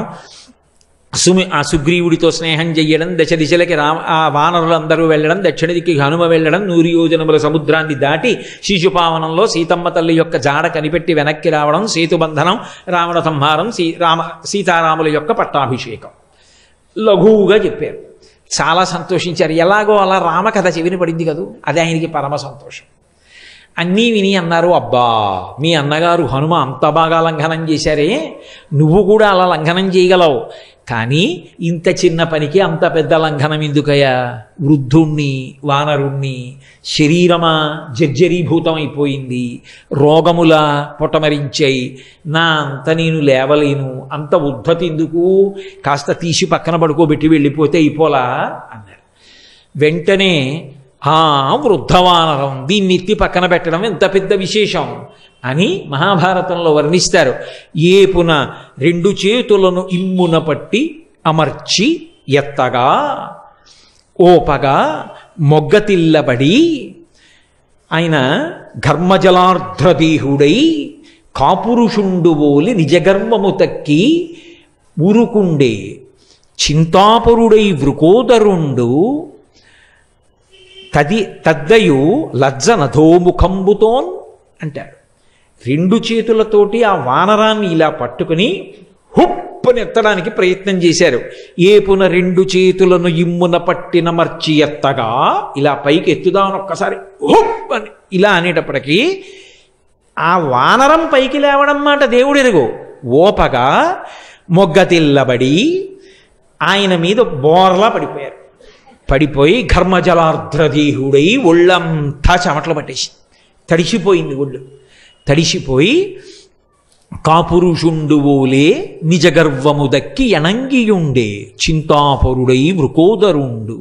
ఆ సుగ్రీవుడితో స్నేహం చెయ్యడం, దశ దిశలకి ఆ వానరులందరూ వెళ్ళడం, దక్షిణ దిక్కి హనుమ వెళ్ళడం, 100 యోజనముల సముద్రాన్ని దాటి శిశుపావనంలో సీతమ్మ తల్లి యొక్క జాడ కనిపెట్టి వెనక్కి రావడం, సేతుబంధనం, రావణ సంహారం, సీతారాముల యొక్క పట్టాభిషేకం లఘువుగా చెప్పారు. చాలా సంతోషించారు. ఎలాగో అలా రామకథ చెవిని పడింది కదూ, అది ఆయనకి పరమ సంతోషం. అన్నీ విని అన్నారు, అబ్బా మీ అన్నగారు హనుమ అంత బాగా లంఘనం చేశారే, నువ్వు కూడా అలా లంఘనం చేయగలవు, కానీ ఇంత చిన్న పనికి అంత పెద్ద లంఘనం ఎందుకయ్యా, వృద్ధుణ్ణి, వానరుణ్ణి, శరీరమా జర్జరీభూతం అయిపోయింది, రోగముల పొటమరించాయి, నా అంత నేను లేవలేను, అంత ఉద్ధతి ఎందుకు, కాస్త తీసి పక్కన పడుకోబెట్టి వెళ్ళిపోతే అయిపోలా అన్నారు. వెంటనే వృద్ధవానరం, దీన్ని ఎత్తి పక్కన పెట్టడం ఎంత పెద్ద విశేషం అని మహాభారతంలో వర్ణిస్తారు. ఏపున 2 చేతులను ఇమ్మున పట్టి అమర్చి ఎత్తగా ఓపగా మొగ్గతిల్లబడి ఆయన ఘర్మజలార్ధ్రదేహుడై కాపురుషుండువోలి నిజగర్వము తక్కి ఊరుకుండే చింతాపరుడై వృకోదరుండు తద్దయు లజ్జ నధోముఖంబుతోన్ అంటాడు. 2 చేతులతోటి ఆ వానరాన్ని ఇలా పట్టుకుని హుప్పని ఎత్తడానికి ప్రయత్నం చేశారు. ఏపున 2 చేతులను ఇమ్మున పట్టిన మర్చి ఎత్తగా, ఇలా పైకి ఎత్తుదామని ఒక్కసారి హుప్పని ఇలా అనేటప్పటికీ ఆ వానరం పైకి లేవడం మాట దేవుడు ఎరుగు. ఓపగా మొగ్గతిల్లబడి ఆయన మీద బోర్లా పడిపోయారు. పడిపోయి ఘర్మజలార్ధ్రదేహుడై ఒళ్ళంతా చెమటలు పట్టేసి తడిసిపోయింది ఒళ్ళు. తడిసిపోయి కాపురుషుండువోలే నిజగర్వము దక్కి ఎణంగియుండే చింతాపరుడై వృకోదరుండు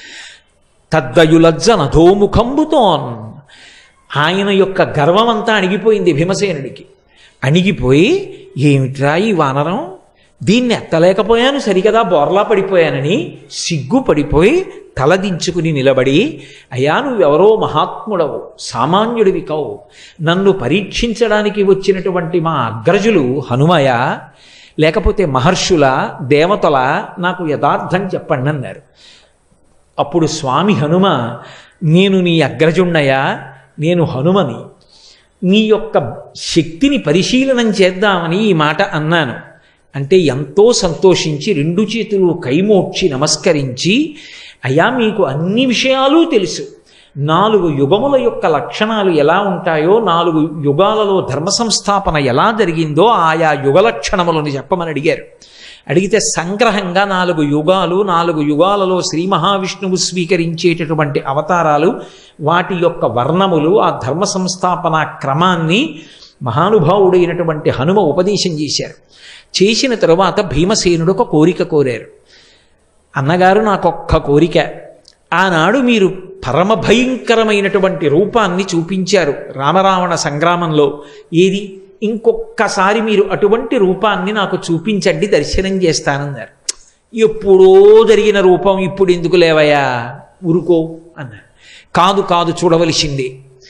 తద్దయులజ్జ నధోముఖంబుతోన్. ఆయన యొక్క గర్వమంతా అణిగిపోయింది భీమసేనుడికి. అణిగిపోయి ఏమిట్రా ఈ వానరం, దీన్ని ఎత్తలేకపోయాను సరికదా, బోర్లా పడిపోయానని సిగ్గుపడిపోయి తలదించుకుని నిలబడి, అయ్యా నువ్వెవరో మహాత్ముడవు, సామాన్యుడివి కావు, నన్ను పరీక్షించడానికి వచ్చినటువంటి మా అగ్రజులు హనుమయ లేకపోతే మహర్షుల, దేవతల, నాకు యథార్థం చెప్పండి అన్నారు. అప్పుడు స్వామి హనుమ, నేను నీ అగ్రజుణ్ణయా, నేను హనుమని, నీ యొక్క శక్తిని పరిశీలనం చేద్దామని ఈ మాట అన్నాను అంటే ఎంతో సంతోషించి 2 చేతులు కైమోడ్చి నమస్కరించి, అయ్యా మీకు అన్ని విషయాలు తెలుసు, 4 యుగముల యొక్క లక్షణాలు ఎలా ఉంటాయో, 4 యుగాలలో ధర్మ సంస్థాపన ఎలా జరిగిందో ఆయా యుగ లక్షణములను చెప్పమని అడిగారు. అడిగితే సంగ్రహంగా 4 యుగాలు, 4 యుగాలలో శ్రీ మహావిష్ణువు స్వీకరించేటటువంటి అవతారాలు, వాటి యొక్క వర్ణములు, ఆ ధర్మ సంస్థాపన క్రమాన్ని మహానుభావుడైనటువంటి హనుమ ఉపదేశం చేశారు. చేసిన తరువాత భీమసేనుడు ఒక కోరిక కోరారు. అన్నగారు నాకొక్క కోరిక, ఆనాడు మీరు పరమ భయంకరమైనటువంటి రూపాన్ని చూపించారు రామరావణ సంగ్రామంలో, ఏది ఇంకొక్కసారి మీరు అటువంటి రూపాన్ని నాకు చూపించండి, దర్శనం చేస్తానన్నారు. ఎప్పుడో జరిగిన రూపం ఇప్పుడు ఎందుకు లేవయా, ఊరుకో అన్నారు. కాదు చూడవలసిందే.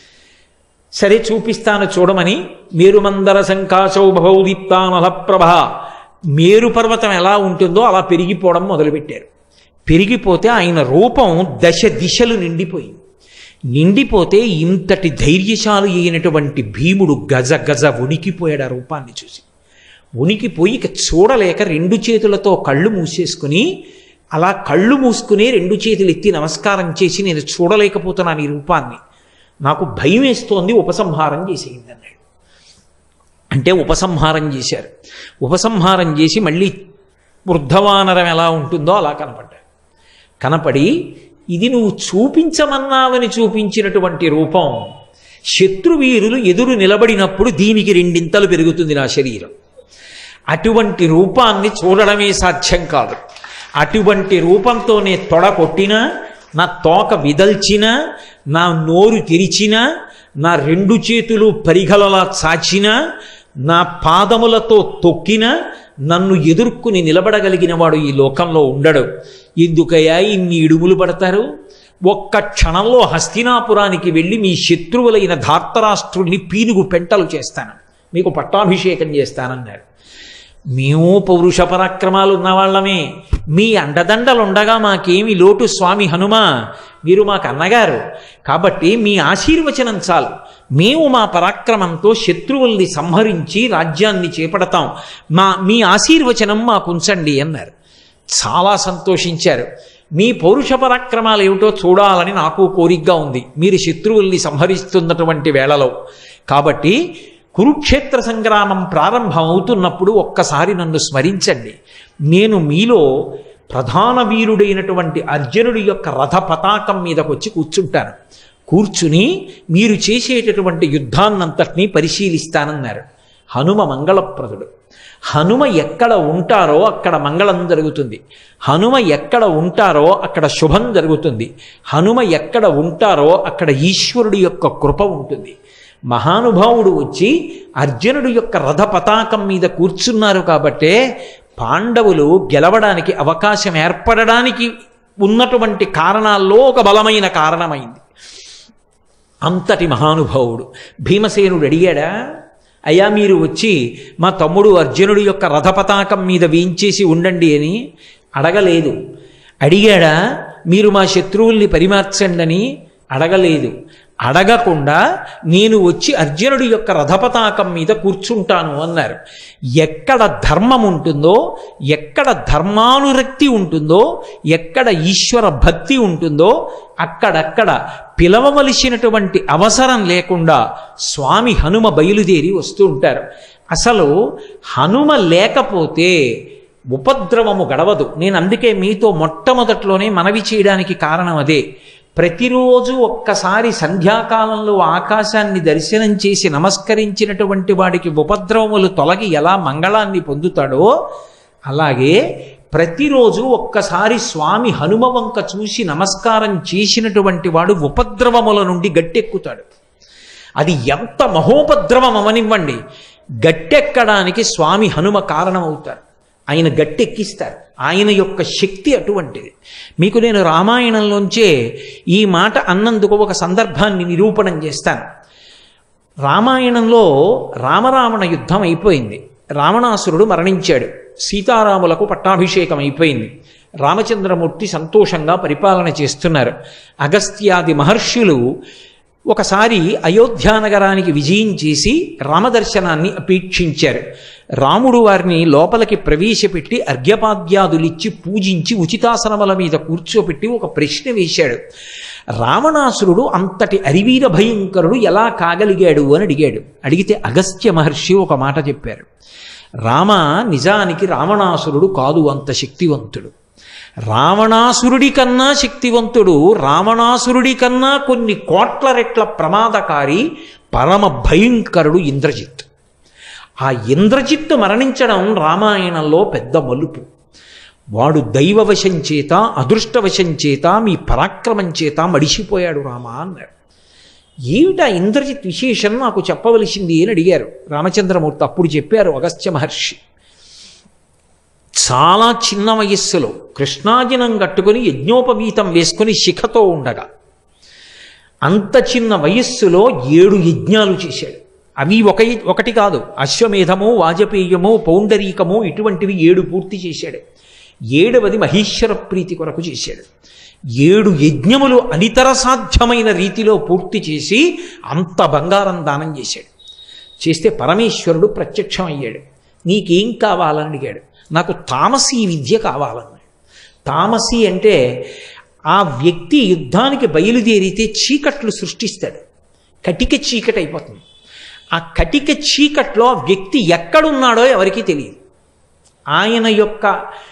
సరే చూపిస్తాను చూడమని మేరుమందర సంకాశౌ భవౌదీప్తానలప్రభ, మేరు పర్వతం ఎలా ఉంటుందో అలా పెరిగిపోవడం మొదలుపెట్టారు. పెరిగిపోతే ఆయన రూపం 10 దిశలు నిండిపోయింది. నిండిపోతే ఇంతటి ధైర్యశాలి అయినటువంటి భీముడు గజ ఉనికిపోయాడు ఆ రూపాన్ని చూసి. ఉనికిపోయి ఇక చూడలేక 2 చేతులతో కళ్ళు మూసేసుకుని, అలా కళ్ళు మూసుకుని 2 చేతులు ఎత్తి నమస్కారం చేసి, నేను చూడలేకపోతున్నాను ఈ రూపాన్ని, నాకు భయం వేస్తోంది, ఉపసంహారం చేసేయండి అన్నాడు. అంటే ఉపసంహారం చేశారు. ఉపసంహారం చేసి మళ్ళీ వృద్ధవానరం ఎలా ఉంటుందో అలా కనపడ్డాడు. కనపడి ఇది నువ్వు చూపించమన్నావని చూపించినటువంటి రూపం, శత్రువీరులు ఎదురు నిలబడినప్పుడు దీనికి 2 ఇంతలు పెరుగుతుంది నా శరీరం. అటువంటి రూపాన్ని చూడడమే సాధ్యం కాదు. అటువంటి రూపంతోనే తొడ కొట్టినా, నా తోక విదల్చినా, నా నోరు తెరిచినా, నా 2 చేతులు పరిగలలా చాచినా, నా పాదములతో తొక్కినా నన్ను ఎదుర్కొని నిలబడగలిగిన వాడు ఈ లోకంలో ఉండడు. ఎందుకయ్యా ఇన్ని ఇడుములు పడతారు? ఒక్క క్షణంలో హస్తినాపురానికి వెళ్ళి మీ శత్రువులైన ధార్తరాష్ట్రుల్ని పీనుగు పెంటలు చేస్తాను, మీకు పట్టాభిషేకం చేస్తానన్నారు. మేము పౌరుష పరాక్రమాలు ఉన్నవాళ్ళమే, మీ అండదండలుండగా మాకేమి లోటు స్వామి హనుమ, మీరు మాకు అన్నగారు కాబట్టి మీ ఆశీర్వచనం చాలు, మేము మా పరాక్రమంతో శత్రువుల్ని సంహరించి రాజ్యాన్ని చేపడతాం, మీ ఆశీర్వచనం మాకు ఉంచండి అన్నారు. చాలా సంతోషించారు. మీ పౌరుష పరాక్రమాలు ఏమిటో చూడాలని నాకు కోరికగా ఉంది మీరు శత్రువుల్ని సంహరిస్తున్నటువంటి వేళలో. కాబట్టి కురుక్షేత్ర సంగ్రామం ప్రారంభం అవుతున్నప్పుడు ఒక్కసారి నన్ను స్మరించండి, నేను మీలో ప్రధాన వీరుడైనటువంటి అర్జునుడి యొక్క రథ పతాకం మీదకి వచ్చి కూర్చుంటాను, కూర్చుని మీరు చేసేటటువంటి యుద్ధాన్నంతటినీ పరిశీలిస్తానన్నారు. హనుమ మంగళప్రదుడు. హనుమ ఎక్కడ ఉంటారో అక్కడ మంగళం జరుగుతుంది, హనుమ ఎక్కడ ఉంటారో అక్కడ శుభం జరుగుతుంది, హనుమ ఎక్కడ ఉంటారో అక్కడ ఈశ్వరుడి యొక్క కృప ఉంటుంది. మహానుభావుడు వచ్చి అర్జునుడి యొక్క రథ పతాకం మీద కూర్చున్నారు కాబట్టే పాండవులు గెలవడానికి అవకాశం ఏర్పడడానికి ఉన్నటువంటి కారణాల్లో ఒక బలమైన కారణమైంది. అంతటి మహానుభావుడు. భీమసేనుడు అడిగాడా, అయ్యా మీరు వచ్చి మా తమ్ముడు అర్జునుడి యొక్క రథ పతాకం మీద వేయించేసి ఉండండి అని అడగలేదు. అడిగాడా మీరు మా శత్రువుల్ని పరిమార్చండి అని అడగలేదు. అడగకుండా నేను వచ్చి అర్జునుడి యొక్క రథపతాకం మీద కూర్చుంటాను అన్నారు. ఎక్కడ ధర్మం ఉంటుందో, ఎక్కడ ధర్మానురక్తి ఉంటుందో, ఎక్కడ ఈశ్వర భక్తి ఉంటుందో అక్కడక్కడ పిలవవలసినటువంటి అవసరం లేకుండా స్వామి హనుమ బయలుదేరి వస్తూ ఉంటారు. అసలు హనుమ లేకపోతే ఉపద్రవము గడవదు. నేను అందుకే మీతో మొట్టమొదట్లోనే మనవి చేయడానికి కారణం అదే. ప్రతిరోజు ఒక్కసారి సంధ్యాకాలంలో ఆకాశాన్ని దర్శనం చేసి నమస్కరించినటువంటి వాడికి ఉపద్రవములు తొలగి ఎలా మంగళాన్ని పొందుతాడో అలాగే ప్రతిరోజు ఒక్కసారి స్వామి హనుమ వంక చూసి నమస్కారం చేసినటువంటి వాడు ఉపద్రవముల నుండి గట్టెక్కుతాడు. అది ఎంత మహోపద్రవం అవనివ్వండి, గట్టెక్కడానికి స్వామి హనుమ కారణమవుతారు. ఆయన గట్టెక్కిస్తారు. ఆయన యొక్క శక్తి అటువంటిది. మీకు నేను రామాయణంలోంచే ఈ మాట అన్నందుకు ఒక సందర్భాన్ని నిరూపణం చేస్తాను. రామాయణంలో రామరావణ యుద్ధం అయిపోయింది, రావణాసురుడు మరణించాడు, సీతారాములకు పట్టాభిషేకం అయిపోయింది, రామచంద్రమూర్తి సంతోషంగా పరిపాలన చేస్తున్నారు. అగస్త్యాది మహర్షులు ఒకసారి అయోధ్యానగరానికి విజయం చేసి రామదర్శనాన్ని అపేక్షించారు. రాముడు వారిని లోపలికి ప్రవేశపెట్టి అర్ఘ్యపాద్యాదులిచ్చి పూజించి ఉచితాసనముల మీద కూర్చోపెట్టి ఒక ప్రశ్న వేశాడు. రావణాసురుడు అంతటి అరివీర భయంకరుడు ఎలా కాగలిగాడు అని అడిగాడు. అడిగితే అగస్త్య మహర్షి ఒక మాట చెప్పారు, రామ నిజానికి రావణాసురుడు కాదు అంత శక్తివంతుడు, రావణాసురుడి కన్నా శక్తివంతుడు, రావణాసురుడి కన్నా కొన్ని కోట్ల రెట్ల ప్రమాదకారి పరమ భయంకరుడు ఇంద్రజిత్. ఆ ఇంద్రజిత్తు మరణించడం రామాయణంలో పెద్ద మలుపు. వాడు దైవవశం చేత అదృష్టవశం చేత మీ పరాక్రమం చేత మడిసిపోయాడు రామ అన్నాడు. ఏమిటా ఇంద్రజిత్ విశేషం నాకు చెప్పవలసింది అని అడిగారు రామచంద్రమూర్తి. అప్పుడు చెప్పారు అగస్త్య మహర్షి, చాలా చిన్న వయస్సులో కృష్ణాజినం కట్టుకుని యజ్ఞోపవీతం వేసుకుని శిఖతో ఉండగా అంత చిన్న వయస్సులో 7 యజ్ఞాలు చేశాడు. అవి ఒకటి కాదు, అశ్వమేధము, వాజపేయము, పౌండరీకము ఇటువంటివి 7 పూర్తి చేశాడు. 7వది మహేశ్వర ప్రీతి కొరకు చేశాడు. 7 యజ్ఞములు అనితర సాధ్యమైన రీతిలో పూర్తి చేసి అంత బంగారం దానం చేశాడు. చేస్తే పరమేశ్వరుడు ప్రత్యక్షం అయ్యాడు. నీకేం కావాలని అడిగాడు. నాకు తామసీ విద్య కావాలన్నాడు. తామసీ అంటే ఆ వ్యక్తి యుద్ధానికి బయలుదేరితే చీకట్లు సృష్టిస్తాడు. కటిక చీకటి అయిపోతుంది. ఆ కటిక చీకట్లో ఆ వ్యక్తి ఎక్కడున్నాడో ఎవరికీ తెలియదు. ఆయన యొక్క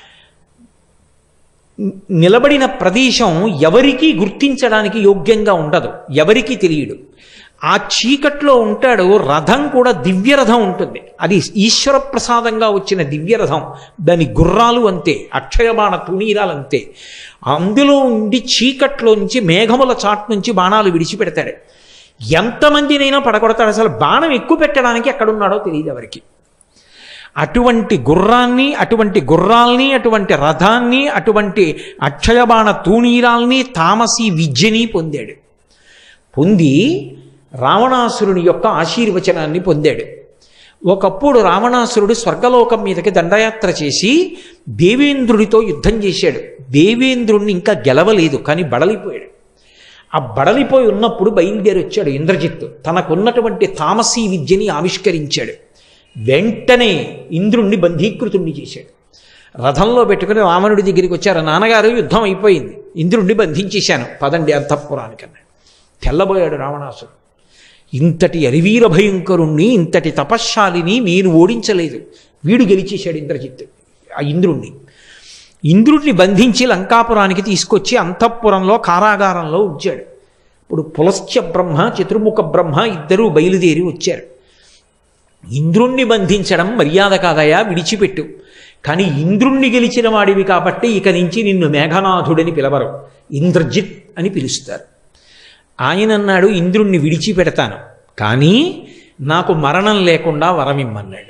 నిలబడిన ప్రదేశం ఎవరికీ గుర్తించడానికి యోగ్యంగా ఉండదు, ఎవరికీ తెలియడు. ఆ చీకట్లో ఉంటాడు. రథం కూడా దివ్యరథం ఉంటుంది. అది ఈశ్వర ప్రసాదంగా వచ్చిన దివ్యరథం. దాని గుర్రాలు అంతే, అక్షయబాణ తుణీరాలు అంతే. అందులో ఉండి చీకట్లోంచి మేఘముల చాటు నుంచి బాణాలు విడిచిపెడతాడు. ఎంతమందినైనా పడగొడతాడు. అసలు బాణం ఎక్కువ పెట్టడానికి ఎక్కడున్నాడో తెలియదు ఎవరికి. అటువంటి గుర్రాల్ని, అటువంటి రథాన్ని, అటువంటి అక్షయబాణ తూణీరాల్ని, తామసీ విద్యని పొందాడు. పొంది రావణాసురుని యొక్క ఆశీర్వచనాన్ని పొందాడు. ఒకప్పుడు రావణాసురుడు స్వర్గలోకం మీదకి దండయాత్ర చేసి దేవేంద్రుడితో యుద్ధం చేశాడు. దేవేంద్రుణ్ణి ఇంకా గెలవలేదు, కానీ బడలిపోయాడు. ఆ బడలిపోయి ఉన్నప్పుడు బయలుదేరి వచ్చాడు ఇంద్రజిత్తు. తనకున్నటువంటి తామసీ విద్యని ఆవిష్కరించాడు. వెంటనే ఇంద్రుణ్ణి బంధీకృతుణ్ణి చేశాడు. రథంలో పెట్టుకుని రావణుడి దగ్గరికి వచ్చారు. నాన్నగారు యుద్ధం అయిపోయింది, ఇంద్రుణ్ణి బంధించేశాను, పదండి అంతఃపురానికన్నాడు. తెల్లబోయాడు రావణాసురుడు. ఇంతటి అరివీర భయంకరుణ్ణి, ఇంతటి తపశ్శాలిని నేను ఓడించలేదు, వీడు గెలిచేశాడు ఇంద్రజిత్తు ఆ ఇంద్రుడిని బంధించి లంకాపురానికి తీసుకొచ్చి అంతఃపురంలో కారాగారంలో ఉంచాడు. ఇప్పుడు పులస్త్య బ్రహ్మ, చతుర్ముఖ బ్రహ్మ ఇద్దరూ బయలుదేరి వచ్చారు. ఇంద్రుణ్ణి బంధించడం మర్యాద కాదయా, విడిచిపెట్టు. కానీ ఇంద్రుణ్ణి గెలిచిన వాడివి కాబట్టి ఇక నుంచి నిన్ను మేఘనాథుడని పిలవరు, ఇంద్రజిత్ అని పిలుస్తారు. ఆయన అన్నాడు, ఇంద్రుణ్ణి విడిచిపెడతాను, కానీ నాకు మరణం లేకుండా వరమిమ్మన్నాడు.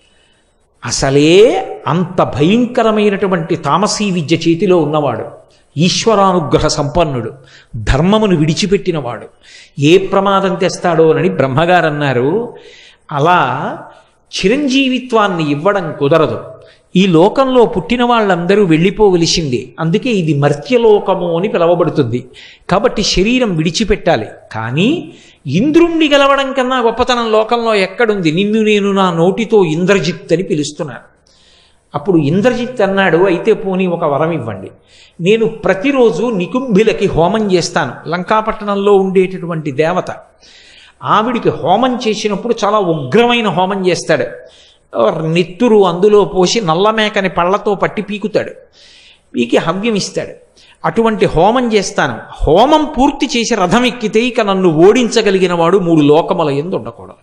అసలే అంత భయంకరమైనటువంటి తామసీ విద్య చేతిలో ఉన్నవాడు, ఈశ్వరానుగ్రహ సంపన్నుడు, ధర్మమును విడిచిపెట్టినవాడు, ఏ ప్రమాదం తెస్తాడోనని బ్రహ్మగారు అన్నారు. అలా చిరంజీవిత్వాన్ని ఇవ్వడం కుదరదు. ఈ లోకంలో పుట్టిన వాళ్ళందరూ వెళ్ళిపోవలసిందే. అందుకే ఇది మర్త్యలోకము అని పిలవబడుతుంది. కాబట్టి శరీరం విడిచిపెట్టాలి. కానీ ఇంద్రుణ్ణి గెలవడం కన్నా గొప్పతనం లోకంలో ఎక్కడుంది? నిన్ను నేను నా నోటితో ఇంద్రజిత్ అని పిలుస్తున్నాను. అప్పుడు ఇంద్రజిత్ అన్నాడు, అయితే పోనీ ఒక వరం ఇవ్వండి. నేను ప్రతిరోజు నికుంభిలకి హోమం చేస్తాను. లంకాపట్టణంలో ఉండేటటువంటి దేవత, ఆవిడికి హోమం చేసినప్పుడు చాలా ఉగ్రమైన హోమం చేస్తాడు. నెత్తురు అందులో పోసి నల్లమేకని పళ్ళతో పట్టి పీకుతాడు, పీకి హవ్యం ఇస్తాడు. అటువంటి హోమం చేస్తాను. హోమం పూర్తి చేసి రథం ఎక్కితే ఇక నన్ను ఓడించగలిగిన వాడు 3 లోకముల యందు ఉండకూడదు.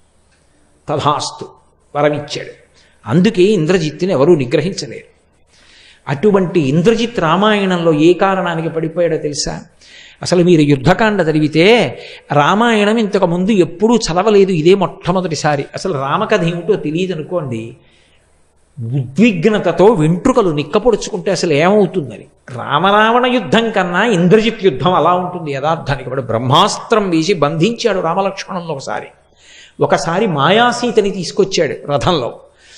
తథాస్తు వరమిచ్చాడు. అందుకే ఇంద్రజిత్తుని ఎవరూ నిగ్రహించలేరు. అటువంటి ఇంద్రజిత్ రామాయణంలో ఏ కారణానికి పడిపోయాడో తెలుసా? అసలు మీరు యుద్ధకాండ చదివితే రామాయణం ఇంతకుముందు ఎప్పుడూ చదవలేదు, ఇదే మొట్టమొదటిసారి. అసలు రామకథ ఏమిటో తెలియదు అనుకోండి, ఉద్విగ్నతతో వెంట్రుకలు నిక్కపొడుచుకుంటే అసలు ఏమవుతుందని. రామరావణ యుద్ధం కన్నా ఇంద్రజిత్ యుద్ధం అలా ఉంటుంది యథార్థానికి. వాడు బ్రహ్మాస్త్రం వేసి బంధించాడు రామలక్ష్మణంలో. ఒకసారి మాయాసీతని తీసుకొచ్చాడు రథంలో.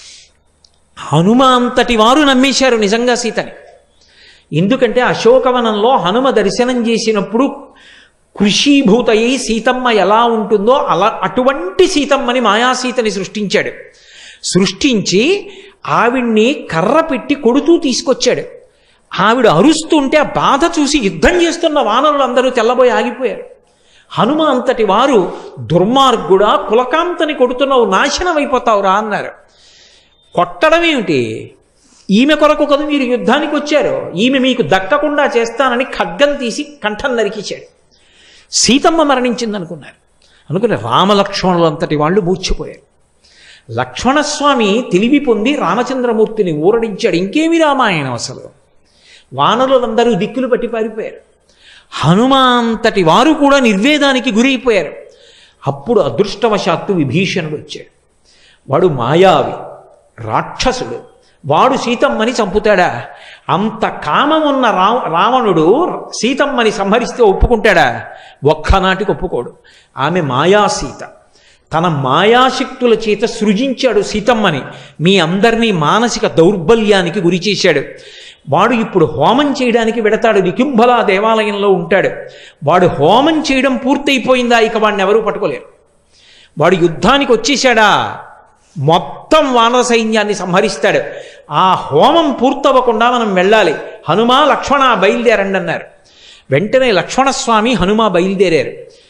హనుమ అంతటి వారు నమ్మేశారు నిజంగా సీతని. ఎందుకంటే అశోకవనంలో హనుమ దర్శనం చేసినప్పుడు కృషీభూతయ్యి సీతమ్మ ఎలా ఉంటుందో అటువంటి సీతమ్మని మాయాసీతని సృష్టించాడు. సృష్టించి ఆవిడ్ని కర్ర పెట్టి కొడుతూ తీసుకొచ్చాడు. ఆవిడ అరుస్తుంటే ఆ బాధ చూసి యుద్ధం చేస్తున్న వానరులందరూ తెల్లబోయి ఆగిపోయారు. హనుమ అంతటి వారు దుర్మార్గుడా, కులకాంతని కొడుతున్నావు, నాశనం అయిపోతావురా అన్నారు. కొట్టడం ఏమిటి? ఈమె కొరకు కదా మీరు యుద్ధానికి వచ్చారు, ఈమె మీకు దక్కకుండా చేస్తానని ఖడ్గం తీసి కంఠం నరికించాడు. సీతమ్మ మరణించిందనుకున్నారు. అనుకుని రామలక్ష్మణులు అంతటి వాళ్ళు మూర్చిపోయారు. లక్ష్మణస్వామి తెలివి పొంది రామచంద్రమూర్తిని ఊరడించాడు. ఇంకేమి రామాయణం అసలు. వానరులందరూ దిక్కులు పట్టి పారిపోయారు. హనుమంతటి వారు కూడా నిర్వేదానికి గురైపోయారు. అప్పుడు అదృష్టవశాత్తు విభీషణుడు వచ్చాడు. వాడు మాయావి, రాక్షసుడు. వాడు సీతమ్మని చంపుతాడా? అంత కామం ఉన్న రావణుడు సీతమ్మని సంహరిస్తే ఒప్పుకుంటాడా? ఒక్కనాటికి ఒప్పుకోడు. ఆమె మాయాసీత. తన మాయాశక్తుల చేత సృజించాడు సీతమ్మని. మీ అందరినీ మానసిక దౌర్బల్యానికి గురి చేశాడు. వాడు ఇప్పుడు హోమం చేయడానికి వెడతాడు. నికుంభల దేవాలయంలో ఉంటాడు. వాడు హోమం చేయడం పూర్తయిపోయిందా, ఇక వాడిని ఎవరూ పట్టుకోలేరు. వాడు యుద్ధానికి వచ్చేసాడా, మొత్తం వానర సైన్యాన్ని సంహరిస్తాడు. ఆ హోమం పూర్తవ్వకుండా మనం వెళ్ళాలి. హనుమ, లక్ష్మణ బయలుదేరండి అన్నారు. వెంటనే లక్ష్మణస్వామి, హనుమ బయలుదేరారు.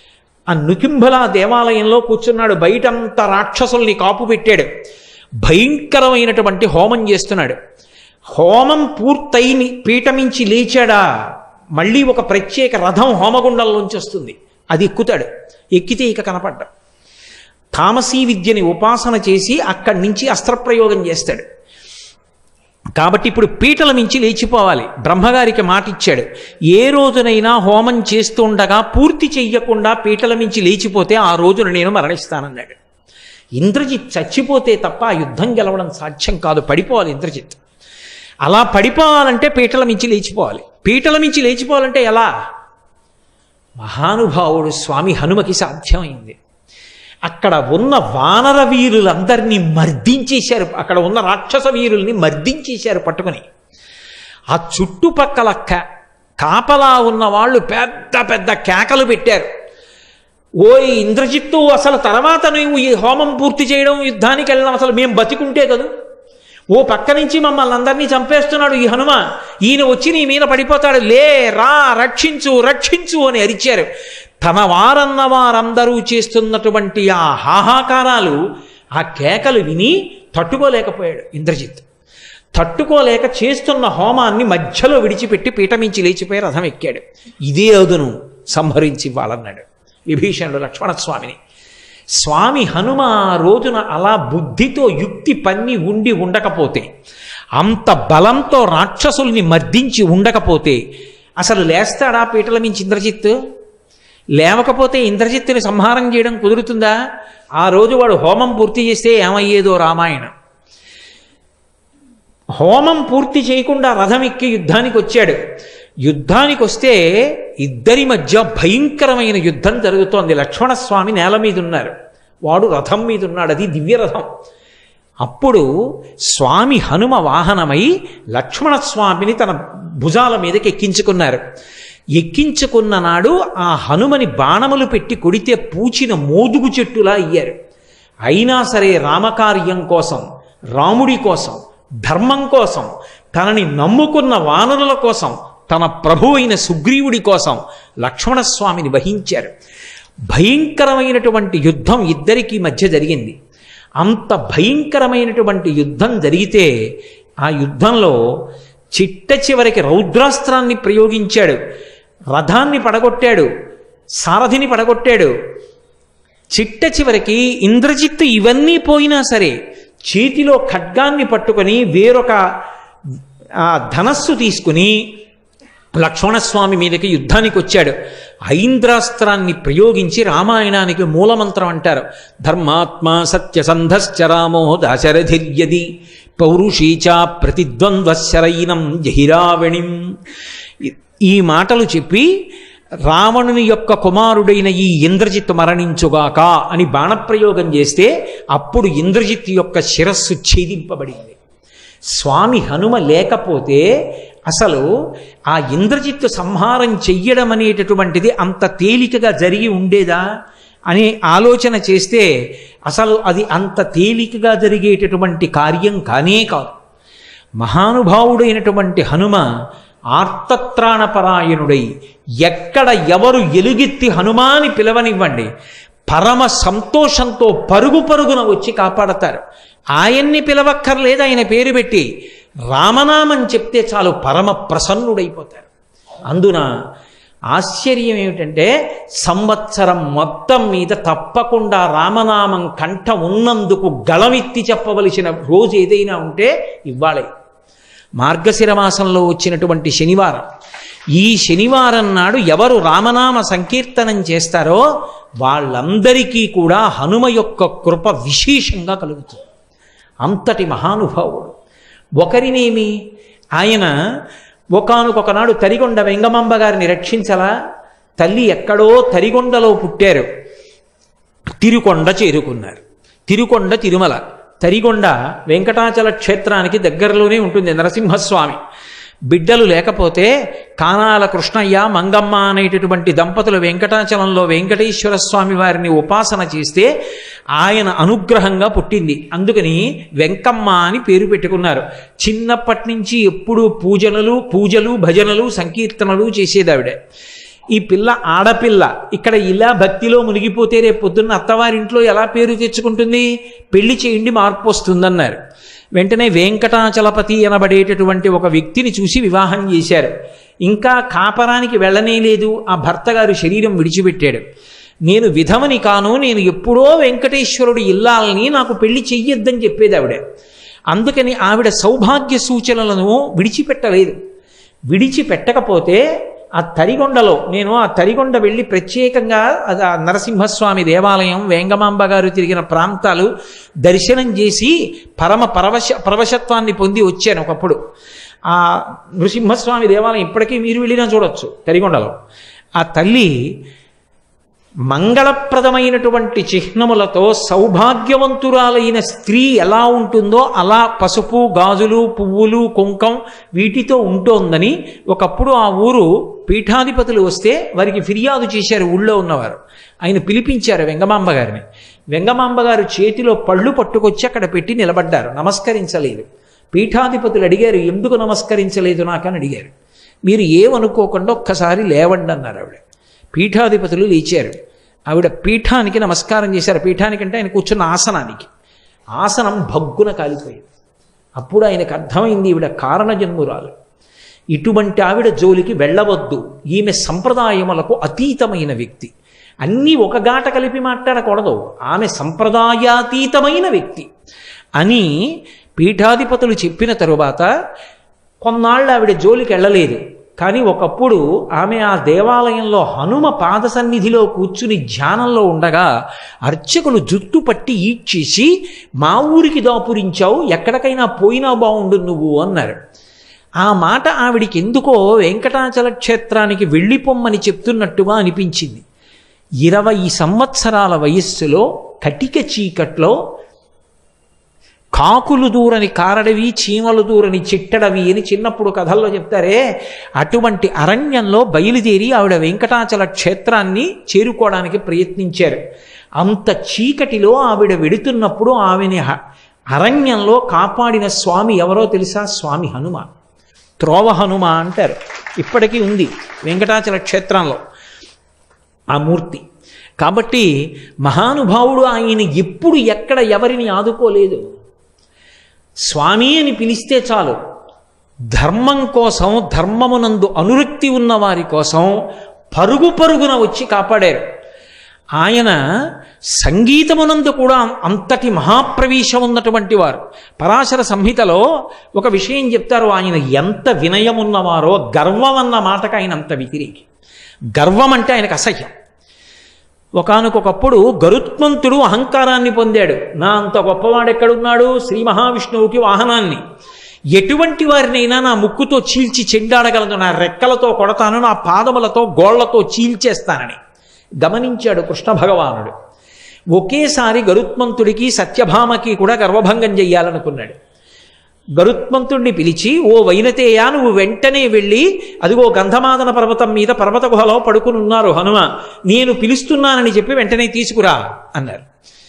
ఆ నుకింబల దేవాలయంలో కూర్చున్నాడు. బయటంతా రాక్షసుల్ని కాపు పెట్టాడు. భయంకరమైనటువంటి హోమం చేస్తున్నాడు. హోమం పూర్తయి పీఠమించి లేచాడా, మళ్ళీ ఒక ప్రత్యేక రథం హోమగుండంలోంచి వస్తుంది. అది ఎక్కుతాడు. ఎక్కితే ఇక కనపడ్డా. తామసీ విద్యని ఉపాసన చేసి అక్కడి నుంచి అస్త్రప్రయోగం చేస్తాడు. కాబట్టి ఇప్పుడు పీటల మించి లేచిపోవాలి. బ్రహ్మగారికి మాట ఇచ్చాడు, ఏ రోజునైనా హోమం చేస్తుండగా పూర్తి చెయ్యకుండా పీటల మించి లేచిపోతే ఆ రోజున నేను మరణిస్తానన్నాడు. ఇంద్రజిత్ చచ్చిపోతే తప్ప ఆ యుద్ధం గెలవడం సాధ్యం కాదు. పడిపోవాలి ఇంద్రజిత్. అలా పడిపోవాలంటే పీటల మించి లేచిపోవాలి. పీటల మించి లేచిపోవాలంటే ఎలా? మహానుభావుడు స్వామి హనుమకి సాధ్యమైంది. అక్కడ ఉన్న వానర వీరులందరినీ మర్దించేశారు. అక్కడ ఉన్న రాక్షస వీరుల్ని మర్దించేశారు పట్టుకుని. ఆ చుట్టుపక్కల కాపలా ఉన్న వాళ్ళు పెద్ద పెద్ద కేకలు పెట్టారు. ఓయ్ ఇంద్రజిత్తు, అసలు తర్వాత నువ్వు ఈ హోమం పూర్తి చేయడం, యుద్ధానికి వెళ్ళడం, అసలు మేము బతికుంటే కదా. ఓ పక్క నుంచి మమ్మల్ని అందరినీ చంపేస్తున్నాడు ఈ హనుమ, ఈయన వచ్చి నీ మీద పడిపోతాడు, లే రా రక్షించు రక్షించు అని అరిచారు. తన వారన్న వారందరూ చేస్తున్నటువంటి ఆ హాహాకారాలు, ఆ కేకలు విని తట్టుకోలేకపోయాడు ఇంద్రజిత్. తట్టుకోలేక చేస్తున్న హోమాన్ని మధ్యలో విడిచిపెట్టి పీఠమించి లేచిపోయి రథం ఎక్కాడు. ఇదే అదును సంహరించి ఇవ్వాలన్నాడు విభీషణుడు లక్ష్మణస్వామిని. స్వామి హనుమ ఆ రోజున అలా బుద్ధితో యుక్తి పన్ని ఉండి ఉండకపోతే, అంత బలంతో రాక్షసుల్ని మర్దించి ఉండకపోతే అసలు లేస్తాడా పీటల మించి ఇంద్రజిత్? లేవకపోతే ఇంద్రజిత్తుని సంహారం చేయడం కుదురుతుందా? ఆ రోజు వాడు హోమం పూర్తి చేస్తే ఏమయ్యేదో రామాయణం. హోమం పూర్తి చేయకుండా రథం ఎక్కి యుద్ధానికి వచ్చాడు. యుద్ధానికి వస్తే ఇద్దరి మధ్య భయంకరమైన యుద్ధం జరుగుతోంది. లక్ష్మణస్వామి నేల మీద ఉన్నారు, వాడు రథం మీద ఉన్నాడు. అది దివ్యరథం. అప్పుడు స్వామి హనుమ వాహనమై లక్ష్మణస్వామిని తన భుజాల మీదకి ఎక్కించుకున్నారు. ఎక్కించుకున్న నాడు ఆ హనుమని బాణములు పెట్టి కొడితే పూచిన మోదుగు చెట్టులా అయ్యారు. అయినా సరే రామకార్యం కోసం, రాముడి కోసం, ధర్మం కోసం, తనని నమ్ముకున్న వానరుల కోసం, తన ప్రభు అయిన సుగ్రీవుడి కోసం లక్ష్మణస్వామిని వహించారు. భయంకరమైనటువంటి యుద్ధం ఇద్దరికీ మధ్య జరిగింది. అంత భయంకరమైనటువంటి యుద్ధం జరిగితే ఆ యుద్ధంలో చిట్ట చివరికి రౌద్రాస్త్రాన్ని ప్రయోగించాడు. రథాన్ని పడగొట్టాడు, సారథిని పడగొట్టాడు. చిట్ట చివరికి ఇంద్రజిత్తు ఇవన్నీ పోయినా సరే చేతిలో ఖడ్గాన్ని పట్టుకొని వేరొక ధనస్సు తీసుకుని లక్ష్మణస్వామి మీదకి యుద్ధానికి వచ్చాడు. ఐంద్రాస్త్రాన్ని ప్రయోగించి రామాయణానికి మూలమంత్రం అంటారు. ధర్మాత్మా సత్యసంధశ్చ రామో దాశరథిర్యది పౌరుషీచా ప్రతిద్వంద్వశరైనం జహిరావణిం. ఈ మాటలు చెప్పి రావణుని యొక్క కుమారుడైన ఈ ఇంద్రజిత్తు మరణించుగాక అని బాణప్రయోగం చేస్తే అప్పుడు ఇంద్రజిత్తు యొక్క శిరస్సు ఛేదింపబడింది. స్వామి హనుమ లేకపోతే అసలు ఆ ఇంద్రజిత్తు సంహారం చెయ్యడం అనేటటువంటిది అంత తేలికగా జరిగి ఉండేదా అనే ఆలోచన చేస్తే అసలు అది అంత తేలికగా జరిగేటటువంటి కార్యం కానే కాదు. మహానుభావుడైనటువంటి హనుమ ఆర్తత్రాణపరాయణుడై ఎక్కడ ఎవరు ఎలుగెత్తి హనుమాని పిలవనివ్వండి, పరమ సంతోషంతో పరుగు పరుగున వచ్చి కాపాడతారు. ఆయన్ని పిలవక్కర్లేదు, ఆయన పేరు పెట్టి రామనామం చెప్తే చాలు పరమ ప్రసన్నుడైపోతారు. అందున ఆశ్చర్యం ఏమిటంటే సంవత్సరం మొత్తం మీద తప్పకుండా రామనామం కంఠ ఉన్నందుకు గళమెత్తి చెప్పవలసిన రోజు ఏదైనా ఉంటే ఇవ్వాలే. మార్గశిర మాసంలో వచ్చినటువంటి శనివారం. ఈ శనివారం నాడు ఎవరు రామనామ సంకీర్తనం చేస్తారో వాళ్ళందరికీ కూడా హనుమ యొక్క కృప విశేషంగా కలుగుతుంది. అంతటి మహానుభావుడు. ఒకరినేమి, ఆయన ఒకానొకనాడు తరిగొండ వెంగమాంబ గారిని రక్షించలా. తల్లి ఎక్కడో తరిగొండలో పుట్టారు, తిరుకొండ చేరుకున్నారు. తిరుకొండ తిరుమల, తరిగొండ వెంకటాచల క్షేత్రానికి దగ్గరలోనే ఉంటుంది. నరసింహస్వామి బిడ్డలు లేకపోతే కానాల కృష్ణయ్య మంగమ్మ అనేటటువంటి దంపతులు వెంకటాచలంలో వెంకటేశ్వర స్వామి వారిని ఉపాసన చేస్తే ఆయన అనుగ్రహంగా పుట్టింది. అందుకని వెంకమ్మ అని పేరు పెట్టుకున్నారు. చిన్నప్పటి నుంచి ఎప్పుడూ పూజలు భజనలు సంకీర్తనలు చేసేదావిడ. ఈ పిల్ల ఆడపిల్ల ఇక్కడ ఇలా భక్తిలో మునిగిపోతే రేపు పొద్దున్న అత్తవారింట్లో ఎలా పేరు తెచ్చుకుంటుంది? పెళ్లి చేయండి, మార్పు వస్తుందన్నారు. వెంటనే వెంకటాచలపతి అనబడేటటువంటి ఒక వ్యక్తిని చూసి వివాహం చేశారు. ఇంకా కాపరానికి వెళ్ళనే లేదు, ఆ భర్త గారు శరీరం విడిచిపెట్టాడు. నేను విధవని కాను, నేను ఎప్పుడో వెంకటేశ్వరుడు ఇల్లాలని, నాకు పెళ్లి చెయ్యొద్దని చెప్పేది ఆవిడ. అందుకని ఆవిడ సౌభాగ్య సూచనలను విడిచిపెట్టలేదు. విడిచిపెట్టకపోతే ఆ తరిగొండలో, నేను ఆ తరిగొండ వెళ్ళి ప్రత్యేకంగా నరసింహస్వామి దేవాలయం, వేంగమాంబ గారు తిరిగిన ప్రాంతాలు దర్శనం చేసి పరవశత్వాన్ని పొంది వచ్చాను ఒకప్పుడు. ఆ నృసింహస్వామి దేవాలయం ఇప్పటికీ మీరు వెళ్ళినా చూడొచ్చు తరిగొండలో. ఆ తల్లి మంగళప్రదమైనటువంటి చిహ్నములతో సౌభాగ్యవంతురాలైన స్త్రీ ఎలా ఉంటుందో అలా పసుపు, గాజులు, పువ్వులు, కుంకం వీటితో ఉంటోందని ఒకప్పుడు ఆ ఊరు పీఠాధిపతులు వస్తే వారికి ఫిర్యాదు చేశారు. ఊళ్ళో ఉన్నవారు ఆయన పిలిపించారు వెంగమాంబ గారిని. వెంగమాంబ గారు చేతిలో పళ్ళు పట్టుకొచ్చి అక్కడ పెట్టి నిలబడ్డారు, నమస్కరించలేదు. పీఠాధిపతులు అడిగారు, ఎందుకు నమస్కరించలేదు నాకని అడిగారు. మీరు ఏమనుకోకుండా ఒక్కసారి లేవండి అన్నారు ఆవిడ. పీఠాధిపతులు లేచారు. ఆవిడ పీఠానికి నమస్కారం చేశారు. పీఠానికంటే ఆయన కూర్చున్న ఆసనానికి. ఆసనం భగ్గున కాలిపోయింది. అప్పుడు ఆయనకు అర్థమైంది ఈవిడ కారణజన్మురాలు, ఇటువంటి ఆవిడ జోలికి వెళ్ళవద్దు, ఈమె సంప్రదాయములకు అతీతమైన వ్యక్తి, అన్నీ ఒక గాట కలిపి మాట్లాడకూడదు, ఆమె సంప్రదాయాతీతమైన వ్యక్తి అని పీఠాధిపతులు చెప్పిన తరువాత కొన్నాళ్ళు ఆవిడ జోలికి వెళ్ళలేదు. కానీ ఒకప్పుడు ఆమె ఆ దేవాలయంలో హనుమ పాద సన్నిధిలో కూర్చుని ధ్యానంలో ఉండగా అర్చకులు జుట్టు పట్టి ఈడ్చేసి, మా ఊరికి దాపురించావు, ఎక్కడికైనా పోయినా బాగుండు నువ్వు అన్నారు. ఆ మాట ఆవిడికి ఎందుకో వెంకటాచల క్షేత్రానికి వెళ్ళిపోమ్మని చెప్తున్నట్టుగా అనిపించింది. 20 సంవత్సరాల వయస్సులో కటిక చీకట్లో కాకులు దూరని కారడవి, చీమలు దూరని చిట్టడవి అని చిన్నప్పుడు కథల్లో చెప్తారే, అటువంటి అరణ్యంలో బయలుదేరి ఆవిడ వెంకటాచల క్షేత్రాన్ని చేరుకోవడానికి ప్రయత్నించారు. అంత చీకటిలో ఆవిడ వెడుతున్నప్పుడు ఆమెని అరణ్యంలో కాపాడిన స్వామి ఎవరో తెలుసా? స్వామి హనుమ. త్రోవ హనుమ అంటారు, ఇప్పటికీ ఉంది వెంకటాచల క్షేత్రంలో ఆ మూర్తి. కాబట్టి మహానుభావుడు ఆయన ఎప్పుడు ఎక్కడ ఎవరిని ఆదుకోలేదు. స్వామి అని పిలిస్తే చాలు, ధర్మం కోసం, ధర్మమునందు అనురక్తి ఉన్న వారి కోసం పరుగు పరుగున వచ్చి కాపాడారు. ఆయన సంగీతమునందు కూడా అంతటి మహాప్రవేశం ఉన్నటువంటి వారు. పరాశర సంహితలో ఒక విషయం చెప్తారు, ఆయన ఎంత వినయమున్నవారో, గర్వం అన్న మాటకు ఆయన అంత వ్యతిరేకి. గర్వం అంటే ఆయనకు అసహ్యం. ఒకానొకప్పుడు గరుత్మంతుడు అహంకారాన్ని పొందాడు. నా అంత గొప్పవాడెక్కడున్నాడు? శ్రీ మహావిష్ణువుకి వాహనాన్ని, ఎటువంటి వారినైనా నా ముక్కుతో చీల్చి చెండాడగలను, నా రెక్కలతో కొడతాను, నా పాదములతో గోళ్లతో చీల్చేస్తానని గమనించాడు కృష్ణ భగవానుడు. ఒకేసారి గరుత్మంతుడికి సత్యభామకి కూడా గర్వభంగం చెయ్యాలనుకున్నాడు. గరుత్మంతుడిని పిలిచి, ఓ వైనతేయ, నువ్వు వెంటనే వెళ్ళి అదిగో గంధమాదన పర్వతం మీద పర్వత గుహలో పడుకుని ఉన్నారు హనుమ, నేను పిలుస్తున్నానని చెప్పి వెంటనే తీసుకురా అన్నారు.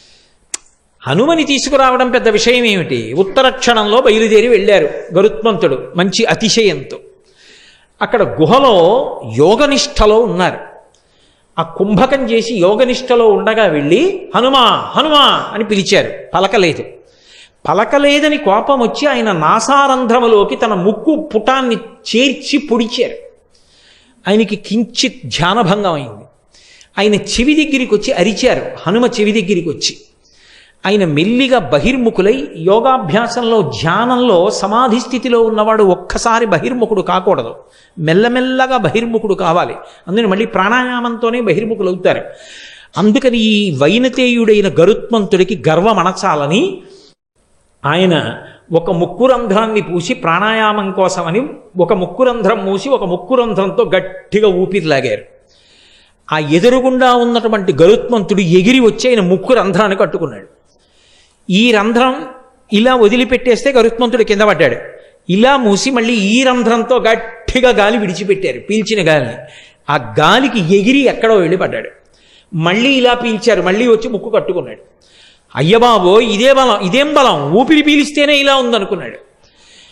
హనుమని తీసుకురావడం పెద్ద విషయం ఏమిటి? ఉత్తర క్షణంలో బయలుదేరి వెళ్ళారు గరుత్మంతుడు మంచి అతిశయంతో. అక్కడ గుహలో యోగనిష్టలో ఉన్నారు. ఆ కుంభకం చేసి యోగనిష్టలో ఉండగా వెళ్ళి హనుమా హనుమా అని పిలిచారు. పలకలేదు. పలకలేదని కోపం వచ్చి ఆయన నాసారంధ్రములోకి తన ముక్కు పుటాన్ని చేర్చి పొడిచారు. ఆయనకి కించిత్ ధ్యానభంగం అయింది. ఆయన చెవి దగ్గరికి వచ్చి అరిచారు. హనుమ చెవి దగ్గరికి వచ్చి ఆయన మెల్లిగా బహిర్ముఖులై, యోగాభ్యాసంలో ధ్యానంలో సమాధి స్థితిలో ఉన్నవాడు ఒక్కసారి బహిర్ముఖుడు కాకూడదు, మెల్లమెల్లగా బహిర్ముఖుడు కావాలి. అందుకని మళ్ళీ ప్రాణాయామంతోనే బహిర్ముఖులు అవుతారు. అందుకని ఈ వైనతేయుడైన గరుత్మంతుడికి గర్వం అణచాలని ఆయన ఒక ముక్కురంధ్రాన్ని పూసి ప్రాణాయామం కోసమని ఒక ముక్కురంధ్రం మూసి ఒక ముక్కురంధ్రంతో గట్టిగా ఊపిరిలాగారు. ఆ ఎదురుగుండా ఉన్నటువంటి గరుత్మంతుడు ఎగిరి వచ్చి ఆయన ముక్కు రంధ్రాన్ని కట్టుకున్నాడు. ఈ రంధ్రం ఇలా వదిలిపెట్టేస్తే గరుత్మంతుడు కింద పడ్డాడు. ఇలా మూసి మళ్ళీ ఈ రంధ్రంతో గట్టిగా గాలి విడిచిపెట్టారు, పీల్చిన గాలిని. ఆ గాలికి ఎగిరి ఎక్కడో వెళ్ళి పడ్డాడు. మళ్ళీ ఇలా పీల్చారు, మళ్ళీ వచ్చి ముక్కు కట్టుకున్నాడు. అయ్యబాబో ఇదే బలం, ఇదేం బలం, ఊపిరి పీలిస్తేనే ఇలా ఉందనుకున్నాడు.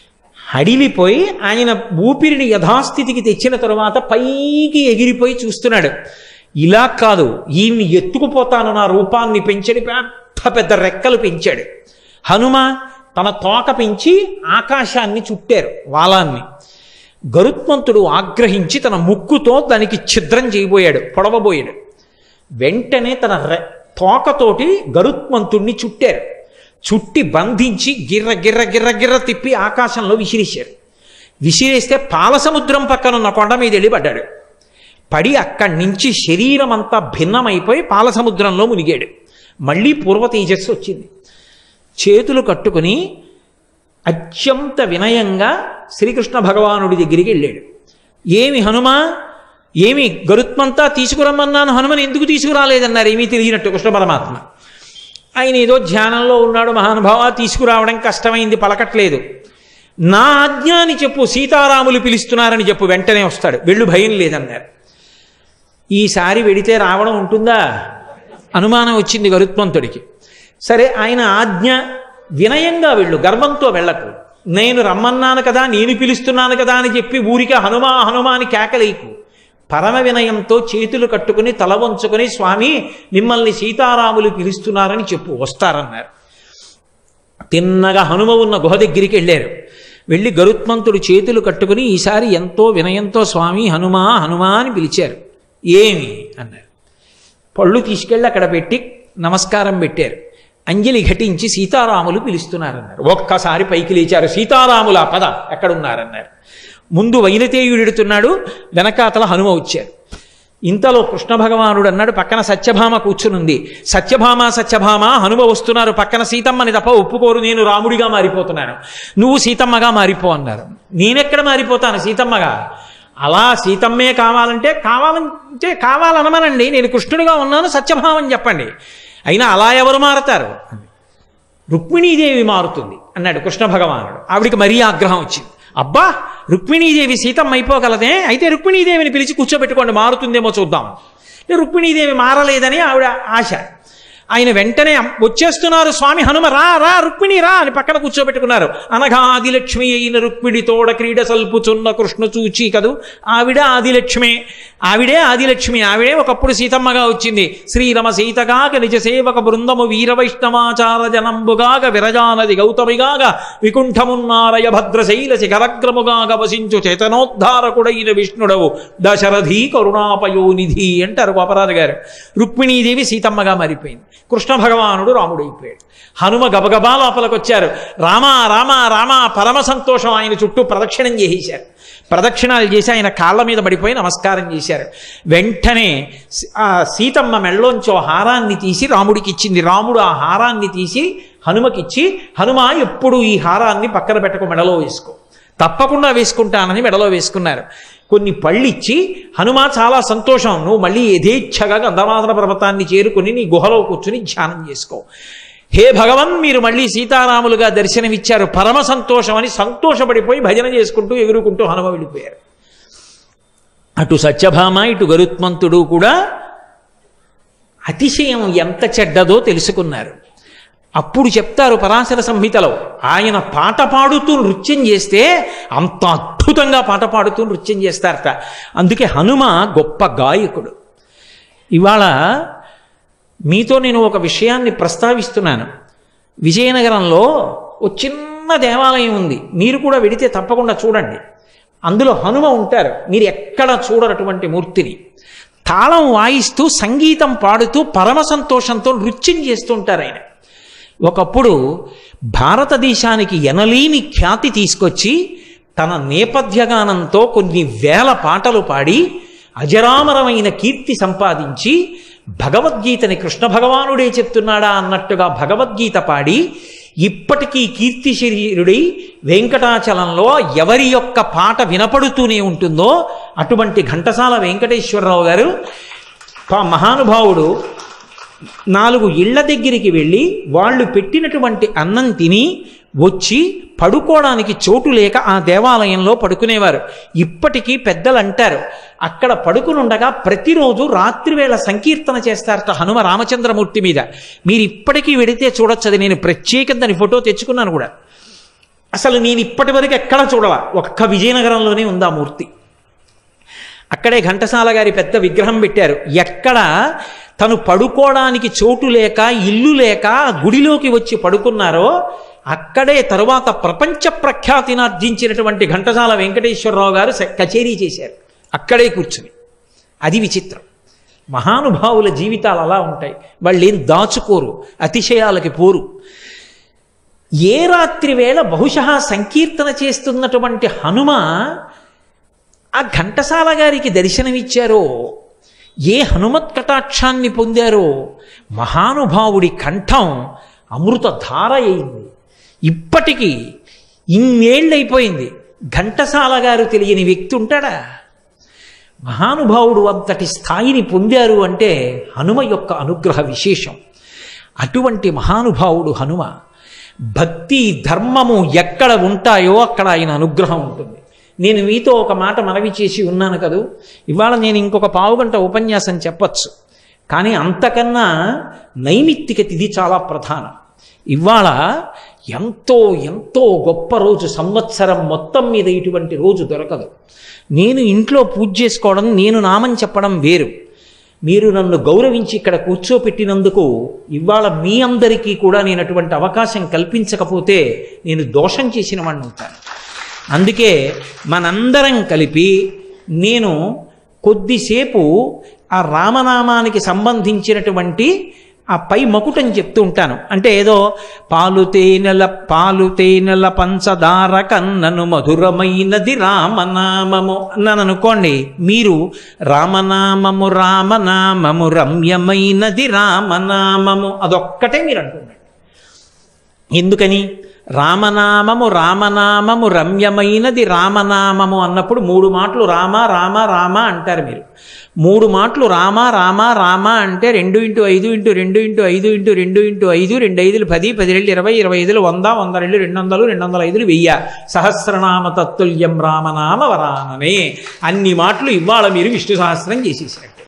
హడిలిపోయి ఆయన ఊపిరిని యథాస్థితికి తెచ్చిన తరువాత పైకి ఎగిరిపోయి చూస్తున్నాడు. ఇలా కాదు, ఈయన్ని ఎత్తుకుపోతాను, నా రూపాన్ని పెంచడి, పెద్ద పెద్ద రెక్కలు పెంచాడు. హనుమ తన తోక పెంచి ఆకాశాన్ని చుట్టారు, వాలాన్ని. గరుత్మంతుడు ఆగ్రహించి తన ముక్కుతో దానికి ఛిద్రం చేయబోయాడు, పొడవబోయాడు. వెంటనే తన తోకతోటి గరుత్మంతుడిని చుట్టారు. చుట్టి బంధించి గిర్ర గిర్ర గిర్ర గిర్ర తిప్పి ఆకాశంలో విసిరేశారు. విసిరేస్తే పాలసముద్రం పక్కనున్న కొండ మీద వెళ్ళి పడ్డాడు. పడి అక్కడి నుంచి శరీరం అంతా భిన్నమైపోయి పాలసముద్రంలో మునిగాడు. మళ్ళీ పూర్వ తేజస్సు వచ్చింది. చేతులు కట్టుకుని అత్యంత వినయంగా శ్రీకృష్ణ భగవానుడి దగ్గరికి వెళ్ళాడు. ఏమి హనుమ, ఏమి గరుత్మంతా తీసుకురమ్మన్నాను, హనుమని ఎందుకు తీసుకురాలేదన్నారు. ఏమీ తెలియనట్టు కృష్ణ పరమాత్మ. ఆయన ఏదో ధ్యానంలో ఉన్నాడు, మహానుభావ తీసుకురావడం కష్టమైంది, పలకట్లేదు. నా ఆజ్ఞ అని చెప్పు, సీతారాములు పిలుస్తున్నారని చెప్పు, వెంటనే వస్తాడు, వెళ్ళు, భయం లేదన్నారు. ఈసారి వెడితే రావడం ఉంటుందా? అనుమానం వచ్చింది గరుత్మంతుడికి. సరే, ఆయన ఆజ్ఞ, వినయంగా వెళ్ళు, గర్వంతో వెళ్ళకు. నేను రమ్మన్నాను కదా, నేను పిలుస్తున్నాను కదా అని చెప్పి ఊరికే హనుమా హనుమా అని కేకలేకు. పరమ వినయంతో చేతులు కట్టుకుని తల వంచుకొని, స్వామి మిమ్మల్ని సీతారాములు పిలుస్తున్నారని చెప్పు, వస్తారన్నారు. తిన్నగా హనుమ ఉన్న గుహ దగ్గరికి వెళ్ళారు. వెళ్ళి గరుత్మంతుడు చేతులు కట్టుకుని ఈసారి ఎంతో వినయంతో స్వామి హనుమా హనుమా అని పిలిచారు. ఏమి అన్నారు. పళ్ళు తీసుకెళ్ళి అక్కడ పెట్టి నమస్కారం పెట్టారు. అంజలి ఘటించి సీతారాములు పిలుస్తున్నారన్నారు. ఒక్కసారి పైకి లేచారు. సీతారాముల పద, ఎక్కడున్నారన్నారు. ముందు వైనతేయుడెడుతున్నాడు, వెనకాతల హనుమ వచ్చారు. ఇంతలో కృష్ణ భగవానుడు అన్నాడు, పక్కన సత్యభామ కూర్చునుంది. సత్యభామ సత్యభామ, హనుమ వస్తున్నారు, పక్కన సీతమ్మని తప్ప ఒప్పుకోరు, నేను రాముడిగా మారిపోతున్నాను, నువ్వు సీతమ్మగా మారిపో అన్నారు. నేనెక్కడ మారిపోతాను సీతమ్మగా? అలా సీతమ్మే కావాలంటే కావాలనమనండి, నేను కృష్ణుడిగా ఉన్నాను, సత్యభామని చెప్పండి. అయినా అలా ఎవరు మారతారు? రుక్మిణీదేవి మారుతుంది అన్నాడు కృష్ణ భగవానుడు. ఆవిడికి మరీ ఆగ్రహం వచ్చింది. అబ్బా, రుక్మిణీదేవి సీతమ్మ అయిపోగలదే, అయితే రుక్మిణీదేవిని పిలిచి కూర్చోబెట్టుకోండి, మారుతుందేమో చూద్దాం. రుక్మిణీదేవి మారలేదని ఆవిడ ఆశ. ఆయన వెంటనే వచ్చేస్తున్నారు, స్వామి హనుమ రా రా, రుక్మిణి రా అని పక్కన కూర్చోబెట్టుకున్నారు. అనగా ఆదిలక్ష్మి అయిన రుక్మిణి తోడ క్రీడ సల్పుచున్న కృష్ణ చూచి కదూ, ఆవిడ ఆదిలక్ష్మే, ఆవిడే ఆదిలక్ష్మి, ఆవిడే ఒకప్పుడు సీతమ్మగా వచ్చింది. శ్రీరమ సీతగాక నిజ సేవక బృందము వీర వైష్ణవాచార జనంబుగాక విరజానది గౌతమిగాక వికుంఠమున్నారయ భద్రశైల శిఖరగ్రముగాక వసించు చేతనోద్ధారకుడైన విష్ణుడవు దశరథి కరుణాపయోనిధి అంటారు గోపరాజు గారు. రుక్మిణీదేవి సీతమ్మగా మారిపోయింది. కృష్ణ భగవానుడు రాముడైపోయాడు. హనుమ గబగబా లోపలికి వచ్చారు. రామా రామా రామా, పరమ సంతోషం. ఆయన చుట్టూ ప్రదక్షిణం చేసేశారు. ప్రదక్షిణాలు చేసి ఆయన కాళ్ళ మీద పడిపోయి నమస్కారం చేశారు. వెంటనే ఆ సీతమ్మ మెళ్ళలోంచి హారాన్ని తీసి రాముడికి ఇచ్చింది. రాముడు ఆ హారాన్ని తీసి హనుమకిచ్చి, హనుమ ఎప్పుడు ఈ హారాన్ని పక్కన పెట్టకు, మెడలో వేసుకో. తప్పకుండా వేసుకుంటానని మెడలో వేసుకున్నారు. కొన్ని పళ్ళిచ్చి, హనుమ చాలా సంతోషం, నువ్వు మళ్ళీ యథేచ్ఛగా గంధమాదన పర్వతాన్ని చేరుకుని నీ గుహలో కూర్చుని ధ్యానం చేసుకో. హే భగవన్, మీరు మళ్ళీ సీతారాములుగా దర్శనమిచ్చారు, పరమ సంతోషం అని సంతోషపడిపోయి భజన చేసుకుంటూ ఎగురుకుంటూ హనుమ వెళ్ళిపోయారు. అటు సత్యభామ ఇటు గరుత్మంతుడు కూడా అతిశయం ఎంత చెడ్డదో తెలుసుకున్నారు. అప్పుడు చెప్తారు పరాశర సంహితలో, ఆయన పాట పాడుతూ నృత్యం చేస్తే అంత అద్భుతంగా పాట పాడుతూ నృత్యం చేస్తారట. అందుకే హనుమ గొప్ప గాయకుడు. ఇవాళ మీతో నేను ఒక విషయాన్ని ప్రస్తావిస్తున్నాను. విజయనగరంలో ఒక చిన్న దేవాలయం ఉంది, మీరు కూడా వెడితే తప్పకుండా చూడండి. అందులో హనుమ ఉంటారు, మీరు ఎక్కడ చూడరటువంటి మూర్తిని. తాళం వాయిస్తూ సంగీతం పాడుతూ పరమ సంతోషంతో నృత్యం చేస్తుంటారు ఆయన. ఒకప్పుడు భారతదేశానికి ఎనలేని ఖ్యాతి తీసుకొచ్చి తన నేపథ్యగానంతో కొన్ని వేల పాటలు పాడి అజరామరమైన కీర్తి సంపాదించి భగవద్గీతని కృష్ణ భగవానుడే చెప్తున్నాడా అన్నట్టుగా భగవద్గీత పాడి ఇప్పటికీ కీర్తి శరీరుడై వెంకటాచలంలో ఎవరి యొక్క పాట వినపడుతూనే ఉంటుందో అటువంటి ఘంటసాల వెంకటేశ్వరరావు గారు మహానుభావుడు 4 ఇళ్ల దగ్గరికి వెళ్ళి వాళ్ళు పెట్టినటువంటి అన్నం తిని వచ్చి పడుకోవడానికి చోటు లేక ఆ దేవాలయంలో పడుకునేవారు. ఇప్పటికీ పెద్దలు అంటారు, అక్కడ పడుకునుండగా ప్రతిరోజు రాత్రివేళ సంకీర్తన చేస్తారట హనుమ రామచంద్రమూర్తి మీద. మీరు ఇప్పటికీ వెడితే చూడొచ్చు, అది నేను ప్రత్యేకంగా దాని ఫోటో తెచ్చుకున్నాను కూడా. అసలు నేను ఇప్పటి వరకు ఎక్కడ చూడలా, ఒక్క విజయనగరంలోనే ఉంది ఆ మూర్తి. అక్కడే ఘంటసాల గారి పెద్ద విగ్రహం పెట్టారు. ఎక్కడ తను పడుకోవడానికి చోటు లేక, ఇల్లు లేక గుడిలోకి వచ్చి పడుకున్నారో అక్కడే తరువాత ప్రపంచ ప్రఖ్యాతిని ఆర్జించినటువంటి ఘంటసాల వెంకటేశ్వరరావు గారు కచేరీ చేశారు అక్కడే కూర్చుని. అది విచిత్రం. మహానుభావుల జీవితాలు అలా ఉంటాయి. వాళ్ళు ఏం దాచుకోరు, అతిశయాలకి పోరు. ఏ రాత్రి వేళ బహుశా సంకీర్తన చేస్తున్నటువంటి హనుమ ఆ ఘంటసాల గారికి దర్శనమిచ్చారో, ఏ హనుమత్ కటాక్షాన్ని పొందారో, మహానుభావుడి కంఠం అమృతధార అయింది. ఇప్పటికీ ఇన్నేళ్ళైపోయింది, ఘంటసాల గారు తెలియని వ్యక్తి ఉంటాడా? మహానుభావుడు అంతటి స్థాయిని పొందారు అంటే హనుమ యొక్క అనుగ్రహ విశేషం. అటువంటి మహానుభావుడు హనుమ. భక్తి ధర్మము ఎక్కడ ఉంటాయో అక్కడ ఆయన అనుగ్రహం ఉంటుంది. నేను మీతో ఒక మాట మనవి చేసి ఉన్నాను కదూ, ఇవాళ నేను ఇంకొక పావుగంట ఉపన్యాసం చెప్పచ్చు, కానీ అంతకన్నా నైమిత్తిక తిథి చాలా ప్రధానం. ఇవాళ ఎంతో ఎంతో గొప్ప రోజు, సంవత్సరం మొత్తం మీద ఇటువంటి రోజు దొరకదు. నేను ఇంట్లో పూజ చేసుకోవడం, నేను నామం చెప్పడం వేరు. మీరు నన్ను గౌరవించి ఇక్కడ కూర్చోపెట్టినందుకు ఇవాళ మీ అందరికీ కూడా నేను అటువంటి అవకాశం కల్పించకపోతే నేను దోషం చేసిన వాడిని అవుతాను. అందుకే మనందరం కలిపి నేను కొద్దిసేపు ఆ రామనామానికి సంబంధించినటువంటి ఆ పై మకుటం చెప్తూ ఉంటాను. అంటే ఏదో పాలు తేనెల పంచదార కన్నను మధురమైనది రామనామము అన్నాను అనుకోండి, మీరు రామనామము రమ్యమైనది రామనామము అదొక్కటే మీరు అంటున్నారు. ఎందుకని? రామనామము రమ్యమైనది రామనామము అన్నప్పుడు 3 మాటలు రామ రామ రామ అంటారు మీరు. 3 మాటలు రామ రామ రామ అంటే 2 × 5 × 2 × 5 × 2 × 5 2 5 10 10 20 20 100 100 200 205 1000 సహస్రనామ తత్తుల్యం రామనామ వరాననే. అన్ని మాటలు ఇవాళ మీరు విష్ణు సహస్రం చేసేసారు.